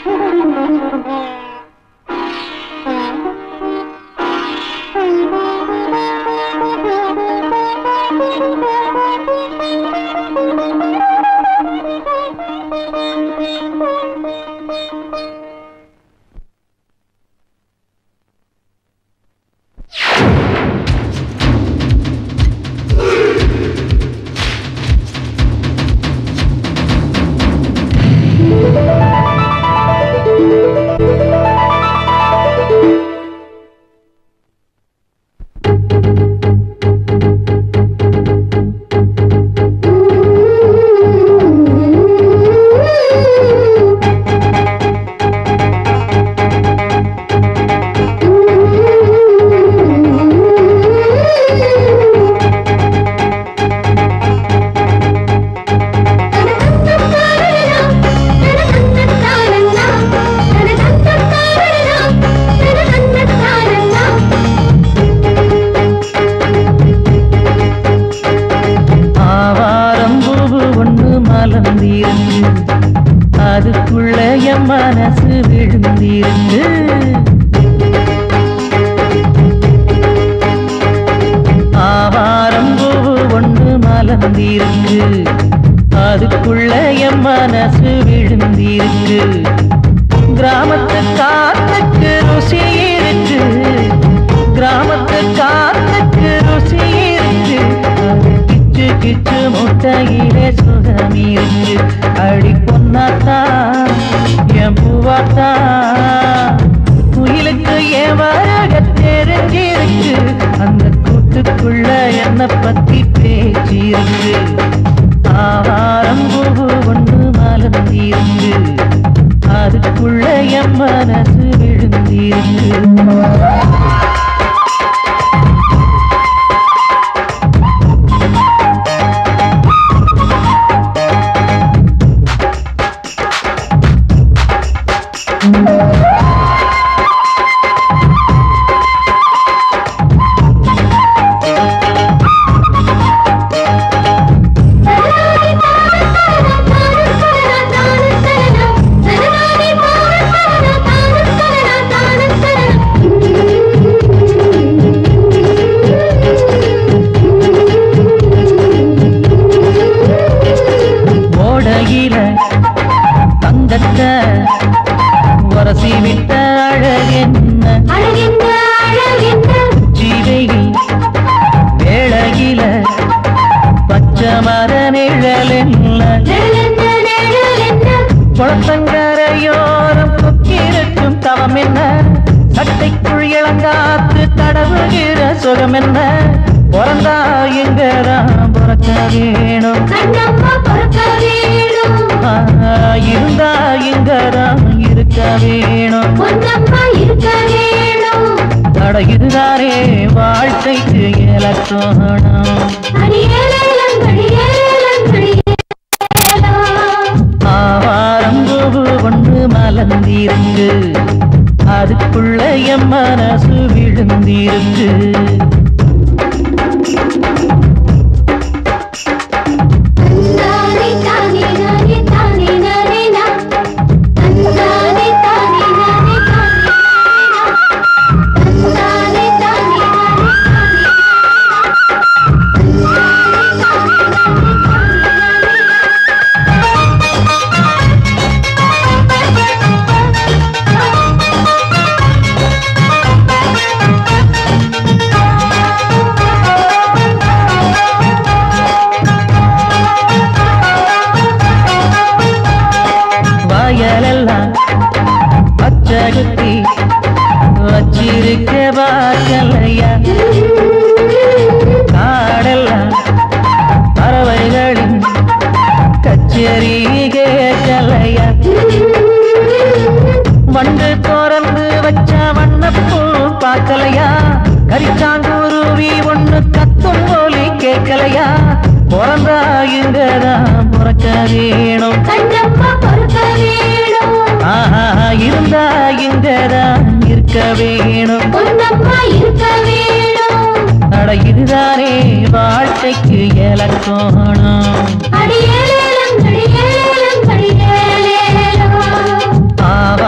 ஆவா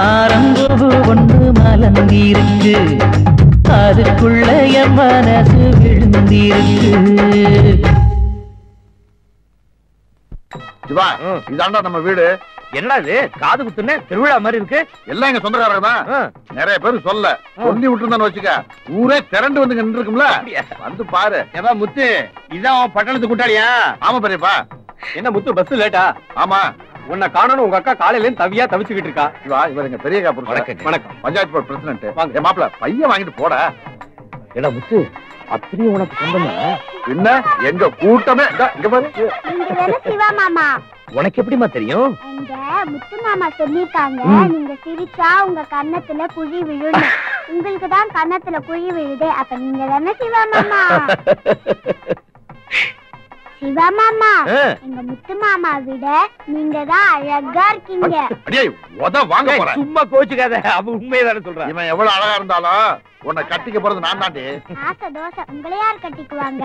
எழுந்திருக்கு அதுக்குள்ள என் மனசு விழுந்திருக்கு. சிவா, இதாண்டா நம்ம வீடு. என்னடா இது காது குத்துன்னு திருவிழா மாதிரி இருக்கு? எல்லாம் எங்க சொந்தக்காரங்க தான். நிறைய பேர் சொல்லி விட்டுருந்தான்னு வச்சுக்க, ஊரே திரண்டு வந்து நின்று இருக்கும்ல, வந்து பாரு. ஏப்பா முத்து, இதான் பட்டணத்து கூட்டாளியா? ஆமா பெரியப்பா. என்ன முத்து, பஸ் லேட்டா? ஆமா, உன்னை காணணும் உங்க அக்கா காலையில இருந்து தவியா தவிச்சுக்கிட்டு இருக்கா. சிவா, இவர் எங்க பெரிய வணக்கம். வணக்கம். Panchayat board president. என் மாப்பிள்ள பையன் வாங்கிட்டு போட. ஏடா முத்து, அப்படியே உனக்கு சொந்தமா? என்ன எங்க கூட்டமே இங்க பாரு. சிவா மாமா, உனக்கு எப்படிமா தெரியும்? எங்க முத்து மாமா சொல்லிருக்காங்க, நீங்க சிரிச்சா உங்க கன்னத்துல குழி விழும். உங்களுக்கு தான் கன்னத்துல குழி விழுதே, அப்ப நீங்க தானே சிவா மாமா? சிவா மாமா, எங்க முத்து மாமா விட நீங்க தான் அழகா இருக்கீங்க. அடே உத வாங்க போற. சும்மா கோச்சுக்காத, அவ உண்மையதானே சொல்றான். இவன் எவ்வளவு அழகா இருந்தாலும் உன்னை கட்டிக்க போறது நான் தாண்டி. ஆசை தோசை உங்களை யார் கட்டிக்குவாங்க?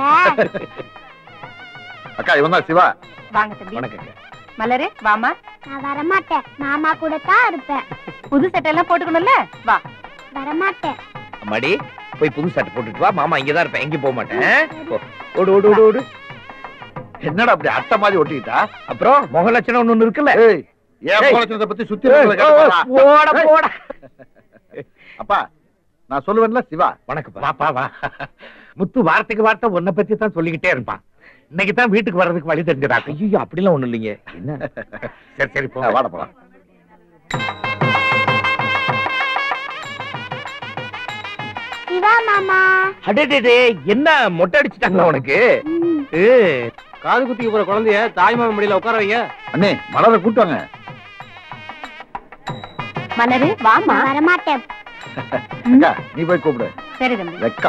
அக்கா, இவன் தான் சிவா. வாங்க தம்பி. வணக்கங்க. மலரு வாமா. நான் வரமாட்டேன், மாமா கூட தான் இருப்பேன். புது சட்டை எல்லாம் போட்டுக்கணும்ல, வா. வரமாட்டேன். அம்மாடி, போய் புது சட்டை போட்டுட்டு வா. மாமா இங்கதான் இருப்பேன், எங்கேயும் போக மாட்டேன். ஓடு ஓடு ஓடு ஓடு. என்னடா அப்படி அட்டை மாதிரி ஒட்டிக்கிட்டா? அப்புறம் முக லட்சணம் ஒண்ணு இருக்குல்ல. ஏன் முக லட்சணத்தை பத்தி சுத்தி போட போட. அப்பா, நான் சொல்லுவேன்ல சிவா. வணக்கம். வாப்பா வா. முத்து வார்த்தைக்கு வார்த்தை உன்னை பத்தி தான் சொல்லிக்கிட்டே இருப்பான். இன்னைக்கு தான் வீட்டுக்கு வர்றதுக்கு வழி தெரிஞ்சதா? ஐயோ, அப்படிலாம் ஒண்ணு இல்லைங்க. என்ன? சரி சரி, போ. வாட போலாம். சிவா மாமா. அடடே, என்ன மொட்டை அடிச்சுட்டாங்களா உனக்கு? காது குத்திக்கு போற குழந்தைய தாய்மாம மடியில உட்கார வைங்க. அண்ணே, மலரை கூட்டுவாங்க. மலரு வாமா. வரமாட்டேன். அக்கா, நீ போய் கூப்பிடு. சரி தம்பி. வெக்கா.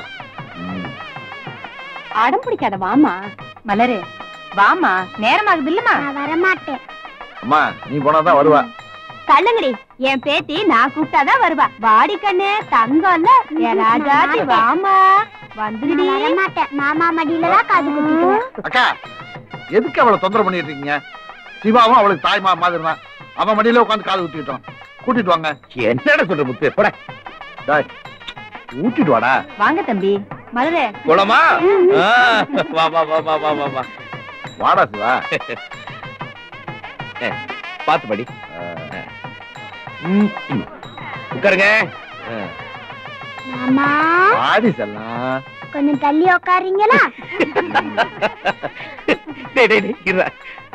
அடம் பிடிக்காத, வாமா. மலரு வாமா, நேரமாகுது இல்லமா? நான் வரமாட்டேன். அம்மா, நீ போனாதான் வருவா. தள்ளுங்கடி, என் பேத்தி நான் கூப்பிட்டாதான் வருவா. வாடி கண்ணு, தங்கம்ல என் ராஜாத்தி, வாமா. வந்துடி. வரமாட்டேன், மாமா மடியில தான் காது குத்திக்குவேன். அக்கா, எதுக்கு அவளை தொந்தரவு பண்ணிட்டு இருக்கீங்க? சிவாவும் அவளுக்கு தாய்மா மாதிரி தான். அவன் மடியில உட்காந்து காது ஊத்திட்டோம். கூட்டிட்டு வாங்க. என்னடா சொல்ற முத்து? போட. டேய், ஊட்டிட்டு வாடா. வாங்க தம்பி. மலரு போலாமா? வா வா வா வா வா வா வா. வாடா சிவா. பாத்து படி. உட்காருங்க. மாமா, வாடி செல்லாம். கொஞ்சம் தள்ளி உட்காரீங்களா? டேய் டேய் டேய், இருடா.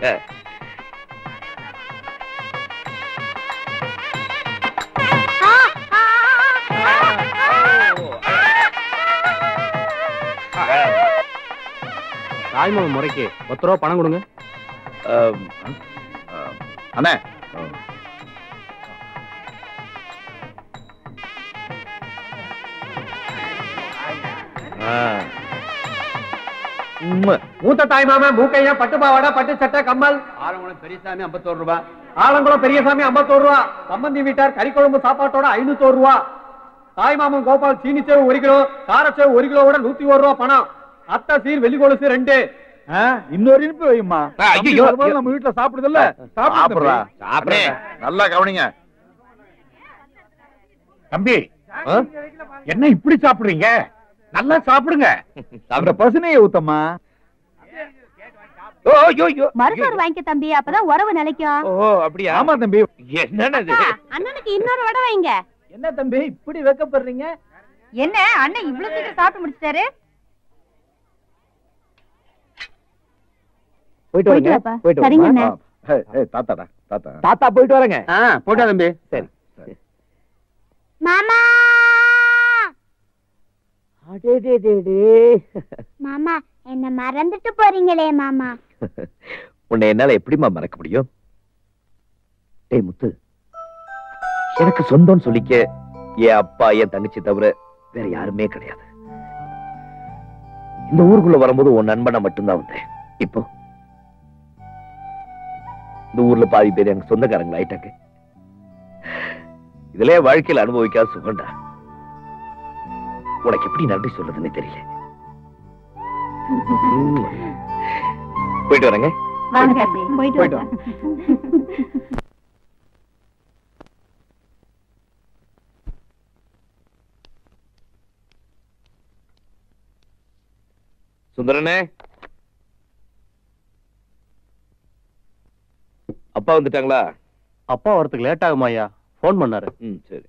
தாய்மாம முறைக்கு 10 ரூபா பணம் கொடுங்க. அண்ணே, மூத்த தாய்மாம மூக்கையா, பட்டு பாவாடா, பட்டு சட்டை, கம்மல். ஆலங்குளம் பெரியசாமி 51 ரூபா. ஆலங்குளம் பெரியசாமி 51 ரூபா. சம்பந்தி வீட்டார் கறிக்குழம்பு சாப்பாட்டோட 501 ரூபா. தாய்மாமன் கோபால் சீனிச்சேவு 1 கிலோ, காரச்சேவு 1 கிலோவோட 101 ரூபா பணம். அத்தை சீர் வெள்ளி கொலுசு 2. இன்னொரு இனிப்பு வைமா. ஐயோ, நம்ம வீட்டுல சாப்பிடுதல்ல, சாப்பிடுறா. சாப்பிடுறே. நல்லா கவனிங்க. தம்பி, என்ன இப்படி சாப்பிடுறீங்க? நல்லா சாப்பிடுங்க. அந்த பசுனையை ஊத்தம்மா. மறுசோறு வாங்கிக்க தம்பி, அப்பதான் உறவு நிலைக்கும். ஓ அப்படியா? ஆமா தம்பி. என்னது? அண்ணனுக்கு இன்னொரு வடை வைங்க. என்ன தம்பி இப்படி வெக்கப்படுறீங்க? என்ன அண்ணன் இவ்வளவு சீக்கிரம் சாப்பிட்டு முடிச்சிட்டாரு? போயிட்டு வரேங்க. போயிட்டு சரிங்க அண்ணா. தாத்தாடா, தாத்தா. தாத்தா போயிட்டு வரேங்க. போட்டா தம்பி. சரி. மாமா, அடேடேடே. மாமா என்ன மறந்துட்டு போறீங்களே மாமா. உன்னை என்னால எப்படிமா மறக்க முடியும்? டேய் முத்து, எனக்கு சொந்தம்னு சொல்லிக்க என் அப்பா என் தங்கச்சி தவிர வேற யாருமே கிடையாது. இந்த ஊருக்குள்ள வரும்போது உன் நண்பனை மட்டும்தான் வந்தேன். இப்போ இந்த ஊர்ல பாதி பேர் எனக்கு சொந்தக்காரங்களா ஆயிட்டாங்க. இதுல வாழ்க்கையில அனுபவிக்காத சுகண்டா. உனக்கு எப்படி நன்றி சொல்றதுன்னு தெரியல. போயிட்டு வரேங்க. வாங்க தம்பி, போயிட்டு வாங்க. சுந்தரனே, அப்பா வந்துட்டாங்களா? அப்பா வரதுக்கு லேட் ஆகுமா ஐயா? போன் பண்ணாரு. சரி.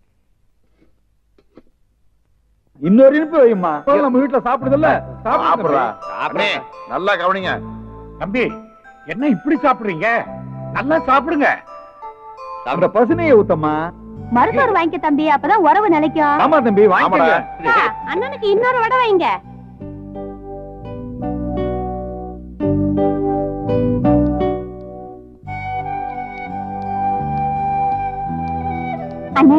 இன்னொரு இனிப்பு வையுமா, நம்ம வீட்டுல சாப்பிடுதல்ல. சாப்பிடுறா. நல்லா கவனிங்க. தம்பி, என்ன இப்படி சாப்பிடுறீங்க? நல்லா சாப்பிடுங்க. அந்த பசுனையை ஊத்தம்மா. மருத்துவர் வாங்கிக்க தம்பி, அப்பதான் உறவு நிலைக்கும். ஆமா தம்பி, வாங்கிக்கங்க. அண்ணனுக்கு இன்னொரு வடை வைங்க. அண்ணே,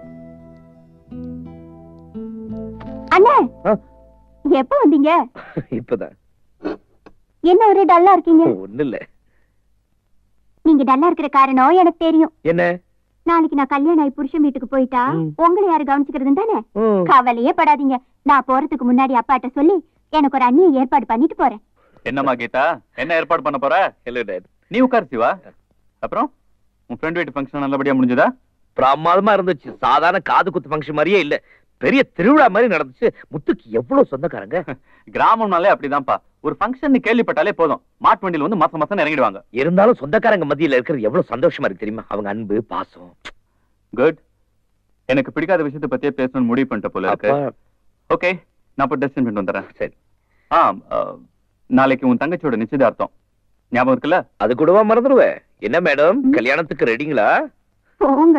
அண்ணே, எப்ப வந்தீங்க? இப்பதான். என்ன ஒரே டல்லா இருக்கீங்க? ஒண்ணு இல்ல. நீங்க டல்லா இருக்கிற காரணம் எனக்கு தெரியும். என்ன? நாளைக்கு நான் கல்யாணம் ஆகி புருஷன் வீட்டுக்கு போயிட்டா உங்களை யாரு கவனிச்சுக்கிறது தானே? கவலையே படாதீங்க. நான் போறதுக்கு முன்னாடி அப்பாட்ட சொல்லி எனக்கு ஒரு அண்ணியை ஏற்பாடு பண்ணிட்டு போறேன். என்னம்மா கீதா, என்ன ஏற்பாடு பண்ண போற? Hello dad. நீ உட்கார் சிவா. அப்புறம் உன் ஃப்ரெண்ட் வீட்டு ஃபங்க்ஷன் நல்லபடியா முடிஞ்சதா? பிரமாதமா இருந்துச்சு. சாதாரண காது குத்து ஃபங்க்ஷன் மாதிரியே இல்ல, பெரிய திருவிழா மாதிரி நடந்துச்சு. முத்துக்கு எவ்வளவு சொந்தக்காரங்க. கிராமம்னாலே அப்படிதான்ப்பா. ஒரு ஃபங்க்ஷன் கேள்விப்பட்டாலே போதும், மாட்டு வண்டியில வந்து மாசம் மாசம் இறங்கிடுவாங்க. இருந்தாலும் சொந்தக்காரங்க மத்தியில இருக்கிறது எவ்வளவு சந்தோஷமா இருக்கு தெரியுமா? அவங்க அன்பு, பாசம். குட். எனக்கு பிடிக்காத விஷயத்தை பத்தியே பேசணும்னு முடிவு பண்ணிட்ட போல இருக்கு. ஓகே, நான் இப்போ டெசிஷன் பண்ணிட்டு வந்துடுறேன். சரி. நாளைக்கு உன் தங்கச்சியோட நிச்சயதார்த்தம் ஞாபகம் இருக்குல்ல? அது கூடவா மறந்துடுவேன்? என்ன மேடம், கல்யாணத்துக்கு ரெடிங்களா? போங்க.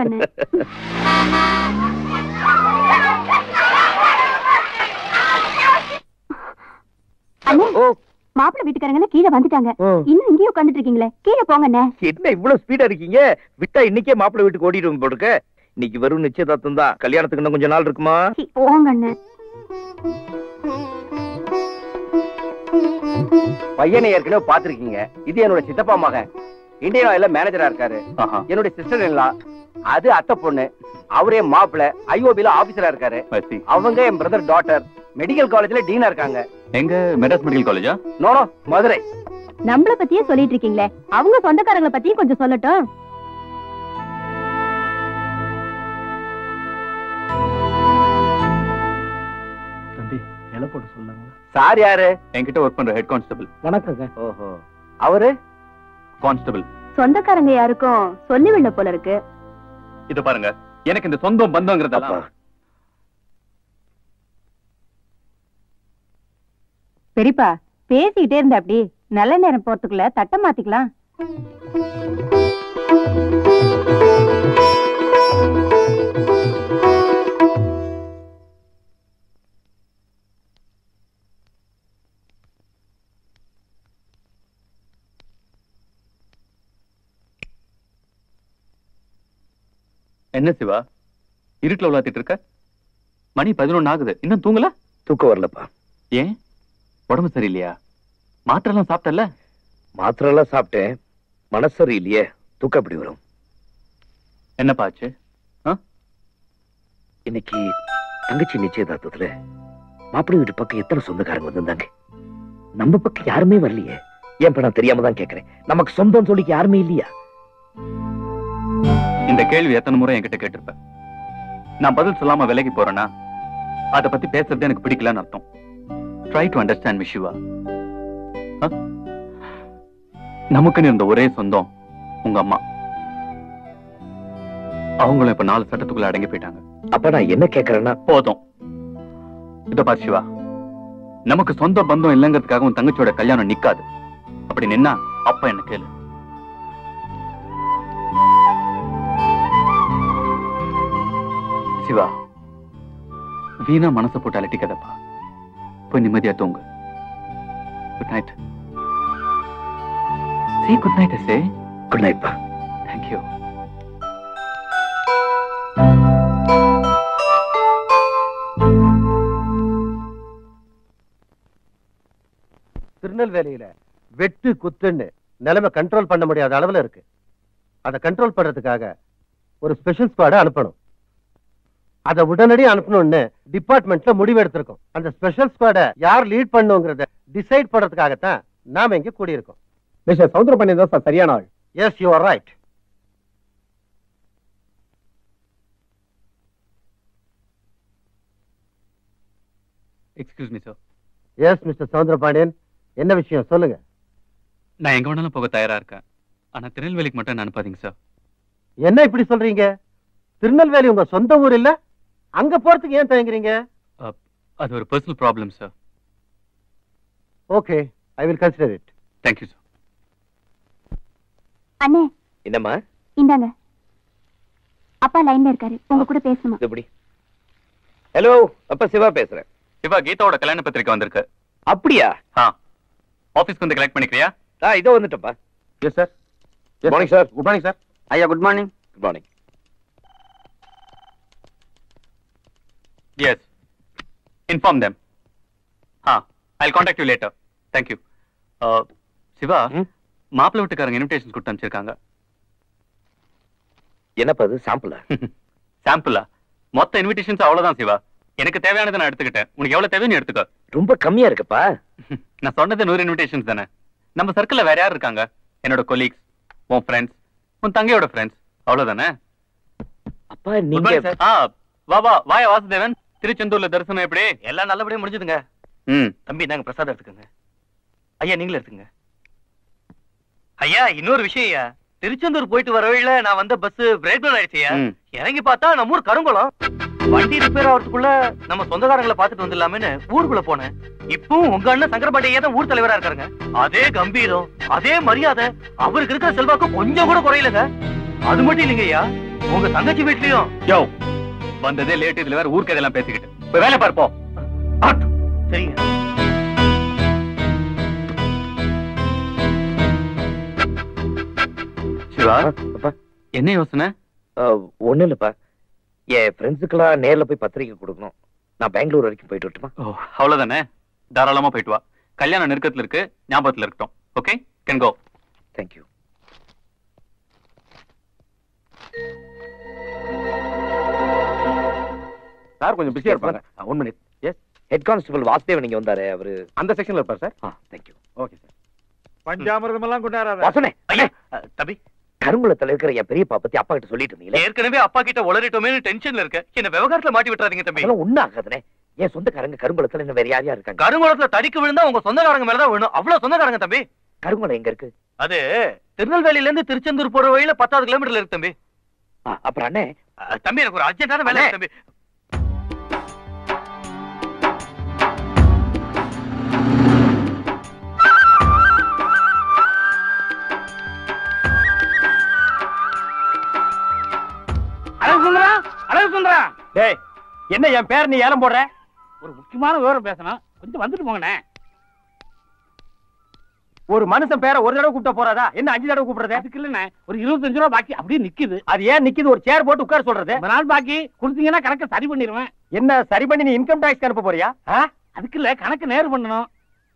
மாப்பிள்ளை வீட்டுக்காரங்க கீழே வந்துட்டாங்க. இன்னும் இங்கேயே உட்காந்துட்டு இருக்கீங்களே, கீழே போங்க. என்ன இவ்வளவு ஸ்பீடா இருக்கீங்க? விட்டா இன்னைக்கே மாப்பிள்ளை வீட்டுக்கு ஓடிடுவோம் போட்டுக்க. இன்னைக்கு வெறும் நிச்சயதார்த்தம் தான், கல்யாணத்துக்கு இன்னும் கொஞ்ச நாள் இருக்குமா? போங்க. பையனை ஏற்கனவே பாத்திருக்கீங்க. இது என்னோட சித்தப்பா மகன், இந்தியன் ஆயில்ல மேனேஜரா இருக்காரு. என்னோட சிஸ்டர் எல்லாம், அது அத்தை பொண்ணு. அவரே மாப்பிள்ள ஐஓபில ஆபீசரா இருக்காரு. அவங்க என் பிரதர் டாட்டர், மெடிக்கல் காலேஜ்ல டீனா இருக்காங்க. எங்க? மெட்ராஸ் மெடிக்கல் காலேஜா? நோ, மதுரை. நம்மள பத்தியே சொல்லிட்டு இருக்கீங்களே, அவங்க சொந்தக்காரங்களை பத்தியும் கொஞ்சம் சொல்லட்டும். தம்பி, எல போட்டு சொல்லுங்க. சார் யாரு? என்கிட்ட ஒர்க் பண்ற ஹெட் கான்ஸ்டபிள். வணக்கங்க. ஓஹோ, அவரு கான்ஸ்டபிள். சொந்தக்காரங்க யாருக்கும் சொல்லிவிட போல இருக்கு. இது பாருங்க, எனக்கு இந்த சொந்தம் பந்தங்கிறதெல்லாம். பெரியப்பா, பேசிக்கிட்டே இருந்த அப்படி நல்ல நேரம் போறதுக்குள்ள தட்ட மாத்திக்கலாம். என்ன சிவா, இருட்டுல விளையாத்திட்டு இருக்க? மணி 11 ஆகுது, இன்னும் தூங்கல? தூக்கம் வரலப்பா. ஏன், உடம்பு சரியில்லையா? மாத்திரை எல்லாம் சாப்பிட்டல? மாத்திரை எல்லாம் சாப்பிட்டேன், மனசு சரியில்லையே, தூக்கம் எப்படி வரும்? என்னப்பா ஆச்சு? இன்னைக்கு தங்கச்சி நிச்சயதார்த்தத்துல மாப்பிள்ளை வீட்டு பக்கம் எத்தனை சொந்தக்காரங்க வந்திருந்தாங்க. நம்ம பக்கம் யாருமே வரலையே. ஏன் நான் தெரியாம தான் கேக்குறேன், நமக்கு சொந்தம் சொல்லிக்க யாருமே இல்லையா? இந்த கேள்வி எத்தனை முறை என்கிட்ட கேட்டிருப்ப. நான் பதில் சொல்லாம விலகி போறேன்னா அதை பத்தி பேசுறது எனக்கு பிடிக்கலன்னு அர்த்தம். Try to understand me Siva. நமக்குன்னு இருந்த ஒரே சொந்தம் உங்க அம்மா. அவங்களும் இப்ப 4 சட்டத்துக்குள்ள அடங்கி போயிட்டாங்க. அப்ப நான் என்ன கேக்குறேன்னா, போதும். இத பாரு சிவா, நமக்கு சொந்த பந்தம் இல்லைங்கிறதுக்காக உன் தங்கச்சியோட கல்யாணம் நிக்காது. அப்படி நின்னா அப்ப என்ன கேளு. சிவா, வீணா மனசை போட்டு அலட்டிக்கதப்பா. போய் நிம்மதியா தூங்கு. Good night. Say good night, say. Good night, pa. Thank you. திருநெல்வேலியில வெட்டு குத்துன்னு நிலைமை கண்ட்ரோல் பண்ண முடியாத அளவுல இருக்கு. அதை கண்ட்ரோல் பண்றதுக்காக ஒரு ஸ்பெஷல் ஸ்குவாட அனுப்பணும். அதை உடனடியாக அனுப்பணும்னு டிபார்ட்மெண்ட்ல முடிவு எடுத்திருக்கோம். அந்த ஸ்பெஷல் ஸ்குவாட யார் லீட் பண்ணுங்கிறத டிசைட் பண்றதுக்காகத்தான் நாம இங்க கூடியிருக்கோம். மிஸ்டர் சௌந்தரபாண்டியன் தான் சார் சரியான ஆள். Yes, you are right. Excuse me, sir. Yes, Mr. Soundrapandian. என்ன விஷயம் சொல்லுங்க. நான் எங்க வேணாலும் போக தயாரா இருக்கேன். ஆனா திருநெல்வேலிக்கு மட்டும் என்ன அனுப்பாதீங்க சார். என்ன இப்படி சொல்றீங்க? திருநெல்வேலி உங்க சொந்த ஊர் இல்ல? அங்க போறதுக்கு ஏன் தயங்குறீங்க? அது ஒரு personal problem sir. Okay, I will consider it. Thank you sir. அண்ணே என்னம்மா? இந்தாங்க, அப்பா லைன்ல இருக்காரு, உங்க கூட பேசணுமா? எப்படி? ஹலோ, அப்பா சிவா பேசுறேன். சிவா, கீதாவோட கல்யாண பத்திரிக்கை வந்திருக்கு. அப்படியா? ஆபீஸ்க்கு வந்து கலெக்ட் பண்ணிக்கிறியா? இதோ வந்துட்டப்பா. Yes sir. Good morning sir. Good morning sir. ஐயா good morning. Good morning. Yes. Inform them. I'll contact you later. Thank you. Siva, மாப்பிள்ளை வீட்டுக்காரங்க இன்விடேஷன்ஸ் கொடுத்து அனுப்பிச்சிருக்காங்க. என்னப்பா அது சாம்பிளா? சாம்பிளா? மொத்த இன்விடேஷன்ஸ் அவ்வளவுதான் சிவா. எனக்கு தேவையானதை நான் எடுத்துக்கிட்டேன். உனக்கு எவ்வளவு தேவைன்னு எடுத்துக்க. ரொம்ப கம்மியா இருக்குப்பா. நான் சொன்னது 100 இன்விடேஷன்ஸ் தானே. நம்ம சர்க்கிள்ல வேற யார் இருக்காங்க? என்னோட கொலீக்ஸ், உன் ஃப்ரெண்ட்ஸ், உன் தங்கையோட ஃப்ரெண்ட்ஸ், அவ்வளவுதானே. அப்பா நீங்க வாயா வாசுதேவன். திருச்செந்தூர்ல தரிசனம் எப்படி? எல்லாம் நல்லபடியா முடிஞ்சதுங்க. தம்பி நாங்க பிரசாதம் எடுத்துக்கோங்க. ஐயா நீங்களும் எடுத்துங்க. ஐயா இன்னொரு விஷயம் ஐயா, திருச்செந்தூர் போயிட்டு வர வழியில நான் வந்த பஸ் பிரேக் டவுன் ஆயிடுச்சு. இறங்கி பார்த்தா நம்ம ஊர் கருங்குளம். வண்டி ரிப்பேர் ஆகிறதுக்குள்ள நம்ம சொந்தக்காரங்களை பாத்துட்டு வந்துடலாமேன்னு ஊருக்குள்ள போனேன். இப்பவும் உங்க அண்ணன் சங்கரபாண்டியே தான் ஊர் தலைவரா இருக்காருங்க. அதே கம்பீரம், அதே மரியாதை, அவருக்கு இருக்கிற செல்வாக்கு கொஞ்சம் கூட குறையலங்க. அது மட்டும் இல்லைங்க ஐயா, உங்க தங்கச்சி வீட்லயும் யோ வந்ததே லேட். இதுல வேற ஊருக்கு இதெல்லாம் பேசிக்கிட்டு போய் வேலை பார்ப்போம். சரிங்க. சிவா, என்ன யோசனை? ஒண்ணு இல்லப்பா, என் ஃப்ரெண்ட்ஸுக்கெல்லாம் நேர்ல போய் பத்திரிக்கை கொடுக்கணும். நான் பெங்களூர் வரைக்கும் போயிட்டு வரட்டுமா? அவ்வளவுதானே, தாராளமா போயிட்டு வா. கல்யாணம் நெருக்கத்துல இருக்கு, ஞாபகத்துல இருக்கட்டும். Okay, can go. Thank you. Sir கொஞ்சம் பிஸியா இருப்பாங்க. 1 minute. Yes, head constable Vasudevan நீங்க வந்தாரு. அவரு அந்த செக்ஷன்ல இருப்பார் சார். தேங்க்யூ. Okay sir. பஞ்சாமிர்தம் எல்லாம் கொண்டாராத. வாசனே, ஐயா தம்பி, கருங்குளத்துல இருக்கிற என் பெரியப்பா பத்தி அப்பா கிட்ட சொல்லிட்டு இருந்தீங்களே. ஏற்கனவே அப்பா கிட்ட உளறிட்டோமே டென்ஷன்ல இருக்க. என்ன விவகாரத்துல மாட்டி விட்டுறாதீங்க தம்பி. அதெல்லாம் ஒண்ணு ஆகாதுனே. என் சொந்தக்காரங்க கருங்குளத்துல இன்னும் வேற யார் யார் இருக்காங்க? கருங்குளத்துல தடிக்கு விழுந்தா உங்க சொந்தக்காரங்க மேலதான் விழும். அவ்வளவு சொந்தக்காரங்க தம்பி. கருங்குளம் எங்க இருக்கு? அது திருநெல்வேலியில இருந்து திருச்செந்தூர் போற வழியில 10 கிலோமீட்டர்ல இருக்கு தம்பி. அப்புறம் அண்ணே, தம்பி எனக்கு ஒரு அர்ஜென்டான வேலை இருக்கு தம்பி. டேய் என்ன என் பேர் நீ ஏலம் போடுற? ஒரு முக்கியமான விவரம் பேசணும், கொஞ்சம் வந்துட்டு போங்கண்ணே. ஒரு மனுஷன் பேரை ஒரு தடவை கூப்பிட்ட போறாதா? என்ன 5 தடவை கூப்பிடுறது? அதுக்கு இல்லண்ணே, ஒரு 25 ரூபா பாக்கி அப்படியே நிக்குது. அது ஏன் நிக்குது? ஒரு சேர் போட்டு உட்கார சொல்றது. ரொம்ப நாள் பாக்கி கொடுத்தீங்கன்னா கணக்கு சரி பண்ணிடுவேன். என்ன சரி பண்ணி நீ இன்கம் டாக்ஸ் அனுப்ப போறியா? அதுக்கு இல்ல, கணக்கு நேர் பண்ணணும்.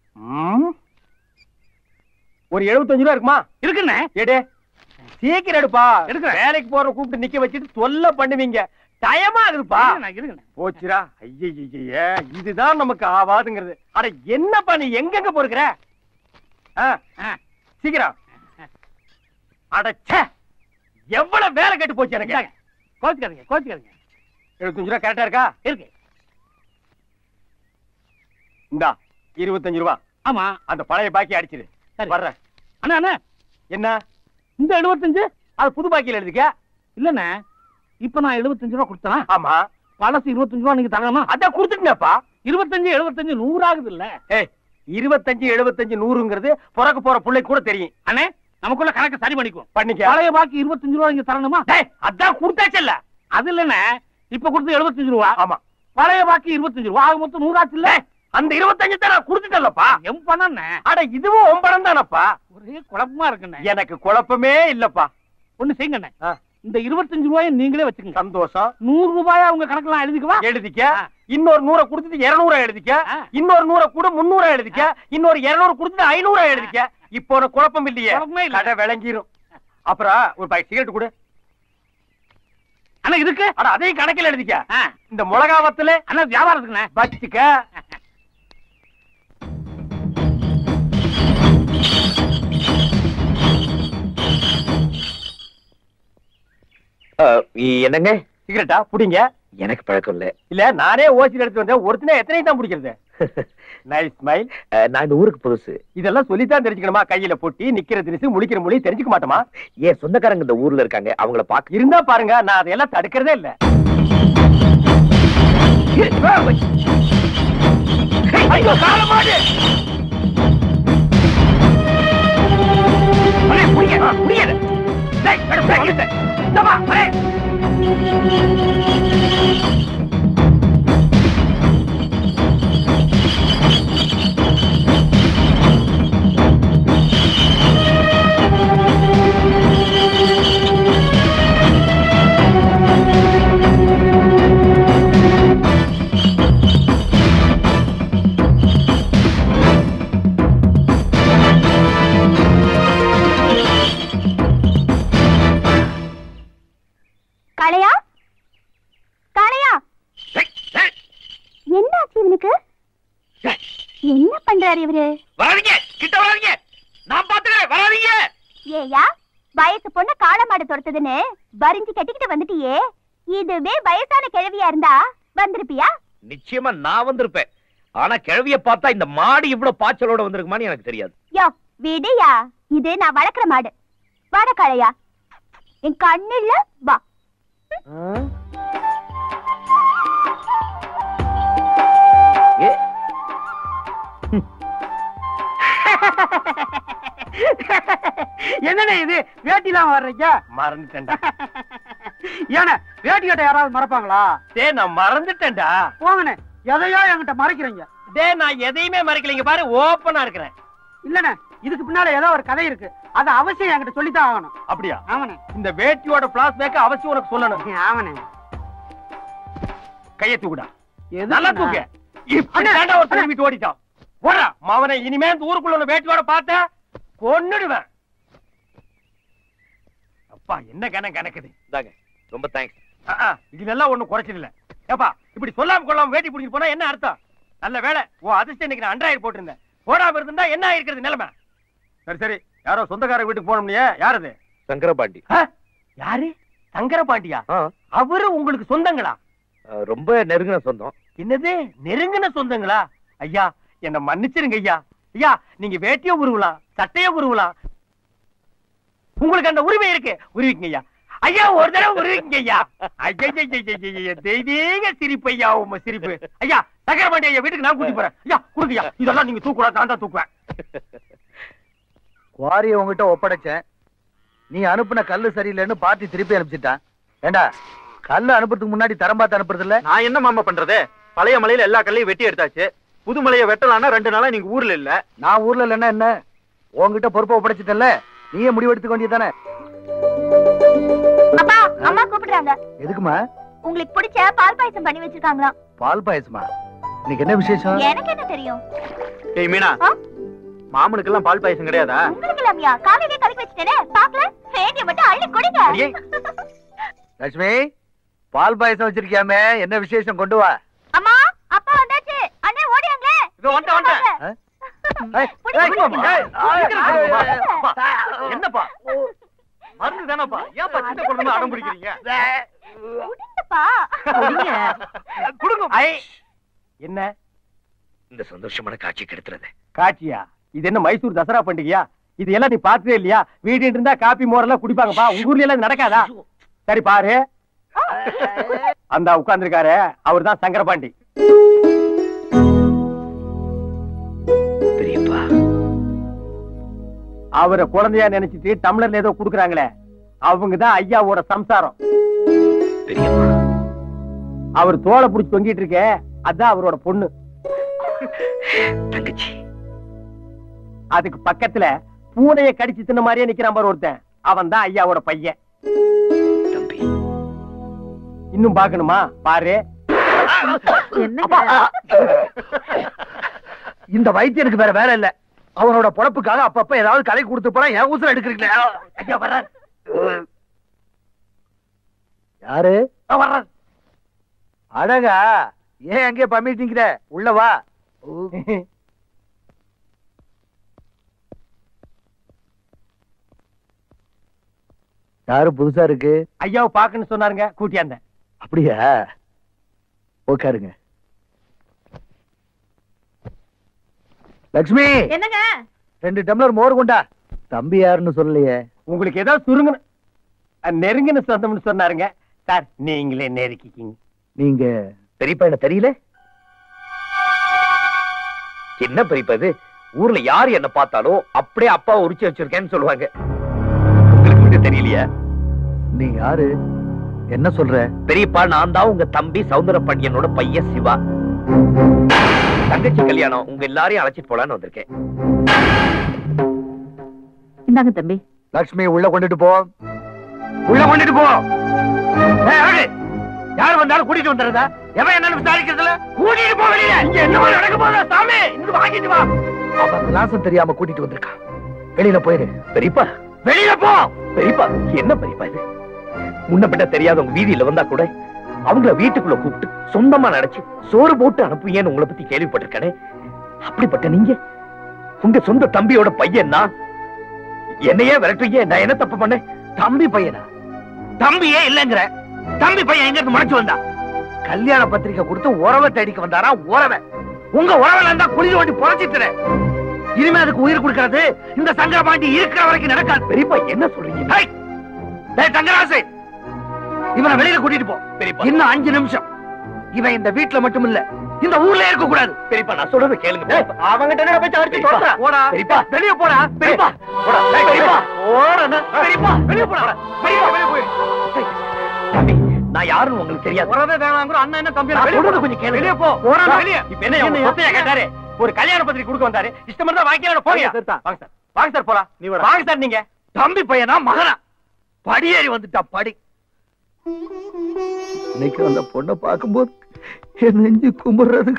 ஒரு 75 ரூபா இருக்குமா? இருக்குண்ணே. எடு, சீக்கிரம் எடுப்பா. எடுக்கிறேன். வேலைக்கு போற கூப்பிட்டு நிக்க வச்சுட்டு தொல்லை பண்ணுவீங்க. டயமா இருக்குப்பா. போச்சுரா. ஐயே, இதுதான் நமக்கு ஆவாதுங்கிறது. அட என்னப்பா நீ எங்கெங்க போறீங்க? சீக்கிரம். அடச்சே, எவ்வளவு வேலை கெட்டு போச்சு எனக்கு. கோச்சுக்காதீங்க, கோச்சுக்காதீங்க. 75 ரூபா கரெக்டா இருக்கா? இருக்கு. இந்தா 25 ரூபா. ஆமா, அந்த பழைய பாக்கி அடிச்சிரு. சரி வர்றேன். அண்ணா அண்ணா, என்ன இந்த 75 அது புது பாக்கியில எழுதிக்க? இல்லண்ணே, இப்ப நான் 75 ரூபா கொடுத்தேன். ஆமா, பழசு 25 ரூபா நீங்க தரணுமா? அதான் கொடுத்துட்டேன்ப்பா. 25 75 100 ஆகுது இல்ல? 25 75 100ங்கிறது பிறக்க போற பிள்ளை கூட தெரியும். அண்ணே, நமக்குள்ள கணக்கு சரி பண்ணிக்குவோம். பண்ணிக்க. பழைய பாக்கி 25 ரூபா நீங்க தரணுமா? அதான் கொடுத்தாச்சல்ல. அது இல்லண்ணே, இப்ப கொடுத்து 75 ரூபா. ஆமா, பழைய பாக்கி 25 ரூபா. ஆக மொத்தம் 100 ஆச்சு இல்ல? அந்த 25 தான் நான் கொடுத்துட்டேன்லப்பா. எம் பணம். அட இதுவும் உன் பணம் தானப்பா. ஒரே குழப்பமா இருக்குண்ணே. எனக்கு குழப்பமே இல்லப்பா. ஒண்ணு செய்யுங்கண்ணே, இந்த 25 ரூபாயை நீங்களே வச்சுக்கோங்க. சந்தோஷம். 100 ரூபாயா உங்க கணக்கெல்லாம் எழுதிக்குவா? எழுதிக்க. இன்னொரு 100 கொடுத்துட்டு 200 எழுதிக்க. இன்னொரு 100 கூட 300 எழுதிக்க. இன்னொரு 200 கொடுத்துட்டு 500 எழுதிக்க. இப்போ உனக்கு குழப்பம் இல்லையே? கடை விளங்கிரும். அப்புறம் ஒரு பாக்கெட் சிகரெட் கொடு. அண்ணா இதுக்கு? அட அதையும் கணக்கில் எழுதிக்க. இந்த மிளகா வத்தல அண்ணா வியாபாரத்துக்குண்ணே வச்சுக்க. என்னங்க? சிகரெட்டா புடிங்க. எனக்கு பழக்கம் இல்ல. இல்ல நானே ஓசி எடுத்து வந்தேன். ஒருத்தனே எத்தனை தான் பிடிக்கிறது? Nice smile. நான் இந்த ஊருக்கு புதுசு. இதெல்லாம் சொல்லித்தான் தெரிஞ்சுக்கணுமா? கையில பொட்டி, நிக்கிற திரிசு, முழிக்கிற மொழி தெரிஞ்சுக்க மாட்டோமா? ஏன் சொந்தக்காரங்க இந்த ஊர்ல இருக்காங்க, அவங்கள பாக்க இருந்தா பாருங்க, நான் அதையெல்லாம் தடுக்கிறதே இல்ல. ஐயோ காலமாடு! அரே புடிங்க, புடிங்க. டேய், பிரேக் இட். டபா, அரே. காளையா, காளையா, என்ன ஆச்சு இவனுக்கு? என்ன பண்றாரு இவரு? வராதீங்க, கிட்ட வராதீங்க, நான் பாத்துக்கிறேன், வராதீங்க. ஏயா, வயசு பொண்ணு காளமாடு துரத்துதுன்னு வரிஞ்சு கட்டிக்கிட்டு வந்துட்டியே, இதுவே வயசான கிழவியா இருந்தா வந்திருப்பியா? நிச்சயமா நான் வந்திருப்பேன். ஆனா கிழவிய பார்த்தா இந்த மாடு இவ்வளவு பாய்ச்சலோட வந்திருக்குமான்னு எனக்கு தெரியாது. யோ விடுயா, இது நான் வளர்க்கிற மாடு. வாட காளையா, என் கண்ணுல வா. என்னண்ணே இது வேட்டிலாம் வர்றீங்க? மறந்துட்டேன்டா. ஏன்னா வேட்டி கட்ட யாராவது மறப்பாங்களா? டேய் நான் மறந்துட்டேன்டா. போங்கண்ணே, எதையோ என்கிட்ட மறைக்கிறீங்க. டேய் நான் எதையுமே மறைக்கலைங்க, பாரு ஓப்பனா இருக்கிறேன். இல்லண்ணே, இதுக்கு பின்னால ஏதோ ஒரு கதை இருக்கு, அது அவசியம் என்கிட்ட சொல்லித்தான் ஆகணும். அப்படியா? ஆமாண்ணே. இந்த வேட்டியோட பிளாஷ்பேக் அவசியம் உனக்கு சொல்லணும். ஆமாண்ணே. கையை தூக்குடா. நல்லா தூக்கு. இப்படி தாண்டா ஒரு திரும்பிட்டு ஓடிட்டான். போடா மவனை, இனிமே இந்த ஊருக்குள்ள உள்ள வேட்டியோட பார்த்த கொன்னுடுவேன். அப்பா என்ன கணக்குது. இந்தாங்க, ரொம்ப தேங்க்ஸ். இதுல எல்லாம் ஒண்ணும் குறைச்சது இல்ல. ஏப்பா இப்படி சொல்லாம கொள்ளாம வேட்டி பிடிச்சிட்டு போனா என்ன அர்த்தம்? நல்ல வேலை ஓ அதிர்ஷ்டம் இன்னைக்கு நான் அன்றாயிரம் போட்டிருந்தேன். போடாம இருந்தா என்ன ஆயிருக்கிறது நிலைமை? சரி சரி, யாரோ சொந்தக்கார வீட்டுக்கு போனோம்லையே, யார் அது? சங்கரபாண்டி. யாரு? சங்கரபாண்டியா? அவரு உங்களுக்கு சொந்தங்களா? ரொம்ப நெருங்கின சொந்தம். என்னது நெருங்கின சொந்தங்களா? ஐயா என்ன மன்னிச்சிருங்க ஐயா. ஐயா நீங்க வேட்டிய உருவலாம், சட்டைய உருவலாம், உங்களுக்கு அந்த உரிமை இருக்கு, உருவிக்குங்க ஐயா. ஐயா ஒரு தடவை உருவிக்குங்க ஐயா. ஐயா தெய்வீக சிரிப்பு ஐயா, உங்க சிரிப்பு. ஐயா சங்கரபாண்டி ஐயா வீட்டுக்கு நான் கூட்டி போறேன். ஐயா கொடுங்க ஐயா, இதெல்லாம் நீங்க தூக்கூடா, நான் தான் தூக்குவேன். குவாரிய உங்ககிட்ட ஒப்படைச்சேன், நீ அனுப்புன கல்லு சரியில்லைன்னு பார்ட்டி திருப்பி அனுப்பிச்சிட்டான். ஏண்டா கல்லு அனுப்புறதுக்கு முன்னாடி தரம் பார்த்து அனுப்புறது இல்ல? நான் என்ன மாமா பண்றது? பழைய மலையில எல்லா கல்லையும் வெட்டி எடுத்தாச்சு. புது மலையை வெட்டலான்னா 2 நாளா நீங்க ஊர்ல இல்ல. நான் ஊர்ல இல்லன்னா என்ன, உங்ககிட்ட பொறுப்பை ஒப்படைச்சிட்டல, நீயே முடிவெடுத்துக்க வேண்டியதானே. அப்பா அம்மா கூப்பிடுறாங்க. எதுக்குமா? உங்களுக்கு பிடிச்ச பால் பாயசம் பண்ணி வச்சிருக்காங்களா? பால் பாயசமா? இன்னைக்கு என்ன விசேஷம்? எனக்கு என்ன தெரியும். ஏய் மீனா, மாமனுக்கு எல்லாம் பால் பாயசம் கிடையாதா? உங்களுக்கு எல்லாம்யா காலையிலே கலக்கி வச்சிட்டேனே, பாக்கல வேண்டிய மட்டும் அள்ளி குடிங்க. லட்சுமி, பால் பாயசம் வச்சிருக்கியாமே, என்ன விசேஷம்? கொண்டு வா. அம்மா அப்பா வந்தாச்சு, அண்ணே ஓடியாங்களே. இதோ வந்துட்டேன். என்னப்பா மருந்து தானப்பா, ஏன்பா சின்ன குழந்தை அடம் பிடிக்கிறீங்க? என்ன இந்த சந்தோஷமான காட்சி கெடுத்துறது? காட்சியா? இது என்ன மைசூர் தசரா பண்டிகையா? இது எல்லாம் நீ பார்த்ததே இல்லையா? வீடு இருந்தா காப்பி மோரெல்லாம் குடிப்பாங்கப்பா, உங்க ஊர்ல எல்லாம் நடக்காதா? சரி பாரு, அந்த உட்கார்ந்துருக்காரு அவர்தான் சங்கரபாண்டி. பெரியப்பா, அவரை குழந்தையா நினைச்சிட்டு டம்ளர்ல ஏதோ குடுக்குறாங்களே, அவங்கதான் ஐயாவோட சம்சாரம். பெரியப்பா, அவர் தோலை புடிச்சு தொங்கிட்டு இருக்க, அதான் அவரோட பொண்ணு தங்கச்சி. அதுக்கு பக்கத்துல பூனையை கடிச்சு தின்ன மாதிரியே நிக்கிறான் பாரு ஒருத்தன், அவன் தான் ஐயாவோட பையன். தம்பி இன்னும் பாக்கணுமா? பாரு. இந்த வைத்தியனுக்கு வேற வேலை இல்ல, அவனோட பொழப்புக்காக அப்பப்ப ஏதாவது கலை கொடுத்து போறா, என் ஊசல எடுக்கிறீங்களே. ஐயா வர்றார். யாரு வர்றார்? அழகா, ஏன் அங்கே பம்மிட்டீங்கிற, உள்ள வா. யாரு புதுசா இருக்கு? ஐயாவை பாக்கன்னு சொன்னாருங்க, கூட்டியாந்தேன். அப்படியா? உட்காருங்க. லட்சுமி என்னங்க 2 டம்ளர் மோர் கொண்டா. தம்பி யாருன்னு சொல்லலையே. உங்களுக்கு ஏதாவது சுருங்கன நெருங்கின சொந்தம்னு சொன்னாருங்க சார். நீங்களே நெருக்கிக்கிங்க. நீங்க பெரியப்பா என்ன தெரியல? என்ன பெரியப்பா இது? ஊர்ல யாரு என்ன பார்த்தாலும் அப்படியே அப்பா உரிச்சு வச்சிருக்கேன்னு சொல்லுவாங்க. உங்களுக்கு மட்டும் தெரியலையா? நீ யாரு? என்ன சொல்ற? பெரியப்பா நான் தான் உங்க தம்பி சௌந்தரபாண்டியனோட பையன் சிவா. தங்கச்சி கல்யாணம், உங்க எல்லாரையும் அழைச்சிட்டு போலான்னு வந்திருக்கேன். இந்தாங்க தம்பி. லட்சுமி உள்ள கொண்டுட்டு போ. உள்ள கொண்டுட்டு போ. யார் வந்தாலும் கூட்டிட்டு வந்துடுறதா? எவன் என்னன்னு விசாரிக்கிறதுல கூட்டிட்டு போ வெளியில. இங்க என்ன நடக்க போதா சாமி? இங்க வாங்கிட்டு வா. அவன் விலாசம் தெரியாம கூட்டிட்டு வந்திருக்கான். வெளியில போயிரு. பெரியப்பா வெளியில போ. பெரியப்பா என்ன பெரியப்பா இது? முன்ன பின்ன தெரியாதவங்க வீதியில வந்தா கூட அவங்கள வீட்டுக்குள்ள கூப்பிட்டு சொந்தமா நினைச்சு சோறு போட்டு அனுப்புவீங்கன்னு உங்களை பத்தி கேள்விப்பட்டிருக்கேனே. அப்படிப்பட்ட நீங்க உங்க சொந்த தம்பியோட பையன்னா என்னையே விரட்டுவீங்க. நான் என்ன தப்பு பண்ணேன்? தம்பி பையனா? தம்பியே இல்லங்கிற. தம்பி பையன் எங்க இருந்து முளைச்சு வந்தா? கல்யாண பத்திரிக்கை கொடுத்து உறவை தேடிக்க வந்தாரா? உறவை உங்க உறவுல இருந்தா குளிர் வண்டி பொழைச்சிட்டு. இனிமே அதுக்கு உயிர் கொடுக்கறது இந்த சங்கரபாண்டி இருக்கிற வரைக்கும் நடக்காது. பெரியப்பா என்ன சொல்றீங்க? தங்கராசு, இவனை வெளியில கூட்டிட்டு போ. இன்னும் 5 நிமிஷம் இவன் இந்த வீட்டுல மட்டும் இல்ல, இந்த ஊர்ல இருக்க கூடாது. பெரியப்பா நான் சொல்றது கேளுங்க. அவங்கிட்ட என்ன போய் அடிச்சு தோத்துறா. போடா பெரியப்பா, வெளிய போடா. பெரியப்பா போடா. பெரியப்பா போடா. பெரியப்பா வெளிய போடா. பெரியப்பா வெளிய போய். தம்பி நான் யாருன்னு உங்களுக்கு தெரியாது. உறவே வேணாங்கிற அண்ணன் என்ன தம்பி? நான் சொல்றது கொஞ்சம் கேளுங்க. வெளிய போ. போடா வெளிய. இப்ப என்ன உங்க சொத்தையா கேட்டாரு? ஒரு கல்யாண பத்திரிக்கை கொடுக்க வந்தாரு. இஷ்டம் இருந்தா வாங்கிக்கலாம். போங்க வாங்க சார். வாங்க சார் போலாம். நீ வாங்க சார். நீங்க தம்பி பையனா மகனா? படியேறி வந்துட்டா படி. இன்னைக்கு அந்த பொண்ணை பார்க்கும்போது என் நெஞ்சு கும்பிடுறது.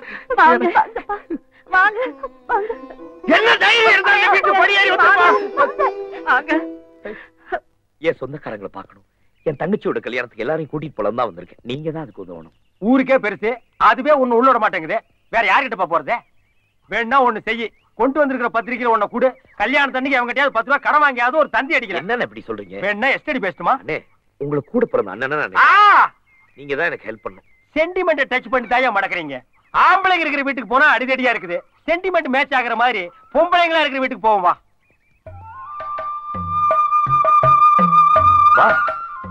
என்ன தைரியம் இருந்தா என் வீட்டு படியேறி வந்துப்பா. என் சொந்தக்காரங்களை பார்க்கணும். என் தங்கச்சியோட கல்யாணத்துக்கு எல்லாரையும் கூட்டிட்டு போலாம் தான் வந்திருக்கேன். நீங்க தான் அதுக்கு உதவணும். ஊருக்கே பெருசு, அதுவே ஒண்ணு உள்ள விட மாட்டேங்குது. வேற யார்கிட்ட போறதே? வேணா ஒண்ணு செய்யி. கொண்டு வந்திருக்கிற பத்திரிக்கையில ஒண்ணு கூட கல்யாணத்தன்னைக்கு அவங்க 10 ரூபாய் கடன் வாங்கியாவது ஒரு தந்தி அடிக்கல. என்னன்னு எப்படி சொல்றீங்க? வேணா எஸ்டடி பேசணுமா? அண்ணே உங்களுக்கு கூட பிறந்த அண்ணன் நீங்க தான் எனக்கு ஹெல்ப் பண்ணும். சென்டிமெண்ட் டச் பண்ணி தாயா மடக்குறீங்க. ஆம்பளைங்க இருக்கிற வீட்டுக்கு போனா அடிதடியா இருக்குது. சென்டிமெண்ட் மேட்ச் ஆகுற மாதிரி பொம்பளைங்களா இருக்கிற வீட்டுக்கு போவோம். வா வா.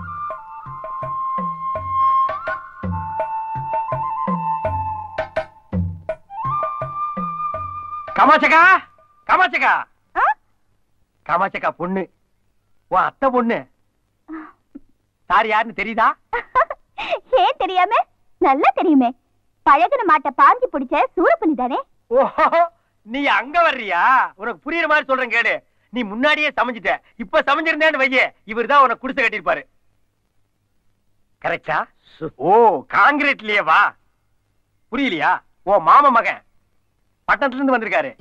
காமாட்சக்கா, காமாட்சக்கா, காமாட்சக்கா பொண்ணு, உன் அத்தை பொண்ணு. சார் யாருன்னு தெரியுதா? ஏன் தெரியாம? நல்லா தெரியுமே. பழகுன மாட்டை பாஞ்சி பிடிச்ச சூரப்புலி தானே. ஓஹோ, நீ அங்க வர்றியா? உனக்கு புரியுற மாதிரி சொல்றேன் கேடு. நீ முன்னாடியே சமைஞ்சிட்ட. இப்ப சமைஞ்சிருந்தேன்னு வையே, இவர் தான் உனக்கு குடிசை கட்டிருப்பாரு. கரெக்டா? ஓ, காங்கிரீட்லயே வா. புரியலையா? ஓ மாமா மகன் பட்டணத்துல இருந்து வந்திருக்காரு.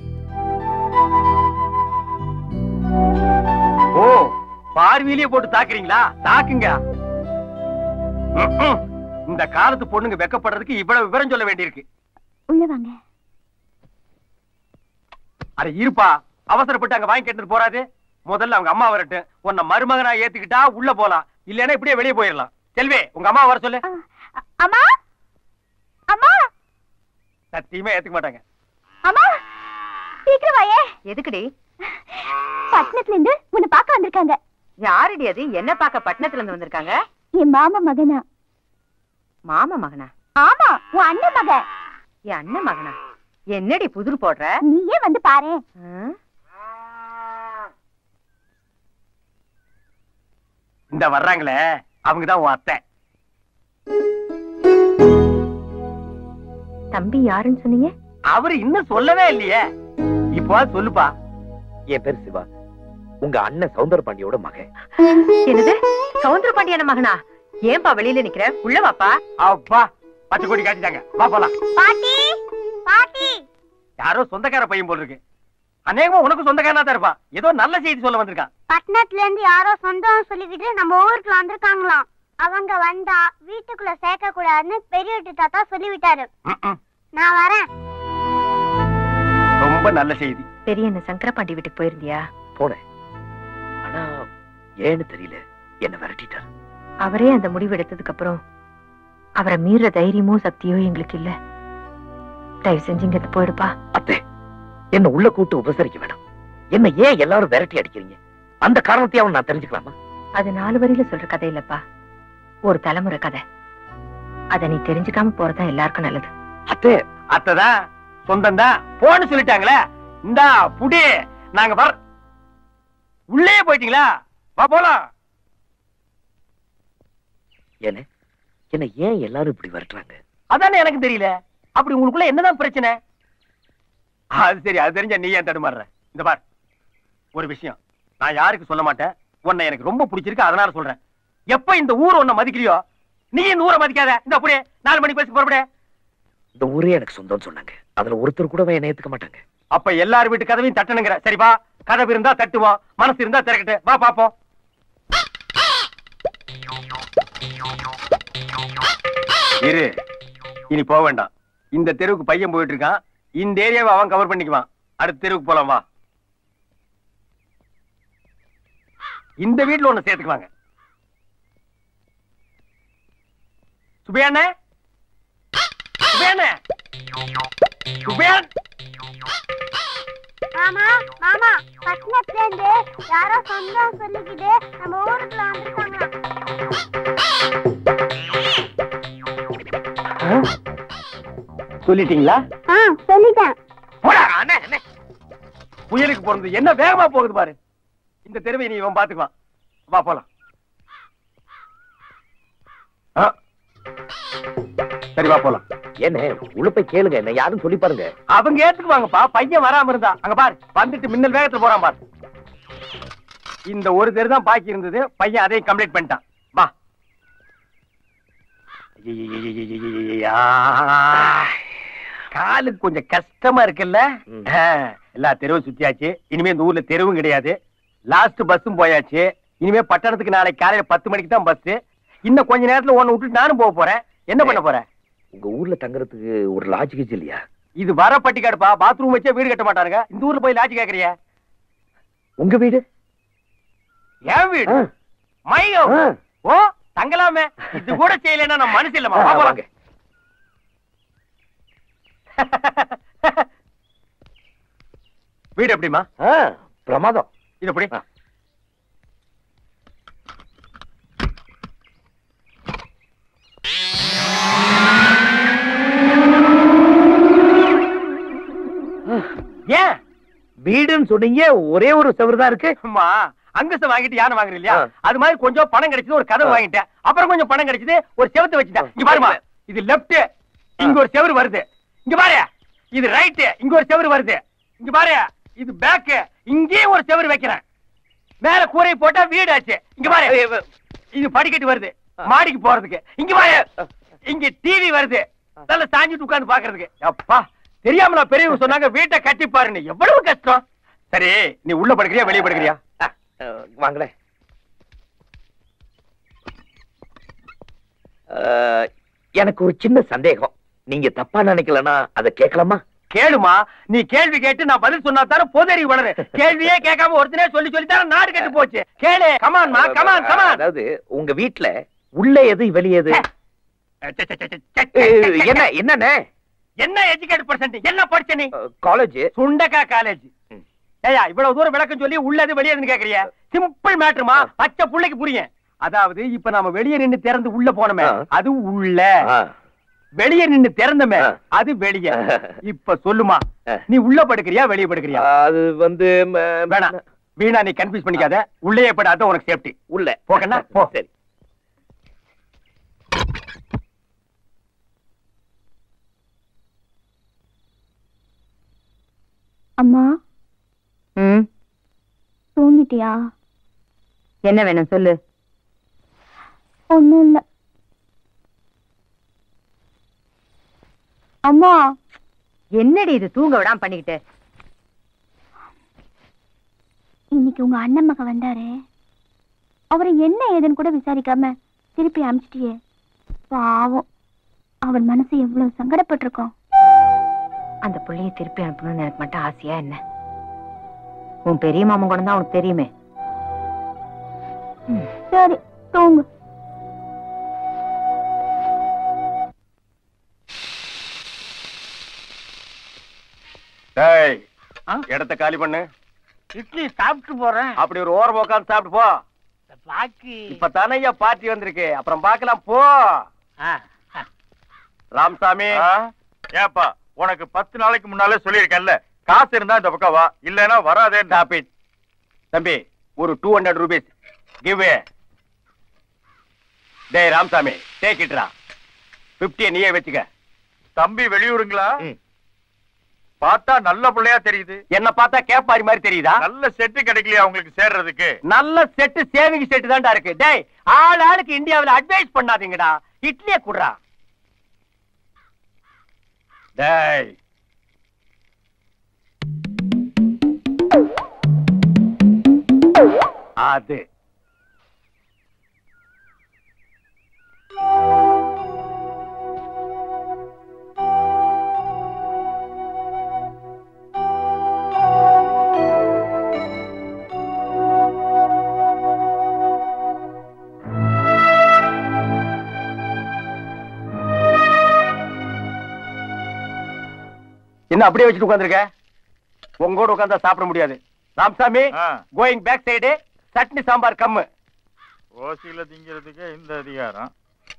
ஓ, பார்வையிலேயே போட்டு தாக்குறீங்களா? தாக்குங்க. இந்த காலத்து பொண்ணுங்க வெக்கப்படுறதுக்கு இவ்வளவு விவரம் சொல்ல வேண்டியிருக்கு. உள்ள வாங்க. அட இருப்பா, அவசரப்பட்டு அங்க வாங்கி கேட்டு போறாது. முதல்ல அவங்க அம்மா வரட்டும். உன்னை மருமகனா ஏத்துக்கிட்டா உள்ள போலாம். இல்லன்னா இப்படியே வெளியே போயிடலாம். செல்வி, உங்க அம்மா வர சொல்லு. அம்மா, அம்மா. சத்தியமா ஏத்துக்க மாட்டாங்க. அம்மா சீக்கிரம் வாயே. எதுக்குடி? பட்டணத்துல இருந்து உன்னை பார்க்க வந்திருக்காங்க. யாருடி அது? என்ன பார்க்க பட்டணத்துல இருந்து வந்திருக்காங்க? என் மாமா மகனா. மாமா மகனா? ஆமா, உன் அண்ணன் மகன். என் அண்ணன் மகனா? என்னடி புதிர் போடுற? நீயே வந்து பாரு. இந்த வர்றாங்களே அவங்கதான் உன் அத்தை. தம்பி யாருன்னு சொன்னீங்க? அவரு இன்னும் சொல்லவே இல்லையே. இப்போ சொல்லுப்பா. என் பேர் சிவா. உங்க அண்ணன் சௌந்தரபாண்டியோட மகன். என்னது? சௌந்தரபாண்டியான மகனா? ஏன்பா வெளியில நிக்கிற? உள்ள வாப்பா. அப்பா, பச்சை கொடி காட்டிட்டாங்க. வா போலாம். பாட்டி, பாட்டி. யாரோ சொந்தக்கார பையன் போல இருக்கு. அநேகமா உனக்கு சொந்தக்காரனா தான் இருப்பான். ஏதோ நல்ல செய்தி சொல்ல வந்திருக்கான். பட்டணத்துல இருந்து யாரோ சொந்தம் சொல்லிக்கிட்டு நம்ம ஊருக்கு வந்திருக்காங்களாம். அவங்க வந்தா வீட்டுக்குள்ள சேர்க்க கூடாதுன்னு பெரிய வீட்டு தாத்தா சொல்லிவிட்டாரு. நான் வரேன். ரொம்ப நல்ல செய்தி. பெரிய என்ன சங்கரபாண்டி வீட்டுக்கு போயிருந்தியா? போனேன். ஆனா ஏன்னு தெரியல, என்ன விரட்டிட்டார். அவரே அந்த முடிவு எடுத்ததுக்கு அப்புறம் அவரை மீற தைரியமோ சக்தியோ எங்களுக்கு இல்ல. தயவு செஞ்சு இங்க போயிடுப்பா. அத்தை, என்ன உள்ள கூட்டு உபசரிக்க வேண்டாம். என்ன ஏன் எல்லாரும் விரட்டி அடிக்கிறீங்க? அந்த காரணத்தையாவும் நான் தெரிஞ்சுக்கலாமா? அது 4 வரியில சொல்ற கதை இல்லப்பா, ஒரு தலைமுறை கதை. அத நீ தெரிஞ்சுக்காம போறதா எல்லாருக்கும் நல்லது. அத்தை அத்தைதான் சொந்தம் தான் போன்னு சொல்லிட்டாங்களே. இந்தா புடி, நாங்க வர உள்ளே போயிட்டீங்களா? வா போலாம். என்ன ஏன் எல்லாரும் இப்படி வரட்டுறாங்க? அதானே எனக்கு தெரியல. அப்படி உங்களுக்குள்ள என்னதான் பிரச்சனை? அது சரி, அது தெரிஞ்ச நீ ஏன் தடுமாறுற? இந்த பார், ஒரு விஷயம் நான் யாருக்கு சொல்ல மாட்டேன். உன்னை எனக்கு ரொம்ப பிடிச்சிருக்கு, அதனால சொல்றேன். எப்ப இந்த ஊர் உன்னை மதிக்கலையோ, நீ இந்த ஊரை மதிக்காத. இந்த அப்படியே 4 மணிக்கு பேசி போறப்படே. இந்த ஊரே எனக்கு சொந்தம் சொன்னாங்க, அதுல ஒருத்தர் கூட என்ன ஏத்துக்க மாட்டாங்க. அப்ப எல்லார் வீட்டு கதவையும் தட்டணுங்கிற? சரிப்பா, கதவு இருந்தா தட்டுவோம், மனசு இருந்தா திறக்கட்டு. வா பாப்போம். இரு, இனி போக வேண்டாம். இந்த தெருவுக்கு பையன் போயிட்டு இருக்கான். இந்த ஏரியாவை அவன் கவர் பண்ணிக்குவான். அடுத்த தெருவுக்கு போலாம் வா. இந்த வீட்டுல ஒண்ணு சேர்த்துக்குவாங்க. சுபையானே, சுபையானே, சுபையான். மாமா மாமா, பட்டணத்துல இருந்து யாரோ சொந்தம் சொல்லிக்கிட்டு நம்ம ஊருக்குள்ள வந்திருக்காங்க. சொல்லிட்டீங்களா? சொல்லிட்டேன். புயலுக்கு போறது என்ன வேகமா போகுது பாரு. இந்த தெருவை நீ இவன் பாத்துக்குவான். வா போலாம். சரி வா போலாம். என்ன உள்ள போய் கேளுங்க, என்ன யாரும் சொல்லி பாருங்க. அவங்க ஏத்துக்குவாங்கப்பா. பையன் வராம இருந்தா அங்க பாரு, வந்துட்டு மின்னல் வேகத்துல போறான் பாரு. இந்த ஒரு தெரு தான் பாக்கி இருந்தது. பையன் அதையும் கம்ப்ளீட் பண்ணிட்டான். வா. காலுக்கு கொஞ்சம் கஷ்டமா இருக்குல்ல? எல்லா தெருவும் சுத்தியாச்சு. இனிமே இந்த ஊர்ல தெருவும் கிடையாது. லாஸ்ட் பஸ்ஸும் போயாச்சு. இனிமே பட்டணத்துக்கு நாளைக்கு காலையில 10 மணிக்கு தான் பஸ். இன்னும் கொஞ்ச நேரத்துல உன்னை விட்டுட்டு நானும் போக போறேன். என்ன பண்ண போற? உங்க ஊர்ல தங்குறதுக்கு ஒரு லாட்ஜ் கிட்ஜ் இல்லையா? இது வர பட்டிக்காடுப்பா. பாத்ரூம் வச்சே வீடு கட்ட மாட்டாருங்க. இந்த ஊர்ல போய் லாட்ஜ் கேக்குறியா? உங்க வீடு? என் வீடு? மையோ? ஓ தங்கலாமே. இது கூட செய்யலன்னா நான் மனசு இல்லமா. வாங்க. வீடு எப்படிமா? பிரமாதம். இது எப்படி? ஏன் வீடுன்னு சொன்னீங்க, ஒரே ஒரு செவரு தான் இருக்கு. அங்கசம் வாங்கிட்டு யானை வாங்குறீங்க இல்லையா? அது மாதிரி கொஞ்சம் பணம் கிடைச்சது, ஒரு கதவு வாங்கிட்டேன். அப்புறம் கொஞ்சம் பணம் கிடைச்சது, ஒரு செவத்தை வச்சுட்டேன். இங்க பாருமா, இது லெப்ட், இங்க ஒரு செவரு வருது. இங்க பாரு, இது ரைட், இங்க ஒரு செவரு வருது. இங்க பாரு, இது பேக், இங்கே ஒரு செவரு வைக்கிறேன். மேல கூரை போட்டா வீடு ஆச்சு. இங்க பாரு, இது படிக்கட்டு வருது மாடிக்கு போறதுக்கு. இங்க பாரு, இங்க டிவி வருது, நல்ல சாஞ்சிட்டு உட்கார்ந்து பாக்குறதுக்கு. அப்பா, தெரியாம நான் பெரியவங்க சொன்னாங்க வீட்டை கட்டி பாருன்னு. எவ்வளவு கஷ்டம். சரி, நீ உள்ள படுக்கிறியா வெளியே படுக்கிறியா? வாங்கல. எனக்கு ஒரு சின்ன சந்தேகம். நீங்க தப்பா நினைக்கலன்னா அதை கேட்கலாமா? கேளுமா. நீ கேள்வி கேட்டு நான் பதில் சொன்னா தானே பொதறி வளரு. கேள்வியே கேட்காம ஒருத்தனே சொல்லி சொல்லி தானே நாடு கெட்டு போச்சு. கேளு. கமான்மா, கமான் கமான். அதாவது உங்க வீட்டுல உள்ள எது வெளியே எது? என்ன என்னண்ணே? என்ன எஜுகேட் பர்சன்ட்? என்ன படிச்ச நீ? காலேஜ். சுண்டக்கா காலேஜ். ஏயா இவ்வளவு தூரம் விளக்கம் சொல்லி உள்ளது வெளியேதுன்னு கேக்குறியா? சிம்பிள் மேட்டர்மா, பச்சை புள்ளைக்கு புரியும். அதாவது இப்ப நாம வெளியே நின்னு திறந்து உள்ள போனோமே, அது உள்ள. வெளியே நின்னு திறந்தமே, அது வெளியே. இப்ப சொல்லுமா, நீ உள்ள படுக்கிறியா வெளியே படுக்கிறியா? அது வந்து வேணாம், வீணா நீ கன்ஃபியூஸ் பண்ணிக்காத. உள்ளே படாத, உனக்கு சேஃப்டி. உள்ள போகண்ணா, போ. சரி. அம்மா, தூங்கிட்டியா? என்ன வேணும் சொல்லு. ஒண்ணும் இல்ல. அம்மா, என்னடி இது தூங்க விடாம பண்ணிக்கிட்டு? இன்னைக்கு உங்க அண்ணன் மகன் வந்தாரு. அவரை என்ன ஏதுன்னு கூட விசாரிக்காம திருப்பி அனுப்பிச்சிட்டியே. பாவம், அவன் மனசு எவ்வளவு சங்கடப்பட்டிருக்கோம். அந்த புள்ளைய திருப்பி அனுப்பணும்னு எனக்கு மட்டும் ஆசையா என்ன? உன் பெரிய மாமன் கூட தான் உனக்கு தெரியுமே. சரி, தூங்கு. இடத்த காலி பண்ணு. இட்லி சாப்பிட்டு போறேன். அப்படி ஒரு ஓரம் உட்காந்து சாப்பிட்டு போ. பாக்கி இப்ப தானையா பார்ட்டி வந்திருக்கு, அப்புறம் பார்க்கலாம் போ. ராமசாமி, ஏப்பா உனக்கு 10 நாளைக்கு முன்னாலே சொல்லியிருக்கேன்ல, காசு இருந்தா இந்த பக்கம் வா, இல்லைன்னா வராதே. தம்பி ஒரு 200 rupees கிவ். டேய் ராமசாமி, டேக் இட்ரா. 50 நீயே வச்சுக்க. தம்பி வெளியூருங்களா? பார்த்தா நல்ல பிள்ளையா தெரியுது. என்ன பார்த்தா கேப்பாரி மாதிரி தெரியுதா? நல்ல செட்டு கிடைக்கலையா உங்களுக்கு சேர்றதுக்கு? நல்ல செட்டு சேவிங் செட்டு தான்டா இருக்கு. டேய் ஆளுக்கு இந்தியாவில் அட்வைஸ் பண்ணாதீங்கடா, இட்லியே குடுறா. டேய் அது என்ன அப்படியே வச்சுட்டு உட்கார்ந்திருக்க? உங்களோட உட்கார்ந்தா சாப்பிட முடியாது. Ramasamy, going back side, chutney sambar கம்மு. ஓசியில திங்கிறதுக்கு இந்த அதிகாரம்.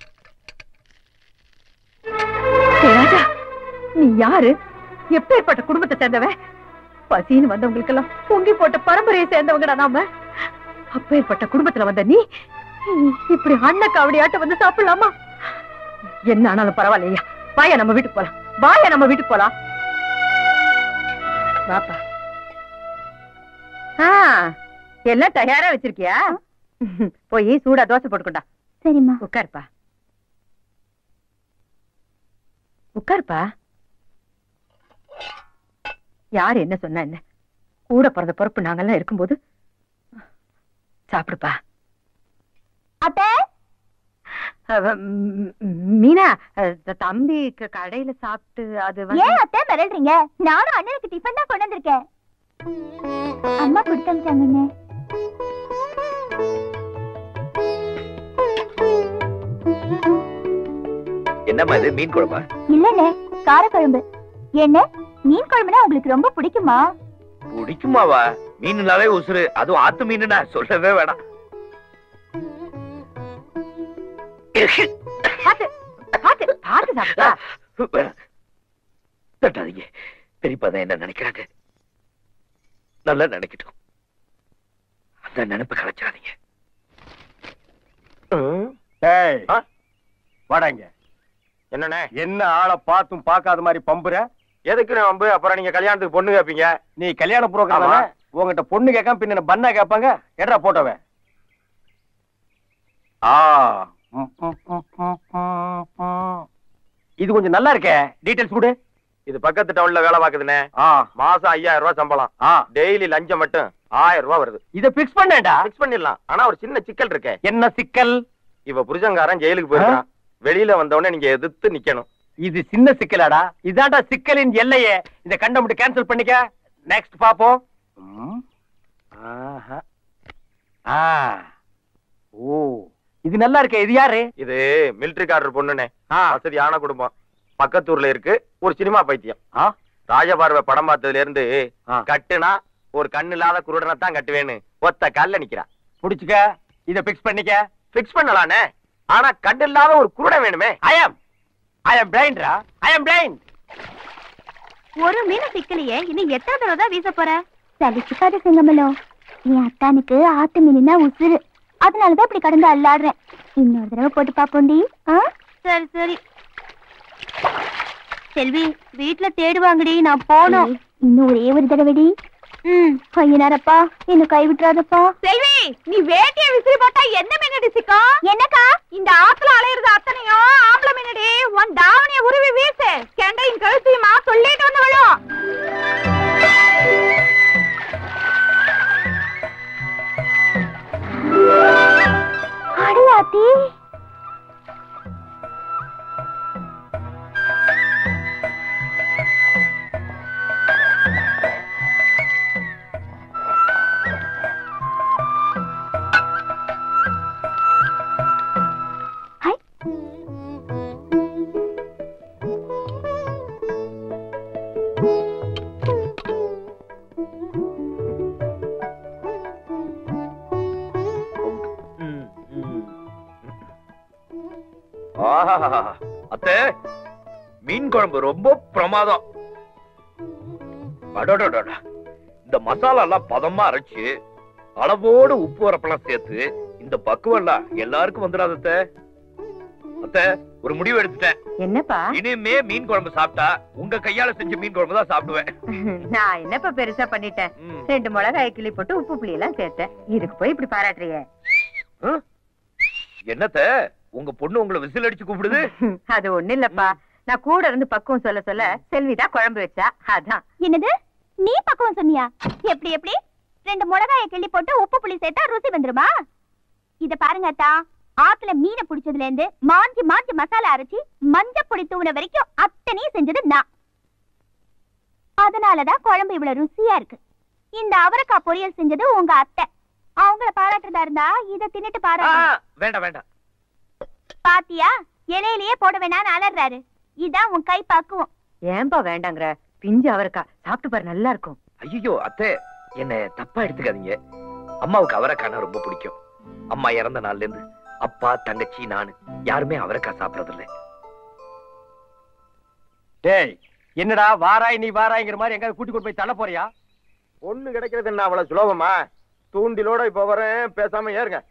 ராஜா, நீ யாரு? எப்பேற்பட்ட குடும்பத்தை சேர்ந்தவன்? பசின்னு வந்தவங்களுக்கு எல்லாம் பொங்கி போட்ட பரம்பரையை சேர்ந்தவங்கடா நாம. அப்பேற்பட்ட குடும்பத்துல வந்த நீ இப்படி அண்ணன் காவடியாட்ட வந்து சாப்பிடலாமா? என்ன ஆனாலும் பரவாயில்லையா, வாயா நம்ம வீட்டுக்கு போலாம். வாயா நம்ம வீட்டுக்கு போலாம். வாப்பா. எல்லாம் தயாரா வச்சிருக்கியா? போய் சூடா தோசை போட்டுக்கொண்டா. சரிம்மா. உட்காருப்பா, உட்காருப்பா. யாரு என்ன சொன்னா என்ன? கூட பிறந்த பொறுப்பு நாங்கெல்லாம் இருக்கும்போது சாப்பிடுப்பா. அத்தை, மீனா, தம்பி கடையில சாப்பிட்டு அது ஏன் அத்தை மிரள்றீங்க? நானும் அண்ணனுக்கு டிஃபன் தான் கொண்டு வந்திருக்கேன். அம்மா கொடுத்தாங்க. என்னம்மா இது, மீன் குழம்பா? இல்லண்ணே, காரக்குழம்பு. என்ன மீன் குழம்புனா உங்களுக்கு ரொம்ப பிடிக்குமா? பிடிக்குமாவா? மீனுனாவே உசுறு, அதுவும் ஆத்து மீனுனா சொல்லவே வேணாம். தட்டாதீங்க, பெரியப்பாதான் என்ன நினைக்கிறாங்க. நல்லா நினைக்கட்டும், அந்த நினைப்பு கலைச்சாதீங்க. வாடாங்க. என்னண்ணே, என்ன ஆளை பார்த்தும் பார்க்காத மாதிரி பம்புற? எதுக்கு பம்பு? அப்புறம் நீங்க கல்யாணத்துக்கு பொண்ணு கேப்பீங்க. நீ கல்யாண புரோகிராம் உங்ககிட்ட பொண்ணு கேட்காம பின்ன பண்ணா கேட்பாங்க. எட்ரா போட்டோவே. இது கொஞ்சம் நல்லா இருக்கே, டீடைல்ஸ் கொடு. இது பக்கத்து டவுன்ல வேலை பாக்குதுனே. மாசம் 5000 ரூபாய் சம்பளம். டெய்லி லஞ்சம் மட்டும் 1000 ரூபாய் வருது. இத பிக்ஸ் பண்ணேன்டா. பிக்ஸ் பண்ணிடலாம், ஆனா ஒரு சின்ன சிக்கல் இருக்கே. என்ன சிக்கல்? இவ புருஷங்காரன் ஜெயிலுக்கு போயிருக்கான். வெளியில வந்தவொடனே நீங்க எதிர்த்து நிக்கணும். இது சின்ன சிக்கலாடா. இதாண்டா சிக்கலின் எல்லையே. இந்த கண்டம் மட்டும் கேன்சல் பண்ணிக்க. நெக்ஸ்ட் பாப்போம். ஓ, இது நல்லா இருக்கே. இது யாரு? இது மிலிட்டரிக்காரர் பொண்ணுனே. வசதியான குடும்பம், பக்கத்தூர்ல இருக்கு. ஒரு சினிமா பைத்தியம். ராஜபார்வை படம் பார்த்ததுல இருந்து கட்டுனா ஒரு கண்ணு இல்லாத குருடனை தான் கட்டுவேன்னு ஒத்த கால்ல நிக்கிறா. புடிச்சுக்க, இத பிக்ஸ் பண்ணிக்க. பிக்ஸ் பண்ணலானே, ஆனா கண்ணு இல்லாத ஒரு குருடன் வேணுமே. I am blind-ரா. I am blind. ஒரு மீன் சிக்கலையே இன்னும் எத்தனை தடவை தான் வீச போற? சலிச்சுக்காத சிங்கமலம். என் அத்தானுக்கு ஆத்து மீனா உசுறு. அதனாலதான் இப்படி கடந்து அல்லாடுறேன். இன்னொரு தடவை போட்டு பாப்போண்டி. சரி சரி. செல்வி, வீட்டுல தேடுவாங்கடி, நான் போனோம். இன்னும் ஒரே ஒரு தடவைடி. ஐயனாரப்பா, என்ன கை விட்டுறாதப்பா. செல்வி, நீ வேட்டிய விசிறி போட்டா என்ன மீனடி சிக்கும்? என்னக்கா? இந்த ஆத்துல அலையிறது அத்தனையும் ஆம்பளை மீனடி. உன் தாவணிய உருவி வீசு. கெண்டையின் கழுத்தையுமா சொல்லிட்டு வந்து விழும். அடியாத்தி, அத்தை, மீன் குழம்பு ரொம்ப பிரமாதம். அடடடடா, இந்த மசாலா எல்லாம் பதமா அரைச்சு அளவோடு உப்பு வரப்பெல்லாம் சேர்த்து இந்த பக்குவம் எல்லாம் எல்லாருக்கும் வந்துடாத அத்தை. அத்தை, ஒரு முடிவு எடுத்துட்டேன். என்னப்பா? இனிமே மீன் குழம்பு சாப்பிட்டா உங்க கையால செஞ்ச மீன் குழம்பு தான் சாப்பிடுவேன். நான் என்னப்பா பெருசா பண்ணிட்டேன்? 2 மிளகாய் கிள்ளி போட்டு உப்பு புளி எல்லாம் சேர்த்தேன். இதுக்கு போய் இப்படி பாராட்டுறியே? என்னத்த உங்க பொண்ணு உங்களை விசில் அடிச்சு கூப்பிடுது? அது ஒண்ணு இல்லப்பா, நான் கூட இருந்து பக்குவம் சொல்ல சொல்ல செல்விதான் குழம்பு வச்சா, அதான். என்னது, நீ பக்குவம் சொன்னியா? எப்படி எப்படி 2 மிளகாயை கிள்ளி போட்டு உப்பு புளி சேர்த்தா ருசி வந்துருமா? இத பாருங்க அத்தா, ஆத்துல மீனை பிடிச்சதுல இருந்து மாஞ்சி மாஞ்சி மசாலா அரைச்சி மஞ்சப்பொடி தூவின வரைக்கும் அத்தனையும் செஞ்சது நான். அதனாலதான் குழம்பு இவ்வளவு ருசியா இருக்கு. இந்த அவரைக்காய் பொரியல் செஞ்சது உங்க அத்தை. அவங்கள பாராட்டுறதா இருந்தா இத தின்னுட்டு பாராட்டு. வேண்டாம் வேண்டாம். பாத்தியா, இலையிலேயே போட வேணான்னு அலறாரு. இதான் உன் கை பக்குவம். ஏன்பா வேண்டாங்கிற? பிஞ்சு அவரைக்காய் சாப்பிட்டு பாரு, நல்லா இருக்கும். ஐயோ அத்தை, என்ன தப்பா எடுத்துக்காதீங்க. அம்மாவுக்கு அவரைக்காய் ரொம்ப பிடிக்கும். அம்மா இறந்த நாள்ல இருந்து அப்பா, தங்கச்சி, நானு யாருமே அவரைக்காய் சாப்பிடறது இல்லை. டேய், என்னடா வாராய் நீ வாராய்ங்கிற மாதிரி எங்க கூட்டி கொண்டு போய் தள்ள போறியா? பொண்ணு கிடைக்கிறது என்ன அவ்வளவு சுலபமா? தூண்டிலோட இப்ப வரேன், பேசாம ஏறுங்க.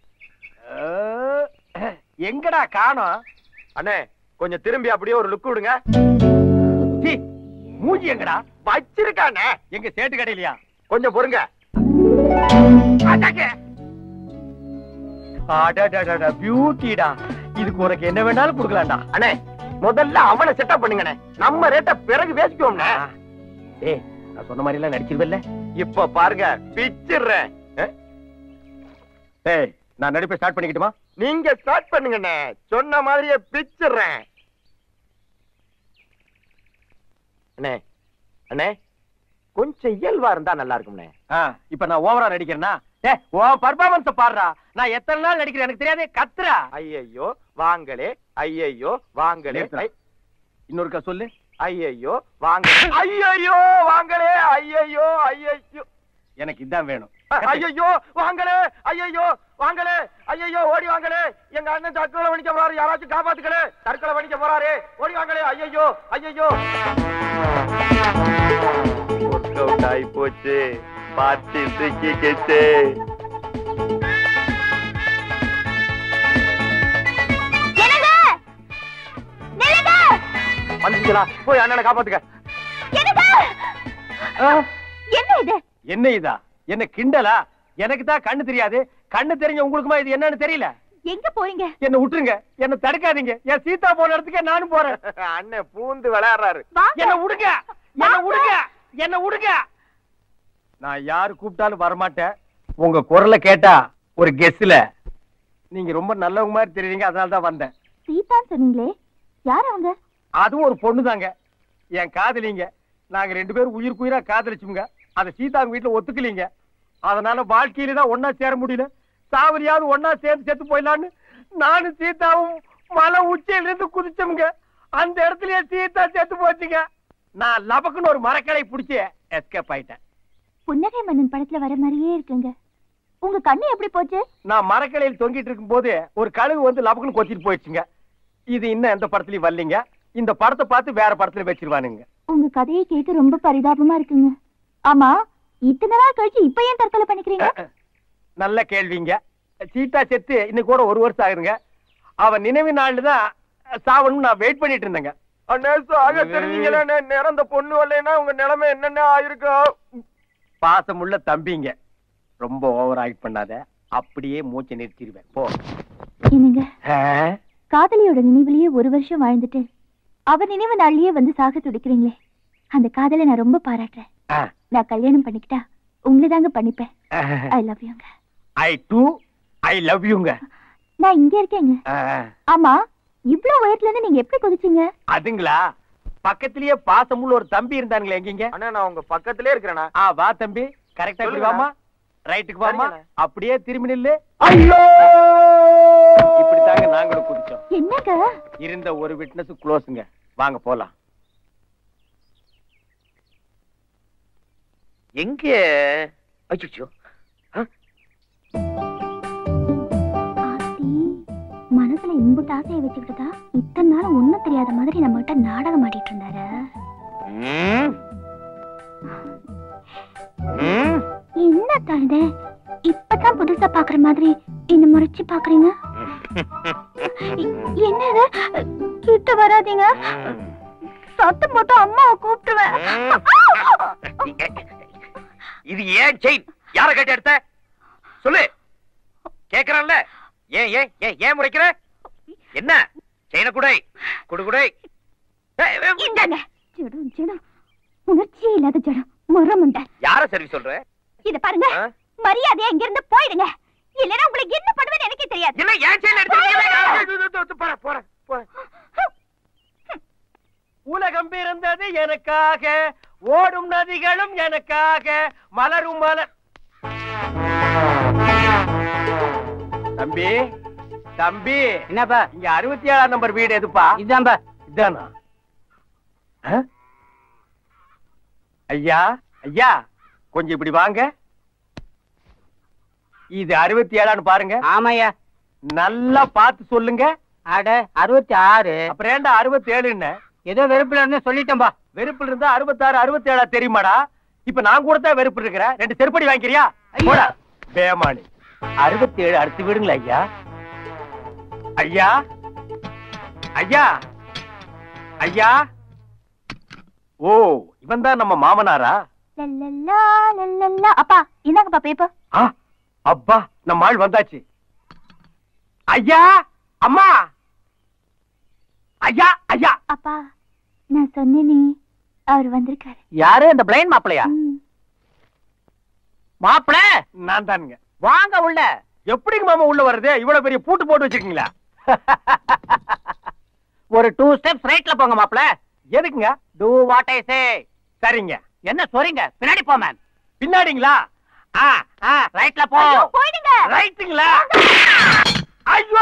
எங்கடா காணோம்? அண்ணே, கொஞ்சம் திரும்பி அப்படியே ஒரு லுக் விடுங்க. மூஞ்சி எங்கடா வச்சிருக்கானே? எங்க சேட்டு கடையிலையா? கொஞ்சம் பொறுங்க. பியூட்டிடா, இதுக்கு உனக்கு என்ன வேணாலும் கொடுக்கலாம்டா. அண்ணே, முதல்ல அவனை செட்டப் பண்ணுங்கண்ணே, நம்ம ரேட்ட பிறகு பேசிக்குவோம்ண்ணே. ஏய், நான் சொன்ன மாதிரி எல்லாம் நடிச்சிருவல்ல? இப்ப பாருங்க, பிச்சிடுறேன். ஏய், நான் நடிப்பை ஸ்டார்ட் பண்ணிக்கிட்டுமா? நீங்க ஸ்டார்ட் பண்ணுங்கண்ணே, சொன்ன மாதிரியே பிச்சிடுறேன். அண்ணே அண்ணே, கொஞ்சம் இயல்பா இருந்தா நல்லா இருக்கும்ண்ணே. இப்ப நான் ஓவரா நடிக்கிறேன்னா? உன் பர்ஃபார்மன்ஸ் பாடுறா. நான் எத்தனை நாள் நடிக்கிறேன் எனக்கு தெரியாது, கத்துறா. ஐயையோ வாங்களே, ஐயையோ வாங்களே. இன்னொருக்கா சொல்லு. ஐயையோ வாங்க, ஐயையோ வாங்களே, ஐயையோ ஐயையோ. எனக்கு இதான் வேணும். ஐயையோ வாங்களே, ஐயையோ வாங்களே, ஐயையோ ஓடி வாங்களே. எங்க அண்ணன் தற்கொலை பண்ணிக்க போறாரு, யாராச்சும் காப்பாத்துக்கலே. தற்கொலை பண்ணிக்க போறாரு, ஓடி வாங்களே. ஐயையோ ஐயையோ. ஒர்க் அவுட் ஆகி போச்சு, பார்ட்டி சிக்கிக்கிச்சு. வந்துச்சுங்களா? போய் அண்ணனை காப்பாத்துக்க. என்ன இது? என்ன இதா? என்ன கிண்டலா? எனக்கு தான் கண்ணு தெரியாது, கண்ணு தெரிஞ்ச உங்களுக்குமா இது என்னன்னு தெரியல? எங்க போறீங்க? என்ன விட்டுருங்க, என்ன தடுக்காதீங்க. என் சீதா போன இடத்துக்கே நானும் போறேன். அண்ணன் பூந்து விளையாடுறாரு. என்ன விடுங்க, என்ன விடுங்க, என்ன விடுங்க. நான் யாரு கூப்பிட்டாலும் வரமாட்டேன். உங்க குரலை கேட்டா ஒரு கெஸ்ல நீங்க ரொம்ப நல்லவங்க மாதிரி தெரியுறீங்க, அதனால தான் வந்தேன். சீதா சொன்னீங்களே, யார் அவங்க? அதுவும் ஒரு பொண்ணு தாங்க, என் காதலிங்க. நாங்க 2 பேரும் உயிருக்கு உயிரா காதலிச்சுங்க. அதை சீதா வீட்டுல ஒத்துக்கலீங்க. அதனால வாழ்க்கையில தான் ஒன்னா சேர முடியல. சாவரியாவது ஒன்னா சேர்ந்து செத்து போயிடலான்னு நானும் சீதாவும் மலை உச்சியில இருந்து குதிச்சோம்ங்க. அந்த இடத்துலயே சீதா செத்து போச்சுங்க. நான் லபக்குன்னு ஒரு மரக்கடை பிடிச்சி எஸ்கேப் ஆயிட்டேன். புன்னகை மன்னன் படத்துல வர மாதிரியே இருக்குங்க. உங்க கண்ணு எப்படி போச்சு? நான் மரக்கடையில் தொங்கிட்டு இருக்கும் போது ஒரு கழுகு வந்து லபக்குன்னு கொத்திட்டு போயிடுச்சுங்க. இது இன்னும் எந்த படத்துலயும் வரலீங்க. இந்த படத்தை பார்த்து வேற படத்துல வச்சிருவானுங்க. உங்க கதையை கேட்க ரொம்ப பரிதாபமா இருக்குங்க. ஆமா, இத்தனை நாள் கழிச்சு இப்ப ஏன் தற்கொலை பண்ணிக்கிறீங்க? நல்ல கேள்விங்க. சீதா செத்து இன்னைக்கு கூட 1 வருஷம் ஆகுதுங்க. அவன் நினைவு நாள்ல தான் சாவணும் நான் வெயிட் பண்ணிட்டு இருந்தேங்க. அண்ணே, சாக தெரிஞ்சீங்களே, நிறந்த பொண்ணு வரலைன்னா உங்க நிலைமை என்னென்ன ஆயிருக்கும்? பாசமுள்ள தம்பிங்க, ரொம்ப ஓவர் ஆக்ட் பண்ணாத, அப்படியே மூச்சை நிறுத்திடுவேன். போ. என்னங்க, காதலியோட நினைவுலயே 1 வருஷம் வாழ்ந்துட்டு அவ நினைவு நாள்லயே வந்து சாக துடிக்கிறீங்களே, அந்த காதலை நான் ரொம்ப பாராட்டுறேன். நான் கல்யாணம் பண்ணிக்கிட்டா உங்களை தாங்க பண்ணிப்பேன். ஐ லவ் யூங்க. ஐ டூ ஐ லவ் யூங்க. நான் இங்க இருக்கேங்க. ஆமா, இவ்வளவு உயரத்துல இருந்து நீங்க எப்படி குதிச்சீங்க? அதுங்களா, பக்கத்திலேயே பாசமுள்ள ஒரு தம்பி இருந்தானுங்களே. எங்கீங்க? அண்ணா, நான் உங்க பக்கத்திலே இருக்கிறேனா? வா தம்பி, கரெக்டா இப்படி வாமா, ரைட்டுக்கு வாமா, அப்படியே திரும்பி நில்லு. ஐயோ, இப்படித்தாங்க நாங்களும் குதிச்சோம். என்னங்க? இருந்த ஒரு விட்னஸ் க்ளோஸ்ங்க. வாங்க போலாம். எங்க? அச்சோ, மனசுல இம்புட்டு ஆசையை வச்சுக்கிட்டுதான் இத்தனை நாள் ஒண்ணும் தெரியாத மாதிரி நம்ம கிட்ட நாடகம் ஆடிட்டு இருந்தாரு. என்ன தாழ்ந்து இப்பதான் புதுசா பாக்குற மாதிரி என்ன முறைச்சு பாக்குறீங்க? என்னது? கிட்ட வராதீங்க, சத்தம் போட்டு அம்மாவை கூப்பிட்டுருவேன். இது ஏன் செயின்? யார கேட்டு எடுத்த? சொல்லு. கேக்குறல்ல? ஏன் ஏன் ஏன் ஏன் முறைக்கிற? என்ன செயின குடை குடு குடை. இந்தாங்க. ஜடம் ஜடம், உணர்ச்சியே இல்லாத ஜடம், முறமுண்ட. யார சர்வீஸ் சொல்ற? இத பாருங்க, மரியாதையா இங்க இருந்து போயிடுங்க, இல்லனா உங்களுக்கு என்ன பண்ணுவேன்னு எனக்கே தெரியாது. இல்ல ஏன் செயின் எடுத்து போற போற போற. உலகம் பிறந்தது எனக்காக, ஓடும் நதிகளும் எனக்காக, மலரும் மலர். தம்பி தம்பி, என்னப்பா இங்க 67 நம்பர் வீடு எதுப்பா? இதான்பா. இதானா? ஐயா ஐயா, கொஞ்சம் இப்படி வாங்க. இது 67 பாருங்க. ஆமாய்யா. நல்லா பார்த்து சொல்லுங்க. அட 66. அப்புறம் ஏண்டா 67? ஏதோ வெறுப்புல இருந்து சொல்லிட்டேன்பா. வெறுப்புல இருந்தா 66 67 தெரியுமாடா? இப்ப நான் கூட தான் வெறுப்பு இருக்கிறேன். 2 செருப்படி வாங்கிக்கிறியா? போடா பேமானி. 67 அடுத்து விடுங்களா ஐயா. ஐயா ஐயா ஐயா. ஓ, இவன் தான் நம்ம மாமனாரா? லல்லல்லா லல்லல்லா. அப்பா இந்தாங்கப்பா பேப்பர். அப்பா, நம்ம ஆள் வந்தாச்சு. ஐயா அம்மா. ஐயா ஐயா. அப்பா நான் சொன்னேனே, அவர் வந்திருக்காரு. யாரு? அந்த பிளைன் மாப்பிளையா? மாப்பிள நான் தானுங்க. வாங்க உள்ள. எப்படிங்க மாமா உள்ள வர்றது? இவ்வளவு பெரிய பூட்டு போட்டு வச்சிருக்கீங்களா? ஒரு 2 ஸ்டெப்ஸ் ரைட்ல போங்க மாப்பிள. எதுக்குங்க? Do what I say. சரிங்க. என்ன சொல்றீங்க? பின்னாடி போ மேன். பின்னாடிங்களா? ரைட்ல போ. போயிடுங்க. ரைட்டுங்களா? ஐயோ,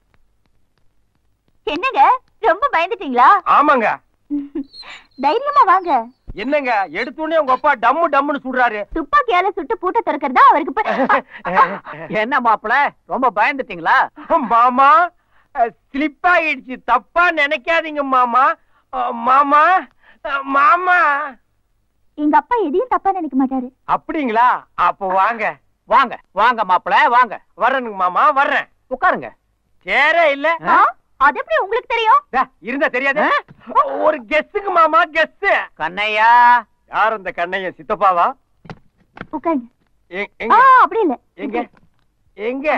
என்னங்க ரொம்ப பயந்துட்டீங்களா? ஆமாங்க. தைரியமா வாங்க. என்னங்க எடுத்தோடனே உங்க அப்பா டம்மு டம்முன்னு சுடுறாரு? துப்பாக்கியால சுட்டு பூட்ட திறக்கிறதா அவருக்கு. என்ன மாப்பிள ரொம்ப பயந்துட்டீங்களா? மாமா ஸ்லிப் ஆயிடுச்சு, தப்பா நினைக்காதீங்க மாமா. மாமா மாமா. எங்க அப்பா எதையும் தப்பா நினைக்க மாட்டாரு. அப்படிங்களா? அப்ப வாங்க வாங்க வாங்க மாப்பிள வாங்க. வர்றேனுங்க மாமா, வர்றேன். உட்காருங்க. சேரே இல்ல. அது எப்படி உங்களுக்கு தெரியும்? இருந்தா தெரியாது. ஒரு கெஸ்ஸுக்கு மாமா, கெஸ். கண்ணையா. யார் அந்த கண்ணையா? சித்தப்பாவா? உட்காருங்க. அப்படி இல்ல. எங்க எங்க?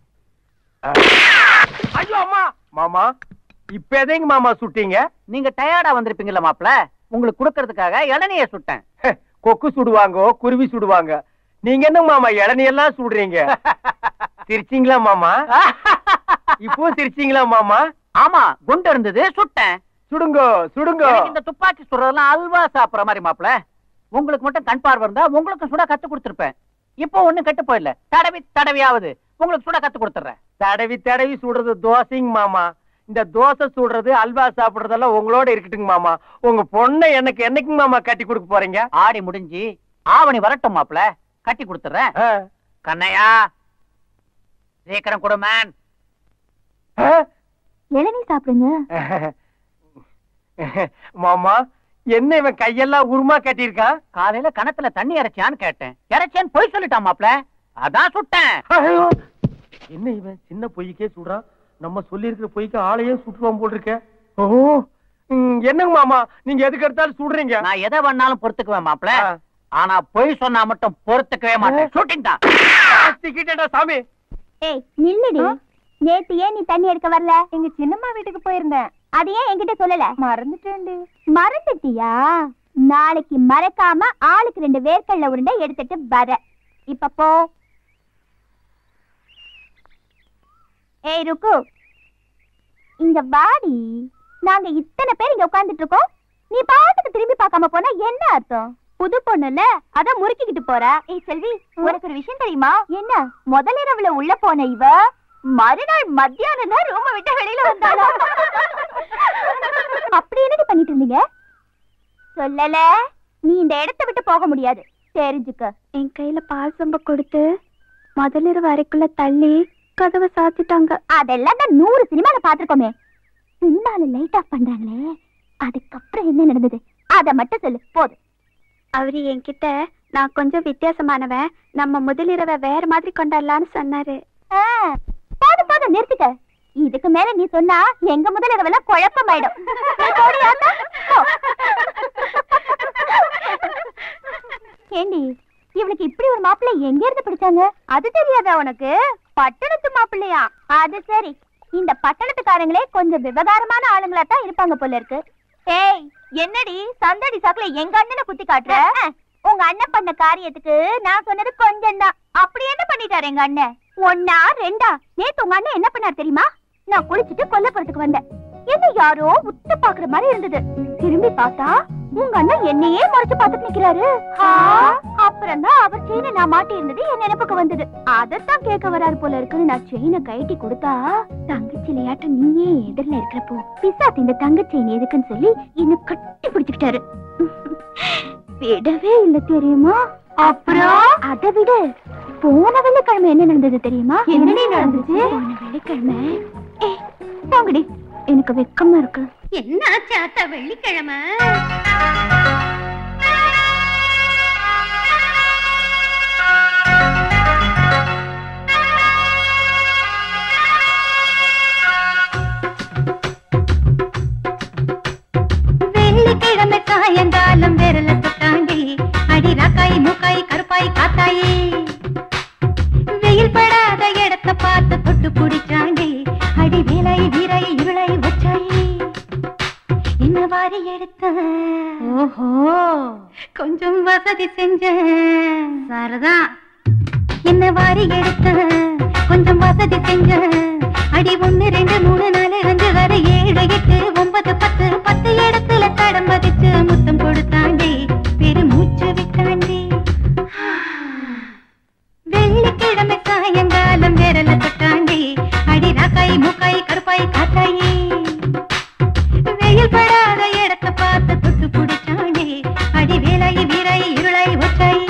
ஐயோ அம்மா. மாமா இப்ப எதைங்க மாமா சுட்டீங்க? நீங்க டயர்டா வந்திருப்பீங்கல்ல மாப்பிள, உங்களுக்கு கொடுக்கறதுக்காக இளநிய சுட்டேன். கொக்கு சுடுவாங்க, குருவி சுடுவாங்க. நீங்க என்ன மாமா இளநியெல்லாம் சுடுறீங்க? சிரிச்சீங்களா மாமா? இப்போ சிரிச்சீங்களா மாமா? ஆமா, குண்டு இருந்தது சுட்டேன். சுடுங்க சுடுங்க. இந்த துப்பாக்கி சுடுறதெல்லாம் அல்வா சாப்பிடுற மாதிரி மாப்பிள. உங்களுக்கு மட்டும் கண் பார்வை இருந்தா உங்களுக்கு சுட கத்து கொடுத்திருப்பேன். இப்போ ஒண்ணும் கெட்டு போயிடல. தடவி தடவியாவது உங்களுக்கு சுட கத்து கொடுத்துறேன். தடவி தடவி சுடுறது தோசைங்க மாமா. இந்த தோசை சுடுறது அல்வா சாப்பிடுறதெல்லாம் உங்களோட இருக்கட்டுங்க மாமா. உங்க பொண்ணை எனக்கு என்னைக்கு மாமா கட்டி கொடுக்க போறீங்க? ஆடி முடிஞ்சு ஆவணி வரட்டும் மாப்பிள, கட்டி கொடுத்துறேன். கண்ணையா சீக்கிரம் கொடு மேன். இளநீ சாப்பிடுங்க மாமா. என்ன இவன் கையெல்லாம் உருமா கட்டியிருக்கான்? காலையில கணத்துல தண்ணி இறைச்சான்னு கேட்டேன். இறைச்சேன்னு பொய் சொல்லிட்டான் மாப்பிள, அதான் சுட்டேன். என்ன இவன் சின்ன பொய்க்கே சுடுறான்? நம்ம சொல்லி இருக்கிற பொய்க்கு ஆளையே சுட்டுவான் போல் இருக்க. ஓ, என்னங்க மாமா நீங்க எதுக்கு எடுத்தாலும் சுடுறீங்க? நான் எதை வேணாலும் பொறுத்துக்குவேன் மாப்பிள, ஆனா பொய் சொன்னா மட்டும் பொறுத்துக்கவே மாட்டேன். ஷூட்டிங் தான். சாமி. ஏய் நில்லுடி. நேத்து ஏன் நீ தண்ணி எடுக்க வரல? எங்க சின்னம்மா வீட்டுக்கு போயிருந்தேன். அது ஏன் என்கிட்ட சொல்லல? மறந்துட்டேன்டி. மறந்துட்டியா? நாளைக்கு மறக்காம ஆளுக்கு 2 வேர்க்கடலை உருண்டை எடுத்துட்டு வர. இப்ப போ. ஏய் ருக்கு, இங்க வாடி. நாங்க இத்தனை பேர் இங்க உட்கார்ந்துட்டு இருக்கோம், நீ பாட்டுக்கு திரும்பி பார்க்காம போனா என்ன அர்த்தம்? புது பொண்ணுல அத முறுக்கிக்கிட்டு போற. ஏய் செல்வி, உனக்கு ஒரு விஷயம் தெரியுமா? என்ன? முதல் இரவுல உள்ள போன இவ மறுநாள் மத்தியானம் தான் ரூம விட்டு வெளியில வந்தாளா? அப்படி என்னடி பண்ணிட்டு இருந்தீங்க? சொல்லல. நீ இந்த இடத்தை விட்டு போக முடியாது, தெரிஞ்சுக்க. என் கையில பால் சொம்ப கொடுத்து முதல் இரவு அறைக்குள்ள தள்ளி கதவை சாத்திட்டாங்க. அதெல்லாம் தான் 100 சினிமால பாத்துருக்கோமே. சினிமால லைட் ஆஃப் பண்றாங்களே, அதுக்கப்புறம் என்ன நடந்தது அத மட்டும் சொல்லு போதும். அவரு என்கிட்ட நான் கொஞ்சம் வித்தியாசமானவன், நம்ம முதலிரவை வேற மாதிரி கொண்டாடலான்னு சொன்னாரு. போதும் போதும் நிறுத்திக்க. இதுக்கு மேல நீ சொன்னா எங்க முதலிரவெல்லாம் குழப்பமாயிடும். ஏண்டி இவளுக்கு இப்படி ஒரு மாப்பிள்ளை எங்க இருந்து பிடிச்சாங்க? அது தெரியாதா உனக்கு? பட்டணத்து மாப்பிள்ளையா? அது சரி, இந்த பட்டணத்துக்காரங்களே கொஞ்சம் விவகாரமான ஆளுங்களா தான் இருப்பாங்க போல இருக்கு. ஏய் என்னடி சந்தடி சாக்குல எங்க அண்ணனை குத்தி காட்டுற? உங்க அண்ணன் பண்ண காரியத்துக்கு நான் சொன்னது கொஞ்சம் தான். அப்படி என்ன பண்ணிட்டாரு எங்க அண்ணன்? 1 2 நேத்து உங்க அண்ணன் என்ன பண்ணாரு தெரியுமா? நான் குளிச்சுட்டு கொல்லப்புறத்துக்கு வந்தேன். என்ன யாரோ உத்து பாக்குற மாதிரி இருந்தது. திரும்பி பார்த்தா உங்க அண்ணன் என்னையே மறைச்சு பார்த்துட்டு நிக்கிறாரு. அப்புறம் தான் அவர் செயினை நான் மாட்டி இருந்தது என் நினைப்புக்கு வந்தது. அதத்தான் கேட்க வராரு போல இருக்குன்னு நான் செயினை கழட்டி கொடுத்தா, தங்கச்சி விளையாட்டு நீயே எதிரில இருக்கிறப்போ பிசாத்து இந்த தங்க செயின் எதுக்குன்னு சொல்லி என்ன கட்டி பிடிச்சுக்கிட்டாரு. விடவே இல்ல தெரியுமா? அப்புறம் அதை விட போன வெள்ளிக்கிழமை என்ன நடந்தது தெரியுமா? என்னடி நடந்துச்சு? போன வெள்ளிக்கிழமை போங்கடி, எனக்கு வெக்கமா இருக்கு. என்ன ஆச்சா வெள்ளிக்கிழமை? வெள்ளிக்கிழமை சாயங்காலம் விரல தொட்டாண்டி, அடி ராக்காய் மூக்காய் கருப்பாய் காத்தாயி, வெயில் படாத இடத்த பார்த்து தொட்டு பிடிச்சாண்டி, அடி வேலை வீரை இருளை வச்சாயி, என்ன வாரி எடுத்த ஓஹோ கொஞ்சம் வசதி செஞ்ச சாரதான், என்ன வாரி எடுத்த கொஞ்சம் வசதி செஞ்ச, அடி 1 2 3 4 5 6 7 8 9 10 இடத்துல தடம் பதிச்சு முத்தம் கொடுத்தாண்டி, பெருமூச்சு விட்டாண்டி. வெள்ளிக்கிழமை சாயங்காலம் விரல தொட்டாண்டி, அடி ராக்காய் மூக்காய் கருப்பாய் காத்தாயி, வெயில் படாத இடத்த பார்த்து தொட்டு பிடிச்சாண்டி, அடி வேலை வீரை இருளை வச்சாயி.